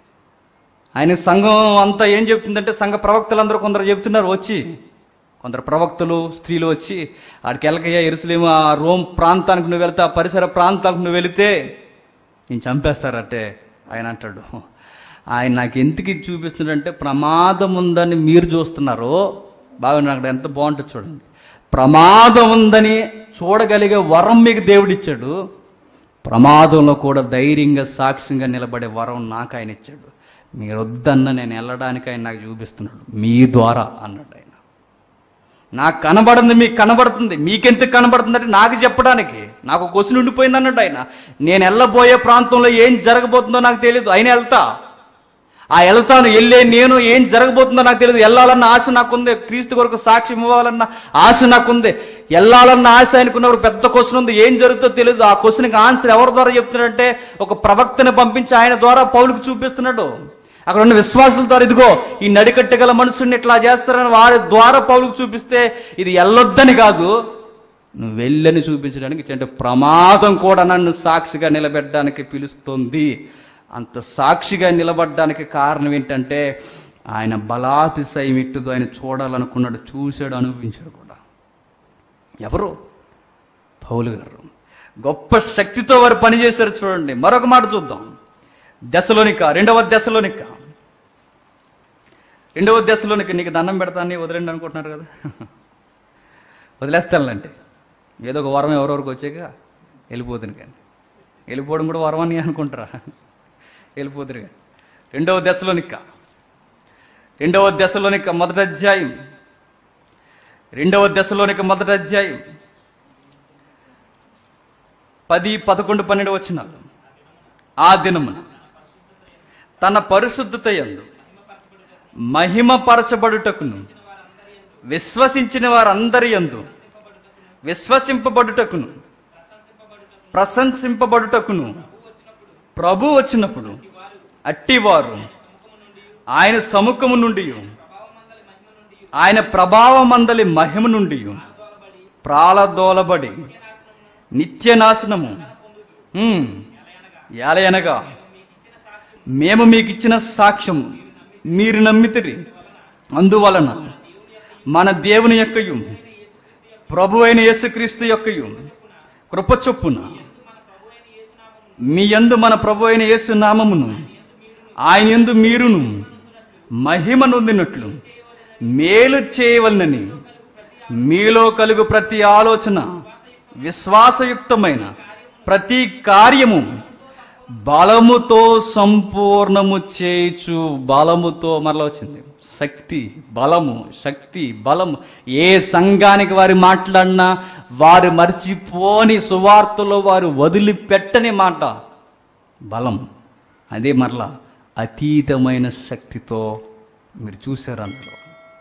ఆయన సంఘం అంతా ఏం చెప్తుందంటే, సంఘ ప్రవక్తలందరూ కొందరు చెప్తున్నారు, వచ్చి కొందరు ప్రవక్తలు స్త్రీలు వచ్చి, ఆడికి వెళ్ళకయ్యా యెరూషలేము, ఆ రోమ్ ప్రాంతానికి నువ్వు వెళితే, ఆ పరిసర ప్రాంతానికి నువ్వు వెళితే నేను చంపేస్తారంటే ఆయన అంటాడు, ఆయన నాకు ఎందుకు ఇది చూపిస్తున్నాడంటే, ప్రమాదం ఉందని మీరు చూస్తున్నారు. బాగా నాకు ఎంత బాగుంటుంది చూడండి. ప్రమాదం ఉందని చూడగలిగే వరం మీకు దేవుడిచ్చాడు. ప్రమాదంలో కూడా ధైర్యంగా సాక్ష్యంగా నిలబడే వరం నాకు ఆయన ఇచ్చాడు. మీరు వద్దన్న నేను వెళ్ళడానికి ఆయన నాకు చూపిస్తున్నాడు మీ ద్వారా అన్నాడు. ఆయన నాకు కనబడింది మీకు కనబడుతుంది. మీకెందుకు కనబడుతుంది అంటే నాకు చెప్పడానికి. నాకు క్వశ్చన్ ఉండిపోయింది అన్నట్టు. ఆయన నేను వెళ్ళబోయే ప్రాంతంలో ఏం జరగబోతుందో నాకు తెలియదు, అయినా వెళ్తాను. వెళ్ళే నేను ఏం జరగబోతుందో నాకు తెలియదు. వెళ్ళాలన్న ఆశ నాకుంది, క్రీస్తు కొరకు సాక్ష్యం ఇవ్వాలన్న ఆశ నాకుంది, వెళ్ళాలన్న ఆశ ఆయనకున్నప్పుడు పెద్ద క్వశ్చన్ ఉంది, ఏం జరుగుతుందో తెలియదు. ఆ క్వశ్చన్కి ఆన్సర్ ఎవరి ద్వారా చెప్తున్నాడంటే, ఒక ప్రవక్తని పంపించి ఆయన ద్వారా పౌలుకు చూపిస్తున్నాడు. అక్కడ ఉన్న విశ్వాసుల ద్వారా, ఇదిగో ఈ నడికట్టగల మనుషుల్ని ఇట్లా చేస్తారని వారి ద్వారా పౌలుకు చూపిస్తే, ఇది వెళ్ళొద్దని కాదు, నువ్వు వెళ్ళని చూపించడానికి. అంటే ప్రమాదం కూడా నన్ను సాక్షిగా నిలబెట్టడానికి పిలుస్తుంది. అంత సాక్షిగా నిలబడ్డానికి కారణం ఏంటంటే, ఆయన బలాతిశయం ఇట్టుదో ఆయన చూడాలనుకున్నాడు, చూశాడు, అనుభవించాడు కూడా. ఎవరు? పౌలు గారు. గొప్ప శక్తితో వారు పనిచేశారు. చూడండి, మరొక మాట చూద్దాం. రెండవ దశలోనిక నీకు దండం పెడతాను వదిలేండి అనుకుంటున్నారు కదా. వదిలేస్తానులంటే ఏదో ఒక వరం ఎవరెవరికి వచ్చాక వెళ్ళిపోతుంది. కానీ వెళ్ళిపోవడం కూడా వరం అని అనుకుంటారా? వెళ్ళిపోతురు. కానీ రెండవ దశలోనిక మొదటి అధ్యాయం 10, 11, 12 వచనాలు. ఆ దినమున తన పరిశుద్ధత యందు మహిమపరచబడుటకును, విశ్వసించిన వారందరి యందు విశ్వసింపబడుటకును, ప్రశంసింపబడుటకును ప్రభు వచ్చినప్పుడు అట్టివారు ఆయన సముఖము నుండి, ఆయన ప్రభావమందలి మహిమ నుండి ప్రాళదోలబడి నిత్యనాశనము ఏలయనగా మేము మీకు ఇచ్చిన సాక్ష్యం మీరు నమ్మితిరి. అందువలన మన దేవుని యొక్కయు ప్రభు అయిన యేసుక్రీస్తు యొక్కయు కృప చొప్పున మీ యందు మన ప్రభు అయిన యేసు నామమును ఆయన యందు మీరును మహిమ నొందినట్లు మేలు చేయవలనని మీలో కలుగు ప్రతి ఆలోచన, విశ్వాసయుక్తమైన ప్రతి కార్యము బలముతో సంపూర్ణము చేయుచు. బలముతో మరలా వచ్చింది శక్తి బలము. ఏ సంఘానికి వారు మాట్లాడినా వారు మర్చిపోని, సువార్తలో వారు వదిలిపెట్టని మాట బలం. అదే మరలా అతీతమైన శక్తితో మీరు చూశారన్నాడు.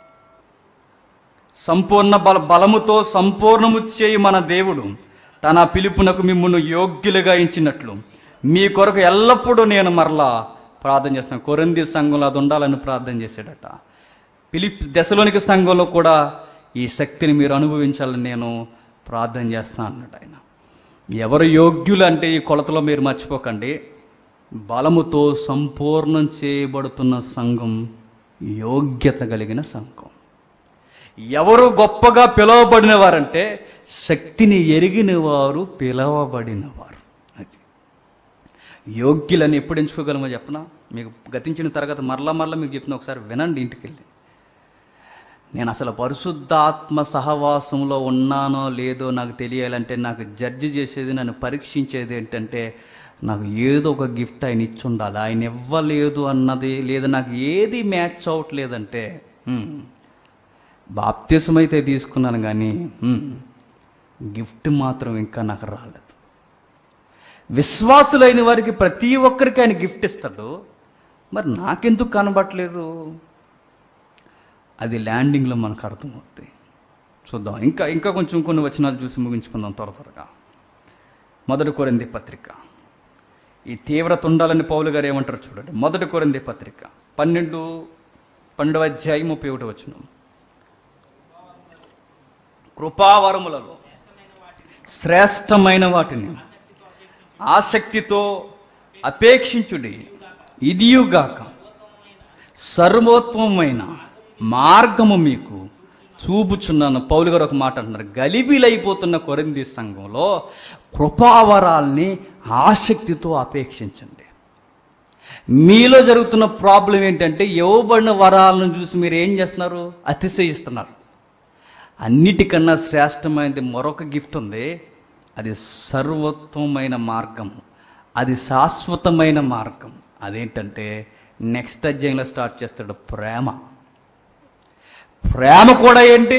సంపూర్ణ బలముతో సంపూర్ణము చేయి మన దేవుడు తన పిలుపునకు మిమ్మును యోగ్యులుగా ఎంచినట్లు మీ కొరకు ఎల్లప్పుడూ నేను మరలా ప్రార్థన చేస్తున్నాను. కొరింథీ సంఘంలో అది ఉండాలని ప్రార్థన చేశాడట. దశలోనిక సంఘంలో కూడా ఈ శక్తిని మీరు అనుభవించాలని నేను ప్రార్థన చేస్తాను అన్నట్టు ఆయన. ఎవరు యోగ్యులు అంటే ఈ కొలతలో మీరు మర్చిపోకండి. బలముతో సంపూర్ణం చేయబడుతున్న సంఘం యోగ్యత కలిగిన సంఘం. ఎవరు గొప్పగా పిలువబడిన వారంటే శక్తిని ఎరిగిన వారు, పిలవబడిన వారు. అది యోగ్యులని ఎప్పుడు ఎంచుకోగలమో చెప్పనా? మీకు గతించిన తరగతి మరలా మీకు చెప్తున్నా, ఒకసారి వినండి ఇంటికి వెళ్ళి. నేను అసలు పరిశుద్ధాత్మ సహవాసంలో ఉన్నానో లేదో నాకు తెలియాలంటే, నాకు జడ్జి చేసేది, నన్ను పరీక్షించేది ఏంటంటే, నాకు ఏదో ఒక గిఫ్ట్ ఆయన ఇచ్చి ఉండాలి. ఆయన ఇవ్వలేదు అన్నది, లేదా నాకు ఏది మ్యాచ్ అవ్వట్లేదంటే, బాప్తిసం అయితే తీసుకున్నాను కానీ గిఫ్ట్ మాత్రం ఇంకా నాకు రాలేదు. విశ్వాసులైన వారికి ప్రతి ఒక్కరికి ఆయన గిఫ్ట్ ఇస్తాడు, మరి నాకెందుకు కనబట్టలేదు? అది ల్యాండింగ్లో మనకు అర్థమవుతుంది. చూద్దాం, ఇంకా కొంచెం కొన్ని వచనాలు చూసి ముగించుకుందాం త్వరగా. 1 కొరింథీ పత్రిక. ఈ తీవ్రత ఉండాలని పౌలు గారు ఏమంటారు చూడండి. 1 కొరింథీ పత్రిక 12వ అధ్యాయం 31 వచనం. కృపావరములలో శ్రేష్టమైన వాటిని ఆసక్తితో అపేక్షించుడి, ఇదియుగాక సర్వోత్తమమైన మార్గము మీకు చూపుచున్నాను. పౌలు గారు ఒక మాట అంటున్నారు, గలిబిలైపోతున్న కొరింథీ సంఘంలో కృపావరాల్ని ఆసక్తితో అపేక్షించండి. మీలో జరుగుతున్న ప్రాబ్లం ఏంటంటే, ఇవ్వబడిన వరాలను చూసి మీరు ఏం చేస్తున్నారు? అతిశయిస్తున్నారు. అన్నిటికన్నా శ్రేష్టమైనది మరొక గిఫ్ట్ ఉంది, అది సర్వోత్తమైన మార్గము, అది శాశ్వతమైన మార్గం. అదేంటంటే నెక్స్ట్ అధ్యాయంలో స్టార్ట్ చేస్తాడు, ప్రేమ. ప్రేమ కూడా ఏంటి?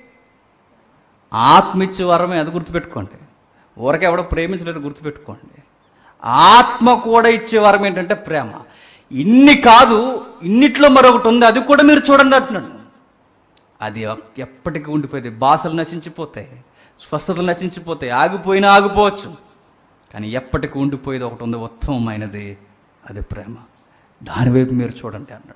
ఆత్మిచ్చే వరమే, అది గుర్తుపెట్టుకోండి. ఊరకే ఎవడో ప్రేమించలేరు, గుర్తుపెట్టుకోండి. ఆత్మ కూడా ఇచ్చే వరం ఏంటంటే ప్రేమ. ఇన్ని కాదు, ఇన్నిట్లో మరొకటి ఉంది, అది కూడా మీరు చూడండి అంటున్నాడు. అది ఎప్పటికీ ఉండిపోయింది. భాషలు నశించిపోతాయి, స్వస్థతలు నశించిపోతాయి, ఆగిపోయినా ఆగిపోవచ్చు, కానీ ఎప్పటికీ ఉండిపోయేది ఒకటి ఉంది, ఉత్తమమైనది, అది ప్రేమ. దానివైపు మీరు చూడండి అన్నట్టు.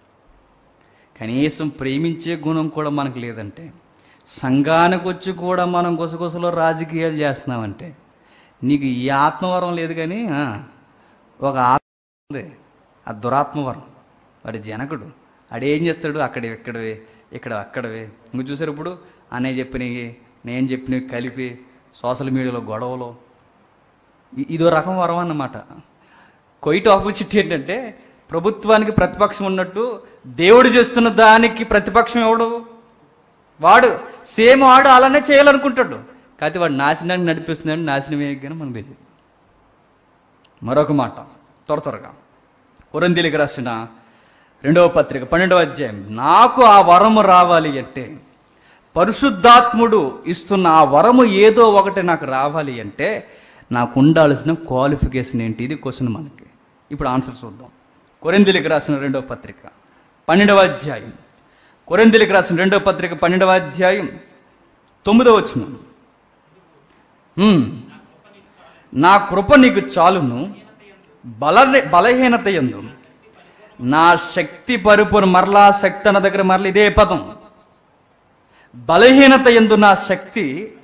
కనీసం ప్రేమించే గుణం కూడా మనకు లేదంటే, సంఘానికి వచ్చి కూడా మనం గుసగుసలో రాజకీయాలు చేస్తున్నామంటే, నీకు ఈ ఆత్మవరం లేదు. కానీ ఒక ఆత్మ ఉంది, ఆ దురాత్మవరం. వాడి జనకుడు, ఆడేం చేస్తాడు? ఇక్కడవి ఇక్కడ అక్కడవి. ఇంక చూసారు ఇప్పుడు అన్నయ్య చెప్పినవి నేను చెప్పినవి కలిపి సోషల్ మీడియాలో గొడవలు. ఇదో రకం వరం అన్నమాట. కొయిట్ ఆపోజిట్ ఏంటంటే, ప్రభుత్వానికి ప్రతిపక్షం ఉన్నట్టు దేవుడు చేస్తున్న దానికి ప్రతిపక్షం ఎవడు? వాడు. సేమ్ వాడు అలానే చేయాలనుకుంటాడు, కాకపోతే వాడు నాశనాన్ని నడిపిస్తున్నాడు. నాశనం వేయగానే మనకు తెలియదు. మరొక మాట త్వరగా కొరింథీయులకు రాసిన 2వ పత్రిక 12వ అధ్యాయం. నాకు ఆ వరము రావాలి అంటే, పరిశుద్ధాత్ముడు ఇస్తున్న ఆ వరము ఏదో ఒకటి నాకు రావాలి అంటే, నాకు ఉండాల్సిన క్వాలిఫికేషన్ ఏంటి? ఇది క్వశ్చన్ మనకి. ఇప్పుడు ఆన్సర్ చూద్దాం. కొరింథీయులకు రాసిన 2వ పత్రిక 12వ అధ్యాయం. కొరింథీయులకు రాసిన 2వ పత్రిక 12వ అధ్యాయం 9వ వచనం. నా కృప నీకు చాలును, బలహీనత యందు నా శక్తి పరిపూర్ణ. మరలా శక్తి అన్న దగ్గర మరలా ఇదే పదం. బలహీనత యందు నా శక్తి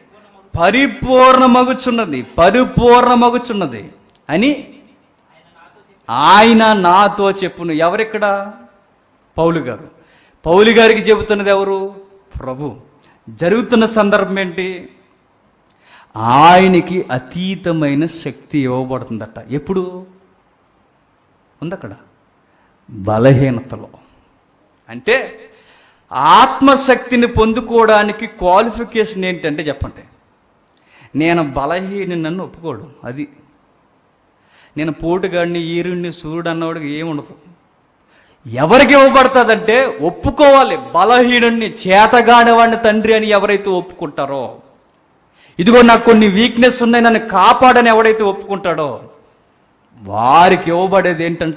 పరిపూర్ణమగుచున్నది అని ఆయన నాతో చెప్పును. ఎవరిక్కడ? పౌలు గారు. పౌలు గారికి చెబుతున్నది ఎవరు? ప్రభు. జరుగుతున్న సందర్భం ఏంటి? ఆయనకి అతీతమైన శక్తి ఇవ్వబడుతుందట. ఎప్పుడు ఉంది? అక్కడ బలహీనతలో. అంటే ఆత్మశక్తిని పొందుకోవడానికి క్వాలిఫికేషన్ ఏంటంటే చెప్పండి. నేను బలహీన నన్ను ఒప్పుకోడు. అది నేను పోటుగాడిని, ఈరుణ్ణి, సూర్యుడు అన్నవాడికి ఏముండదు. ఎవరికి ఇవ్వబడుతుందంటే ఒప్పుకోవాలి. బలహీనుడిని, చేతగాడవాడిని తండ్రి అని ఎవరైతే ఒప్పుకుంటారో, ఇదిగో నాకు కొన్ని వీక్నెస్ ఉన్నాయి, నన్ను కాపాడని ఎవడైతే ఒప్పుకుంటాడో, వారికి ఇవ్వబడేది ఏంటంట?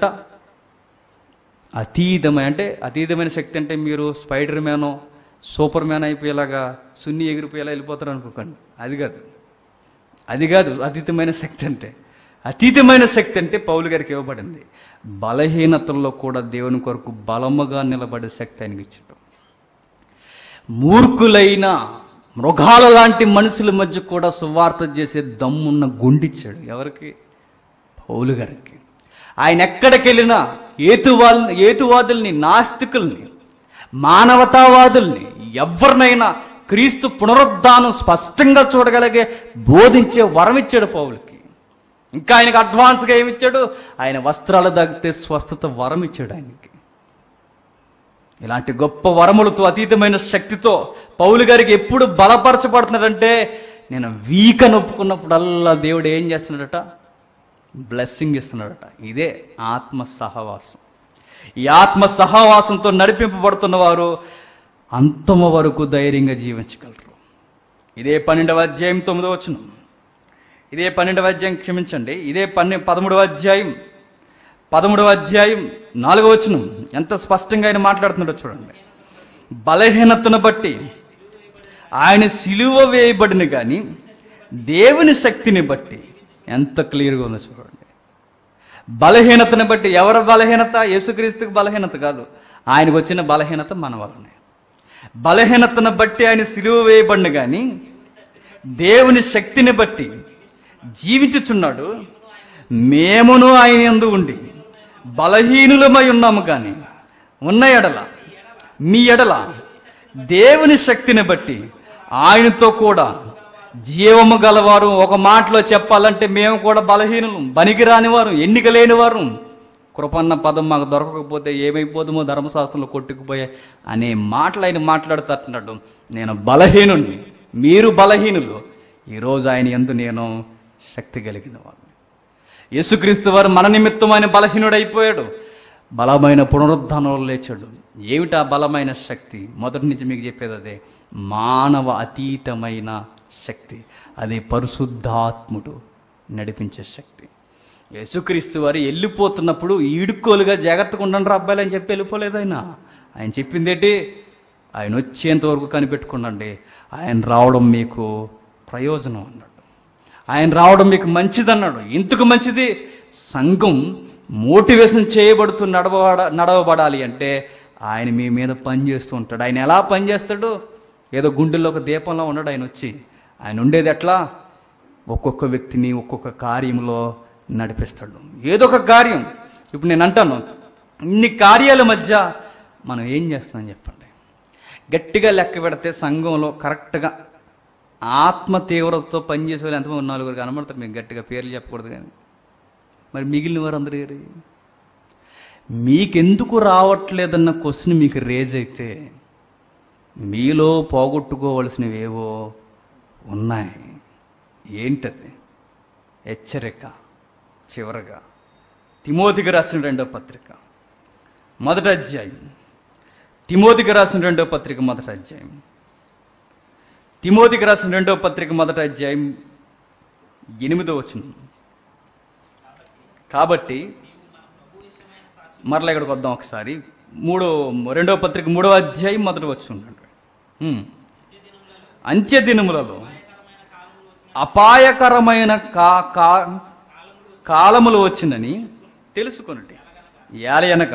అతీతమైన శక్తి. అంటే మీరు స్పైడర్ మ్యానో సూపర్ మ్యాన్ అయిపోయేలాగా సున్ని ఎగిరిపోయేలా వెళ్ళిపోతారు అనుకోకండి. అది కాదు అతీతమైన శక్తి అంటే. అతీతమైన శక్తి అంటే పౌలు గారికి ఇవ్వబడింది. బలహీనతల్లో కూడా దేవుని కొరకు బలముగా నిలబడే శక్తి ఆయనకి ఇచ్చాడు. మూర్ఖులైన మృగాల లాంటి మనుషుల మధ్య కూడా సువార్త చేసే దమ్మున్న గుండిచ్చాడు. ఎవరికి? పౌలు గారికి. ఆయన ఎక్కడికి వెళ్ళినా ఏతువాదుల్ని, నాస్తికుల్ని, మానవతావాదుల్ని, ఎవరినైనా క్రీస్తు పునరుద్ధానం స్పష్టంగా చూడగలిగే బోధించే వరం ఇచ్చాడు పౌలుకి. ఇంకా ఆయనకు అడ్వాన్స్గా ఏమిచ్చాడు? ఆయన వస్త్రాలు తగ్గితే స్వస్థత వరం ఇచ్చాడు ఆయనకి. ఇలాంటి గొప్ప వరములతో, అతీతమైన శక్తితో పౌలు గారికి ఎప్పుడు బలపరచబడుతున్నాడంటే, నేను వీక్ అని ఒప్పుకున్నప్పుడల్లా దేవుడు ఏం చేస్తున్నాడట? బ్లెస్సింగ్ ఇస్తున్నాడట. ఇదే ఆత్మ సహవాసం. ఈ ఆత్మ సహవాసంతో నడిపింపబడుతున్న వారు అంతము వరకు ధైర్యంగా జీవించగలరు. ఇదే 12వ అధ్యాయం 9వ వచనం. ఇదే 12వ అధ్యాయం, క్షమించండి, ఇదే 13వ అధ్యాయం 4వ వచనం ఎంత స్పష్టంగా ఆయన మాట్లాడుతున్నాడో చూడండి. బలహీనతను బట్టి ఆయన సిలువ వేయబడిన కానీ దేవుని శక్తిని బట్టి, ఎంత క్లియర్గా ఉందో చూడండి. బలహీనతను బట్టి, ఎవరి బలహీనత? యేసుక్రీస్తుకి బలహీనత కాదు, ఆయనకు వచ్చిన బలహీనత మన వలనే. బలహీనతను బట్టి ఆయన సిలువ వేయబడిన కానీ దేవుని శక్తిని బట్టి జీవించుచున్నాడు. మేమును ఆయన యందు ఉండి బలహీనులమై ఉన్నాము కానీ ఉన్న ఎడల, మీ ఎడల దేవుని శక్తిని బట్టి ఆయనతో కూడా జీవము గలవారు. ఒక మాటలో చెప్పాలంటే మేము కూడా బలహీనులు, పనికిరాని వారు, ఎన్నిక లేని వారు. కృపన్న పదం మాకు దొరకకపోతే ఏమైపోదుమో ధర్మశాస్త్రంలో కొట్టుకుపోయే అనే మాటలు ఆయన మాట్లాడుతున్నాడు. నేను బలహీనుణ్ణి, మీరు బలహీనులు. ఈరోజు ఆయన యందు నేను శక్తి కలిగిన వాడు. యేసుక్రీస్తు వారు మన నిమిత్తం ఆయన బలహీనుడైపోయాడు, బలమైన పునరుద్ధానంలో లేచాడు. ఏమిటా బలమైన శక్తి? మొదటి నుంచి మీకు చెప్పేది అదే, మానవ అతీతమైన శక్తి. అది పరిశుద్ధాత్ముడు నడిపించే శక్తి. యేసుక్రీస్తు వారు వెళ్ళిపోతున్నప్పుడు ఈడుకోలుగా జాగ్రత్తగా ఉండండి రా అబ్బాయిలు అని చెప్పి వెళ్ళిపోలేదు ఆయన. ఆయన చెప్పింది ఏంటి? ఆయన వచ్చేంత వరకు కనిపెట్టుకునండి, ఆయన రావడం మీకు ప్రయోజనం అన్నాడు. ఆయన రావడం మీకు మంచిది అన్నాడు. ఎందుకు మంచిది? సంఘం మోటివేషన్ చేయబడుతూ నడవబడాలి అంటే ఆయన మీ మీద పనిచేస్తూ ఉంటాడు. ఆయన ఎలా పనిచేస్తాడు? ఏదో గుండెల్లో ఒక దీపంలో ఉన్నాడు ఆయన వచ్చి. ఆయన ఉండేది ఎట్లా? ఒక్కొక్క వ్యక్తిని ఒక్కొక్క కార్యంలో నడిపిస్తాడు. ఏదో ఒక కార్యం. ఇప్పుడు నేను అంటాను, ఇన్ని కార్యాల మధ్య మనం ఏం చేస్తున్నాం చెప్పండి. గట్టిగా లెక్క పెడితే సంఘంలో కరెక్ట్గా ఆత్మ తీవ్రతతో పనిచేసే వాళ్ళు ఎంతమంది? 4 కనబడతారు. మీకు గట్టిగా పేర్లు చెప్పకూడదు కానీ. మరి మిగిలిన వారు అందరూ గారి మీకెందుకు రావట్లేదన్న క్వశ్చన్ మీకు రేజ్ అయితే మీలో పోగొట్టుకోవలసినవి ఏవో ఉన్నాయి. ఏంటది? హెచ్చరిక. చివరగా తిమోతికి రాసిన 2వ పత్రిక 1వ అధ్యాయం. తిమోతికి రాసిన 2వ పత్రిక 1వ అధ్యాయం. తిమోతికి రాసిన 2వ పత్రిక 1వ అధ్యాయం 8వ వచనం. కాబట్టి మరలా ఇక్కడికి వద్దాం ఒకసారి. 2వ పత్రిక 3వ అధ్యాయం 1వ వచనం. అంత్య దినములలో అపాయకరమైన కాలములు వచ్చిందని తెలుసుకొనండి. ఏలయనక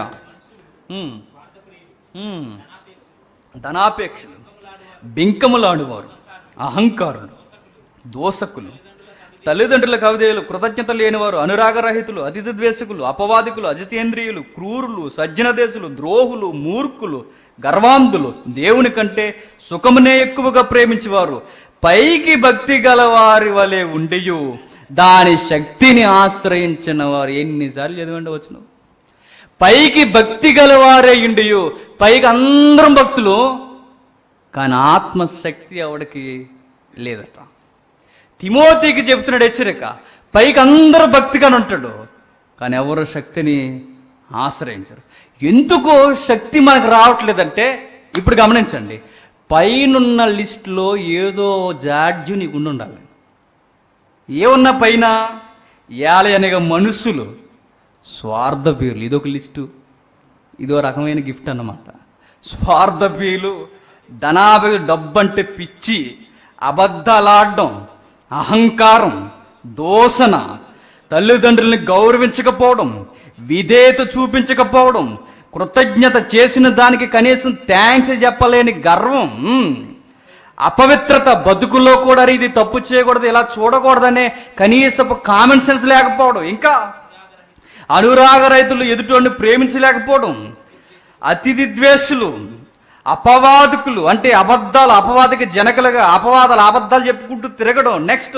ధనాపేక్షలు, బింకములాడువారు, అహంకారులు, దోషకులు, తల్లిదండ్రులకు అవిధేయులు, కృతజ్ఞత లేనివారు, అనురాగరహితులు, అతిథి ద్వేషకులు, అపవాదికులు, అజితేంద్రియులు, క్రూరులు, సజ్జనదేశులు, ద్రోహులు, మూర్ఖులు, గర్వాంధులు, దేవుని కంటే సుఖమునే ఎక్కువగా ప్రేమించేవారు, పైకి భక్తి గలవారి వలె ఉండియు దాని శక్తిని ఆశ్రయించిన వారు. ఎన్నిసార్లు చదివండి వచ్చిన? పైకి భక్తి గలవారే ఉండియు. పైకి అందరం భక్తులు, కానీ ఆత్మశక్తి ఎవడికి లేదట. తిమోతికి చెబుతున్నాడు హెచ్చరిక. పైకి అందరూ భక్తిగానే ఉంటాడు, కానీ ఎవరు శక్తిని ఆశ్రయించరు. ఎందుకో శక్తి మనకు రావట్లేదంటే ఇప్పుడు గమనించండి. పైనున్న లిస్టులో ఏదో జాడ్జు నీకు ఉండాలి. ఏమున్నా పైన ఏలయనగా మనుషులు, స్వార్థపీయులు, ఇదొక లిస్టు. ఇదో రకమైన గిఫ్ట్ అన్నమాట. స్వార్థపీయులు, డబ్బంటే పిచ్చి, అబద్ధాలాడడం, అహంకారం, దోషణ, తల్లిదండ్రుల్ని గౌరవించకపోవడం, విధేయత చూపించకపోవడం, కృతజ్ఞత చేసిన దానికి కనీసం థ్యాంక్స్ చెప్పలేని గర్వం, అపవిత్రత, బతుకుల్లో కూడా ఇది తప్పు చేయకూడదు, ఇలా చూడకూడదనే కనీసపు కామన్ సెన్స్ లేకపోవడం, ఇంకా అనురాగ రైతులు ఎదుటోడిని ప్రేమించలేకపోవడం, అతిథి ద్వేషులు, అపవాదకులు అంటే అపవాదికి జనకులుగా అబద్ధాలు చెప్పుకుంటూ తిరగడం. నెక్స్ట్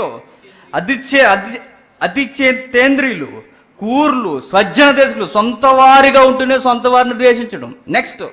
అతిచేంద్రియులు, కూర్లు, స్వజ్జన దేశకులు, సొంత వారిగా ఉంటూనే సొంత వారిని ద్వేషించడం. నెక్స్ట్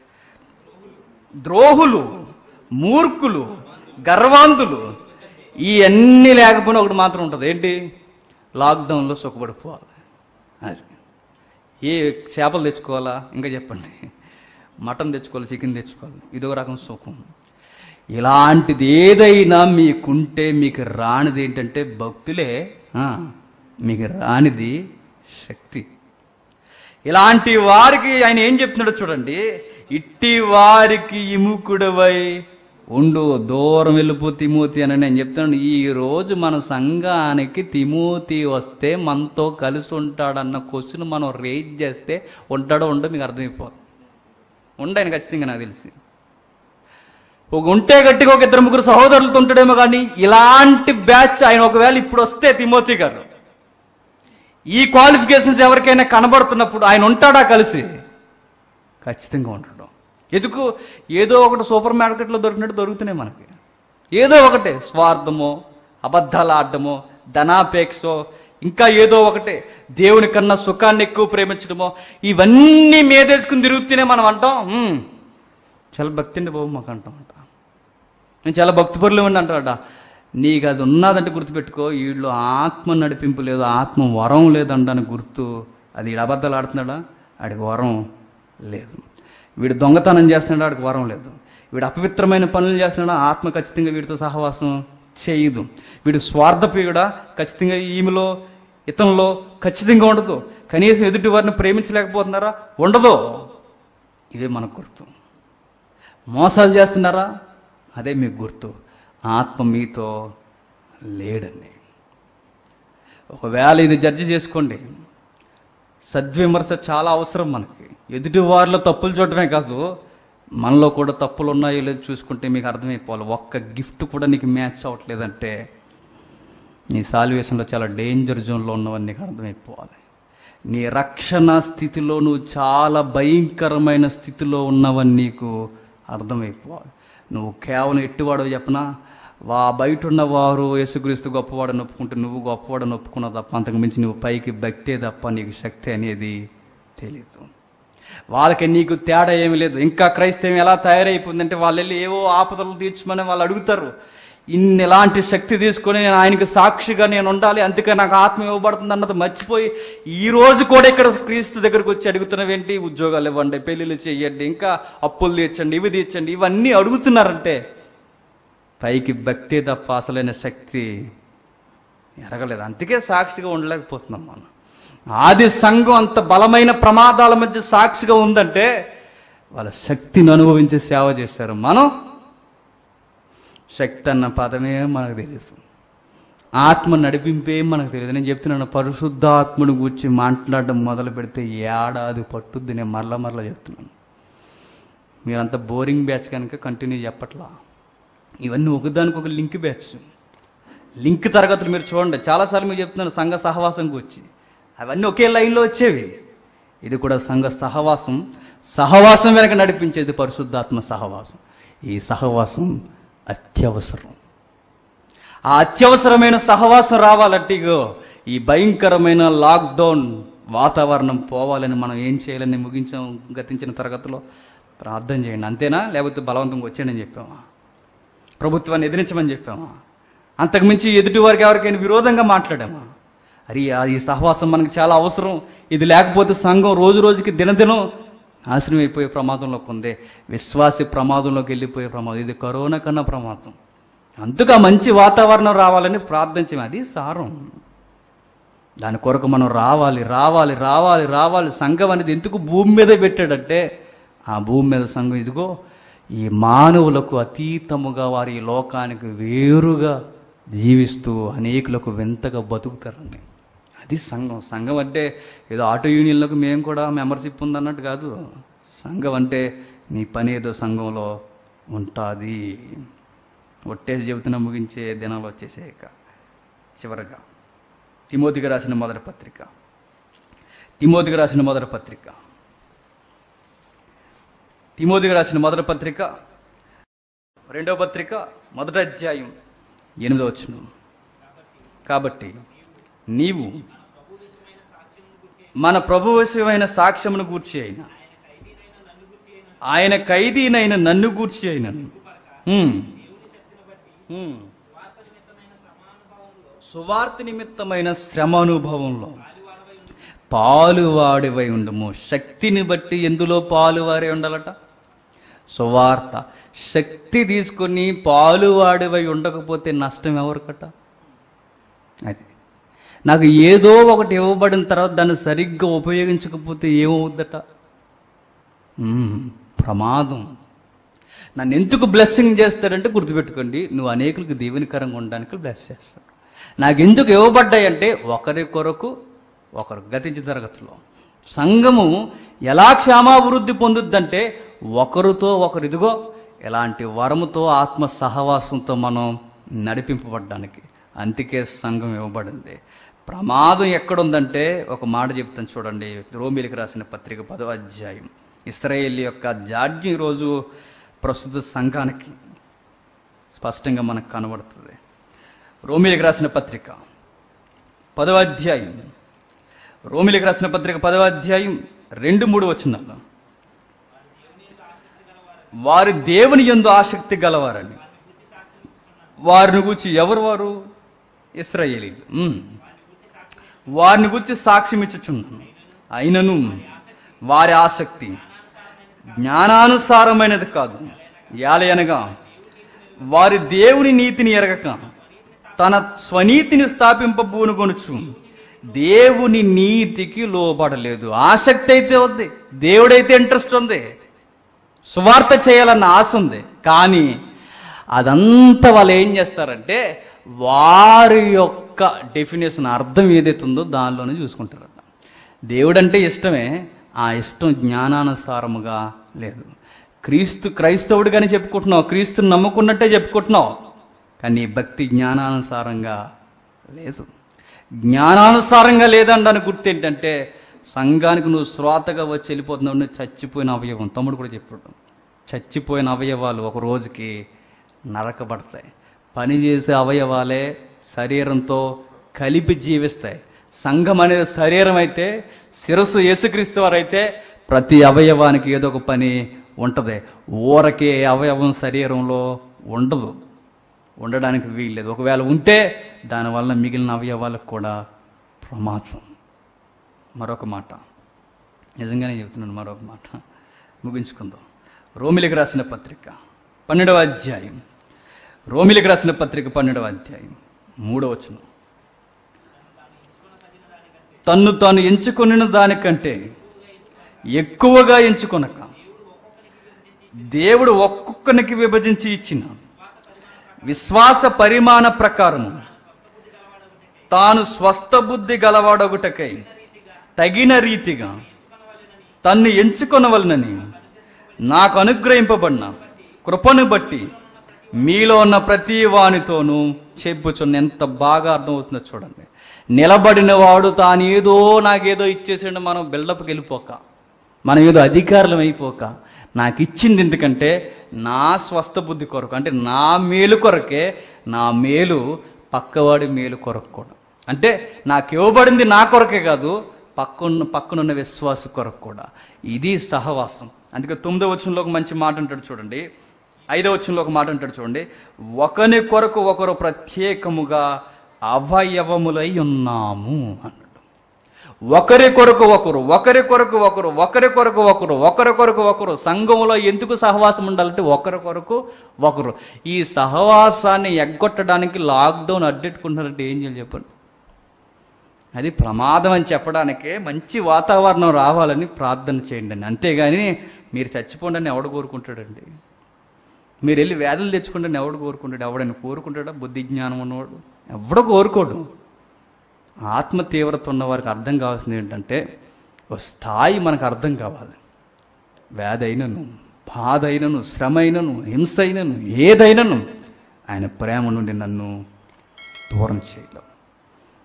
ద్రోహులు, మూర్ఖులు, గర్వాంధులు. ఈ అన్నీ లేకపోయినా ఒకటి మాత్రం ఉంటుంది, ఏంటి? లాక్డౌన్లో సుఖపడిపోవాలి. అది ఏ చేపలు తెచ్చుకోవాలా, ఇంకా చెప్పండి, మటన్ తెచ్చుకోవాలి, చికెన్ తెచ్చుకోవాలి, ఇదో రకం సుఖం. ఇలాంటిది ఏదైనా మీకుంటే మీకు రానిది ఏంటంటే భక్తులే, మీకు రానిది శక్తి. ఇలాంటి వారికి ఆయన ఏం చెప్తున్నాడో చూడండి. ఇట్టి వారికి ఇముకుడవై ఉండు, దూరం వెళ్ళిపో తిమోతి అని నేను చెప్తున్నాను. ఈరోజు మన సంఘానికి తిమోతి వస్తే మనతో కలిసి ఉంటాడన్న క్వశ్చన్ మనం రేజ్ చేస్తే ఉంటాడో ఉండో మీకు అర్థమైపోదు. ఉండని ఖచ్చితంగా నాకు తెలిసి ఉంటే గట్టిగా ఒక 2-3 సహోదరులతో ఉంటాడేమో. కానీ ఇలాంటి బ్యాచ్ ఆయన ఒకవేళ ఇప్పుడు వస్తే తిమోతి గారు ఈ క్వాలిఫికేషన్స్ ఎవరికైనా కనబడుతున్నప్పుడు ఆయన ఉంటాడా కలిసి? ఖచ్చితంగా ఉంటాడు. ఎందుకు? ఏదో ఒకటి సూపర్ మార్కెట్లో దొరికినట్టు దొరుకుతున్నాయి మనకి. ఏదో ఒకటే, స్వార్థమో, అబద్ధాలు ఆడటమో, ధనాపేక్షో, ఇంకా ఏదో ఒకటే, దేవుని కన్నా సుఖాన్ని ఎక్కువ ప్రేమించడమో, ఇవన్నీ మీదేసుకుని తిరుగుతూనే మనం అంటాం చాలా భక్తి అండి బాబు మాకు అంటాం. నేను చాలా భక్తిపరులు ఉండి అంటాడ. నీకు అది ఉన్నదంటే గుర్తుపెట్టుకో, వీళ్ళు ఆత్మ నడిపింపు లేదు, ఆత్మ వరం లేదంటాను గుర్తు. అది వీడు అబద్ధాలు ఆడుతున్నాడా, ఆడికి వరం లేదు. వీడు దొంగతనం చేస్తున్నాడా, ఆడికి వరం లేదు. వీడు అపవిత్రమైన పనులు చేస్తున్నాడా, ఆత్మ ఖచ్చితంగా వీడితో సహవాసం చేయదు. వీడు స్వార్థప్రియుడా, ఖచ్చితంగా ఈమెలో ఇతనిలో ఖచ్చితంగా ఉండదు. కనీసం ఎదుటి వారిని ప్రేమించలేకపోతున్నారా, ఉండదు. ఇదే మనకు గుర్తు. మోసాలు చేస్తున్నారా, అదే మీకు గుర్తు. ఆత్మ మీతో లేడని. ఒకవేళ ఇది జడ్జి చేసుకోండి. సద్విమర్శ చాలా అవసరం మనకి. ఎదుటి వారిలో తప్పులు చూడటమే కాదు, మనలో కూడా తప్పులు ఉన్నాయో లేదో చూసుకుంటే మీకు అర్థమైపోవాలి. ఒక్క గిఫ్ట్ కూడా నీకు మ్యాచ్ అవ్వట్లేదంటే నీ సాల్వేషన్లో చాలా డేంజర్ జోన్లో ఉన్నవన్నీ నీకు అర్థమైపోవాలి. నీ రక్షణ స్థితిలో నువ్వు చాలా భయంకరమైన స్థితిలో ఉన్నవని నీకు అర్థమైపోవాలి. నువ్వు కేవలం ఎట్టివాడో చెప్పనా, బయట ఉన్నవారు యేసుక్రీస్తు గొప్పవాడని ఒప్పుకుంటే నువ్వు గొప్పవాడని ఒప్పుకున్నావు తప్ప, అంతకు మించి నువ్వు పైకి భక్తే తప్ప నీకు శక్తి అనేది తెలీదు. వాళ్ళకి నీకు తేడా ఏమీ లేదు. ఇంకా క్రైస్తవం ఎలా తయారైపోయిందంటే వాళ్ళు వెళ్ళి ఏవో ఆపదలు తీర్చమని వాళ్ళు అడుగుతారు. ఇలాంటి శక్తి తీసుకొని నేను ఆయనకి సాక్షిగా నేను ఉండాలి, అందుకే నాకు ఆత్మ ఇవ్వబడుతుంది అన్నది మర్చిపోయి ఈ రోజు కూడా ఇక్కడ క్రీస్తు దగ్గరకు వచ్చి అడుగుతున్నవేంటి? ఉద్యోగాలు ఇవ్వండి, పెళ్ళిళ్ళు చెయ్యండి, ఇంకా అప్పులు తీర్చండి, ఇవి తీర్చండి, ఇవన్నీ అడుగుతున్నారంటే పైకి భక్తి తప్ప అసలైన శక్తి ఎరగలేదు. అందుకే సాక్షిగా ఉండలేకపోతున్నాం మనం. ఆది సంఘం అంత బలమైన ప్రమాదాల మధ్య సాక్షిగా ఉందంటే వాళ్ళ శక్తిని అనుభవించి సేవ చేశారు. మనం శక్తి అన్న పదమే మనకు తెలియదు, ఆత్మ నడిపింపే మనకు తెలియదు. నేను చెప్తున్నాను, పరిశుద్ధాత్మను గురించి మాట్లాడడం మొదలు పెడితే ఏడాది పట్టుద్ది. నేను మరలా చెప్తున్నాను. మీరంతా బోరింగ్ బ్యాచ్ కనుక కంటిన్యూ చెప్పట్లా. ఇవన్నీ ఒకదానికి ఒక లింక్ బ్యాచ్, లింక్ తరగతులు మీరు చూడండి. చాలాసార్లు మీరు చెప్తున్నాను సంఘ సహవాసం గురించి, అవన్నీ ఒకే లైన్లో వచ్చేవి. ఇది కూడా సంఘ సహవాసం వెనక నడిపించేది పరిశుద్ధాత్మ సహవాసం. ఈ సహవాసం అత్యవసరం. ఆ అత్యవసరమైన సహవాసం రావాలంటే ఈ భయంకరమైన లాక్డౌన్ వాతావరణం పోవాలని మనం ఏం చేయాలని గతించిన తరగతిలో ప్రార్థన చేయండి. అంతేనా? లేకపోతే బలవంతంగా వచ్చేయండి అని చెప్పామా? ప్రభుత్వాన్ని ఎదిరించమని చెప్పామా? అంతకుమించి ఎదుటి వారికి ఎవరికైనా విరోధంగా మాట్లాడామా? అరే ఈ సహవాసం మనకు చాలా అవసరం. ఇది లేకపోతే సంఘం రోజు రోజుకి దినదినం నాశనం అయిపోయే ప్రమాదంలోకి ఉంది. విశ్వాసి ప్రమాదంలోకి వెళ్ళిపోయే ప్రమాదం. ఇది కరోనా కన్నా ప్రమాదం. అందుకు ఆ మంచి వాతావరణం రావాలని ప్రార్థించాము. అది సారం. దాని కొరకు మనం రావాలి. సంఘం అనేది ఎందుకు భూమి మీద పెట్టాడంటే, ఆ భూమి మీద సంఘం ఇదిగో ఈ మానవులకు అతీతముగా వారి లోకానికి వేరుగా జీవిస్తూ అనేకులకు వింతగా బతుకుతారండి. అది సంఘం. సంఘం అంటే ఏదో ఆటో యూనియన్లకు మేము కూడా మెంబర్షిప్ ఉందన్నట్టు కాదు. సంఘం అంటే నీ పని ఏదో సంఘంలో ఉంటుంది. ఒట్టేసి చెబుతున్నా ముగించే దినాలు వచ్చేసాక చివరగా తిమోతికి రాసిన మొదటి పత్రిక. తిమోతికి రాసిన మొదటి పత్రిక, తిమోతికి రాసిన మొదటి పత్రిక, 2వ పత్రిక, 1వ అధ్యాయం 8వ వచనం. కాబట్టి నీవు మన ప్రభు విషయమైన సాక్ష్యమును గూర్చి అయినా, ఆయన ఖైదీనైన నన్ను గూర్చి అయినను, సువార్త నిమిత్తమైన శ్రమ అనుభవంలో పాలువాడివై ఉండము. శక్తిని బట్టి ఎందులో పాలువారే ఉండాలట? సువార్త. శక్తి తీసుకొని పాలువాడివై ఉండకపోతే నష్టం ఎవరికట? అది నాకు ఏదో ఒకటి ఇవ్వబడిన తర్వాత దాన్ని సరిగ్గా ఉపయోగించకపోతే ఏమవుద్దట? ప్రమాదం. నన్ను ఎందుకు బ్లెస్సింగ్ చేస్తాడంటే గుర్తుపెట్టుకోండి, నువ్వు అనేకులకు దీవెనకరంగా ఉండడానికి బ్లెస్ చేస్తాడు. నాకు ఎందుకు ఇవ్వబడ్డాయంటే ఒకరి కొరకు ఒకరు. గతించిన తరగతిలో సంఘము ఎలా క్షేమాభివృద్ధి పొందుద్దంటే ఒకరితో ఒకరు, ఇదిగో ఇలాంటి వరముతో ఆత్మ సహవాసంతో మనం నడిపింపబడ్డానికి. అందుకే సంఘం ఇవ్వబడింది. ప్రమాదం ఎక్కడుందంటే ఒక మాట చెప్తాను చూడండి. రోమీలకు రాసిన పత్రిక 10వ అధ్యాయం. ఇశ్రాయేల్ యొక్క జాడ్యం ఈరోజు ప్రస్తుత సంఘానికి స్పష్టంగా మనకు కనబడుతుంది. రోమీలకు రాసిన పత్రిక 10వ అధ్యాయం, రోమీలకు రాసిన పత్రిక 10వ అధ్యాయం 2-3 వచనాలు. వారి దేవుని యందు ఆసక్తి గలవారని వారిని గూర్చి, ఎవరు వారు? ఇశ్రాయేలీయులు. వారిని గూర్చి సాక్ష్యం ఇచ్చుచున్నాను. అయినను వారి ఆసక్తి జ్ఞానానుసారమైనది కాదు. యాలయనగా వారి దేవుని నీతిని ఎరగక తన స్వనీతిని స్థాపింపబూనుకొనుచు దేవుని నీతికి లోబడలేదు. ఆసక్తి అయితే ఉంది, దేవుడైతే ఇంట్రెస్ట్ ఉంది, సువార్త చేయాలన్న ఆశ ఉంది. కానీ అదంతా వాళ్ళు ఏం చేస్తారంటే వారి యొక్క డెఫినేషన్, అర్థం ఏదైతే ఉందో దానిలోనే చూసుకుంటారట. దేవుడంటే ఇష్టమే, ఆ ఇష్టం జ్ఞానానుసారముగా లేదు. క్రైస్తవుడిగానే చెప్పుకుంటున్నావు, క్రీస్తుని నమ్ముకున్నట్టే చెప్పుకుంటున్నావు, కానీ భక్తి జ్ఞానానుసారంగా లేదు. జ్ఞానానుసారంగా లేదంటానికి గుర్తు ఏంటంటే సంఘానికి నువ్వు శ్రోతగా వచ్చి వెళ్ళిపోతున్నావు. నువ్వు చచ్చిపోయిన అవయవం, తమ్ముడు కూడా చెప్పాడు, చచ్చిపోయిన అవయవాలు ఒక రోజుకి నరకబడతాయి. పనిచేసే అవయవాలే శరీరంతో కలిపి జీవిస్తాయి. సంఘం అనేది శరీరం అయితే, శిరస్సు యేసుక్రీస్తు వారైతే ప్రతి అవయవానికి ఏదో ఒక పని ఉంటుంది. ఊరకే అవయవం శరీరంలో ఉండదు, ఉండడానికి వీల్లేదు. ఒకవేళ ఉంటే దానివల్ల మిగిలిన అవయవాలకు కూడా ప్రమాదం. మరొక మాట, నిజంగానే చెబుతున్నాను, మరొక మాట ముగించుకుందాం. రోమిలికి రాసిన పత్రిక 12వ అధ్యాయం, రోమిలికి రాసిన పత్రిక 12వ అధ్యాయం 3వ వచనం. తన్ను తాను ఎంచుకొనిన దానికంటే ఎక్కువగా ఎంచుకొనక దేవుడు ఒక్కొక్కనికి విభజించి ఇచ్చిన విశ్వాస పరిమాణ ప్రకారము తాను స్వస్థ బుద్ధి గలవాడొకటకై తగిన రీతిగా తన్ను ఎంచుకొనవలనని నాకు అనుగ్రహింపబడిన కృపను బట్టి మీలో ఉన్న ప్రతి వానితోనూ చెప్పుచున్న. ఎంత బాగా అర్థమవుతుందో చూడండి. నిలబడిన వాడు తాను ఏదో నాకేదో ఇచ్చేసాడు మనం బిల్డప్కి వెళ్ళిపోక, మనం ఏదో అధికారులం అయిపోక, నాకు ఇచ్చింది ఎందుకంటే నా స్వస్థ బుద్ధి కొరకు, అంటే నా మేలు కొరకే, నా మేలు పక్కవాడి మేలు కొరకు కూడా. అంటే నాకు ఇవ్వబడింది నా కొరకే కాదు, పక్కనున్న విశ్వాస కొరకు కూడా. ఇది సహవాసం. అందుకే 9వ వచనంలో ఒక మంచి మాట అంటాడు చూడండి, 5వ వచనంలో ఒక మాట అంటాడు చూడండి, ఒకరి కొరకు ఒకరు ప్రత్యేకముగా అవయవములై ఉన్నాము అన్నాడు. ఒకరి కొరకు ఒకరు, ఒకరి కొరకు ఒకరు, ఒకరి కొరకు ఒకరు, ఒకరి కొరకు ఒకరు. సంఘములో ఎందుకు సహవాసం ఉండాలంటే ఒకరి కొరకు ఒకరు. ఈ సహవాసాన్ని ఎగ్గొట్టడానికి లాక్డౌన్ అడ్డెట్టుకుంటున్నారంటే ఏం చేయాలి చెప్పండి? అది ప్రమాదం అని చెప్పడానికే మంచి వాతావరణం రావాలని ప్రార్థన చేయండి అని. అంతేగాని మీరు చచ్చిపోండి అని ఎవడు కోరుకుంటాడండి? మీరు వెళ్ళి వ్యాధులు తెచ్చుకుంటే ఎవడు కోరుకుంటాడు? ఎవడని కోరుకుంటాడా? బుద్ధి జ్ఞానం ఉన్నవాడు ఎవడో కోరుకోడు. ఆత్మ తీవ్రత ఉన్న వారికి అర్థం కావాల్సింది ఏంటంటే ఒక స్థాయి మనకు అర్థం కావాలి. వ్యాధి అయినను, బాధ అయినను, శ్రమ అయినను, హింస అయినను, ఏదైనాను ఆయన ప్రేమ నుండి నన్ను దూరం చేయలేవు.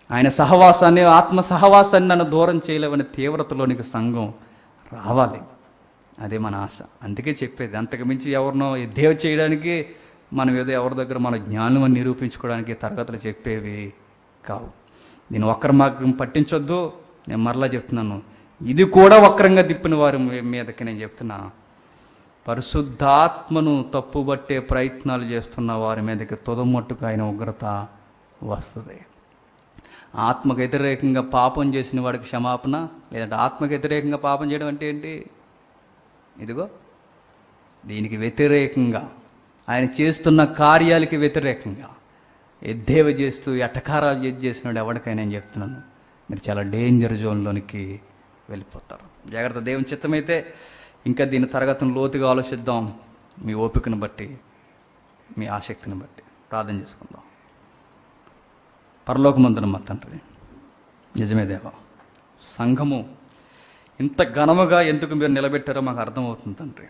ఆయన సహవాసాన్ని, ఆత్మ సహవాసాన్ని నన్ను దూరం చేయలేవనే తీవ్రతలోనికి సంఘం రావాలి. అదే మన ఆశ. అందుకే చెప్పేది, అంతకు మించి ఎవరినో ఎద్దేవ చేయడానికి, మనం ఏదో ఎవరి దగ్గర మన జ్ఞానం అని నిరూపించుకోవడానికి తరగతులు చెప్పేవి కావు. నేను వక్ర మార్గం పట్టించొద్దు. నేను మరలా చెప్తున్నాను, ఇది కూడా వక్రంగా తిప్పిన వారి మీదకి నేను చెప్తున్నా, పరిశుద్ధాత్మను తప్పుబట్టే ప్రయత్నాలు చేస్తున్న వారి మీదకి తుదమట్టుకు ఆయన ఉగ్రత వస్తుంది. ఆత్మకు వ్యతిరేకంగా పాపం చేసిన వాడికి క్షమాపణ, లేదంటే ఆత్మకు వ్యతిరేకంగా పాపం చేయడం అంటే ఏంటి? ఇదిగో దీనికి వ్యతిరేకంగా, ఆయన చేస్తున్న కార్యాలకి వ్యతిరేకంగా ఎద్దేవ చేస్తూ ఎటకారాలు చేసినాడు ఎవరికైనా నేను చెప్తున్నాను, మీరు చాలా డేంజర్ జోన్లోనికి వెళ్ళిపోతారు. జాగ్రత్త. దేవుని చిత్తమైతే ఇంకా దీని తరగతిని లోతుగా ఆలోచిద్దాం, మీ ఓపికను బట్టి, మీ ఆసక్తిని బట్టి. ప్రార్థన చేసుకుందాం. పరలోకమందున మా తండ్రి, నిజమే దేవా, సంఘము ఇంత ఘనముగా ఎందుకు మీరు నిలబెట్టారో మాకు అర్థమవుతుంది తండ్రి.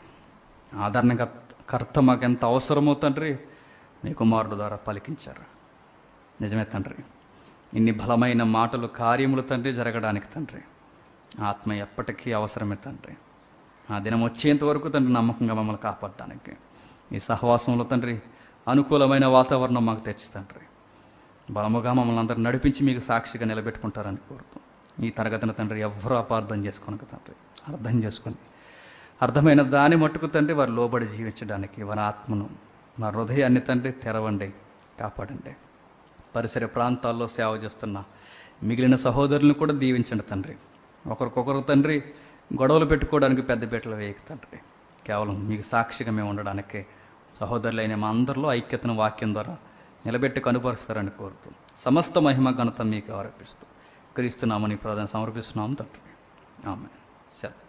ఆదరణకర్త మాకు ఎంత అవసరమో తండ్రి మీ కుమారుడు ద్వారా పలికించారు. నిజమే తండ్రి, ఇన్ని బలమైన మాటలు, కార్యములు తండ్రి జరగడానికి తండ్రి ఆత్మ ఎప్పటికీ అవసరమే తండ్రి. ఆ దినం వచ్చేంత వరకు తండ్రి నమ్మకంగా మమ్మల్ని కాపాడడానికి ఈ సహవాసంలో తండ్రి అనుకూలమైన వాతావరణం మాకు తెచ్చి తండ్రి బలముగా మమ్మల్ని అందరూ నడిపించి మీకు సాక్షిగా నిలబెట్టుకుంటారని కోరుతూ, ఈ తరగతిని తండ్రి ఎవ్వరూ అపార్థం చేసుకోనక తండ్రి అర్థం చేసుకొని, అర్థమైన దాని మట్టుకు తండ్రి వారు లోబడి జీవించడానికి వారి ఆత్మను, వారి హృదయాన్ని తండ్రి తెరవండి, కాపాడండి. పరిసర ప్రాంతాల్లో సేవ చేస్తున్న మిగిలిన సహోదరులను కూడా దీవించండి తండ్రి. ఒకరికొకరు తండ్రి గొడవలు పెట్టుకోవడానికి పెద్దపీటలు వేయక తండ్రి, కేవలం మీకు సాక్షిగా మేము ఉండడానికి సహోదరులైన మా అందరిలో ఐక్యతను వాక్యం ద్వారా నిలబెట్టి కనుపరుస్తారని కోరుతూ, సమస్త మహిమ ఘనత మీకు ఆరోపిస్తూ క్రీస్తునామని ప్రార్థన సమర్పిస్తున్నాము తండ్రి. ఆమేన్. సెలవు.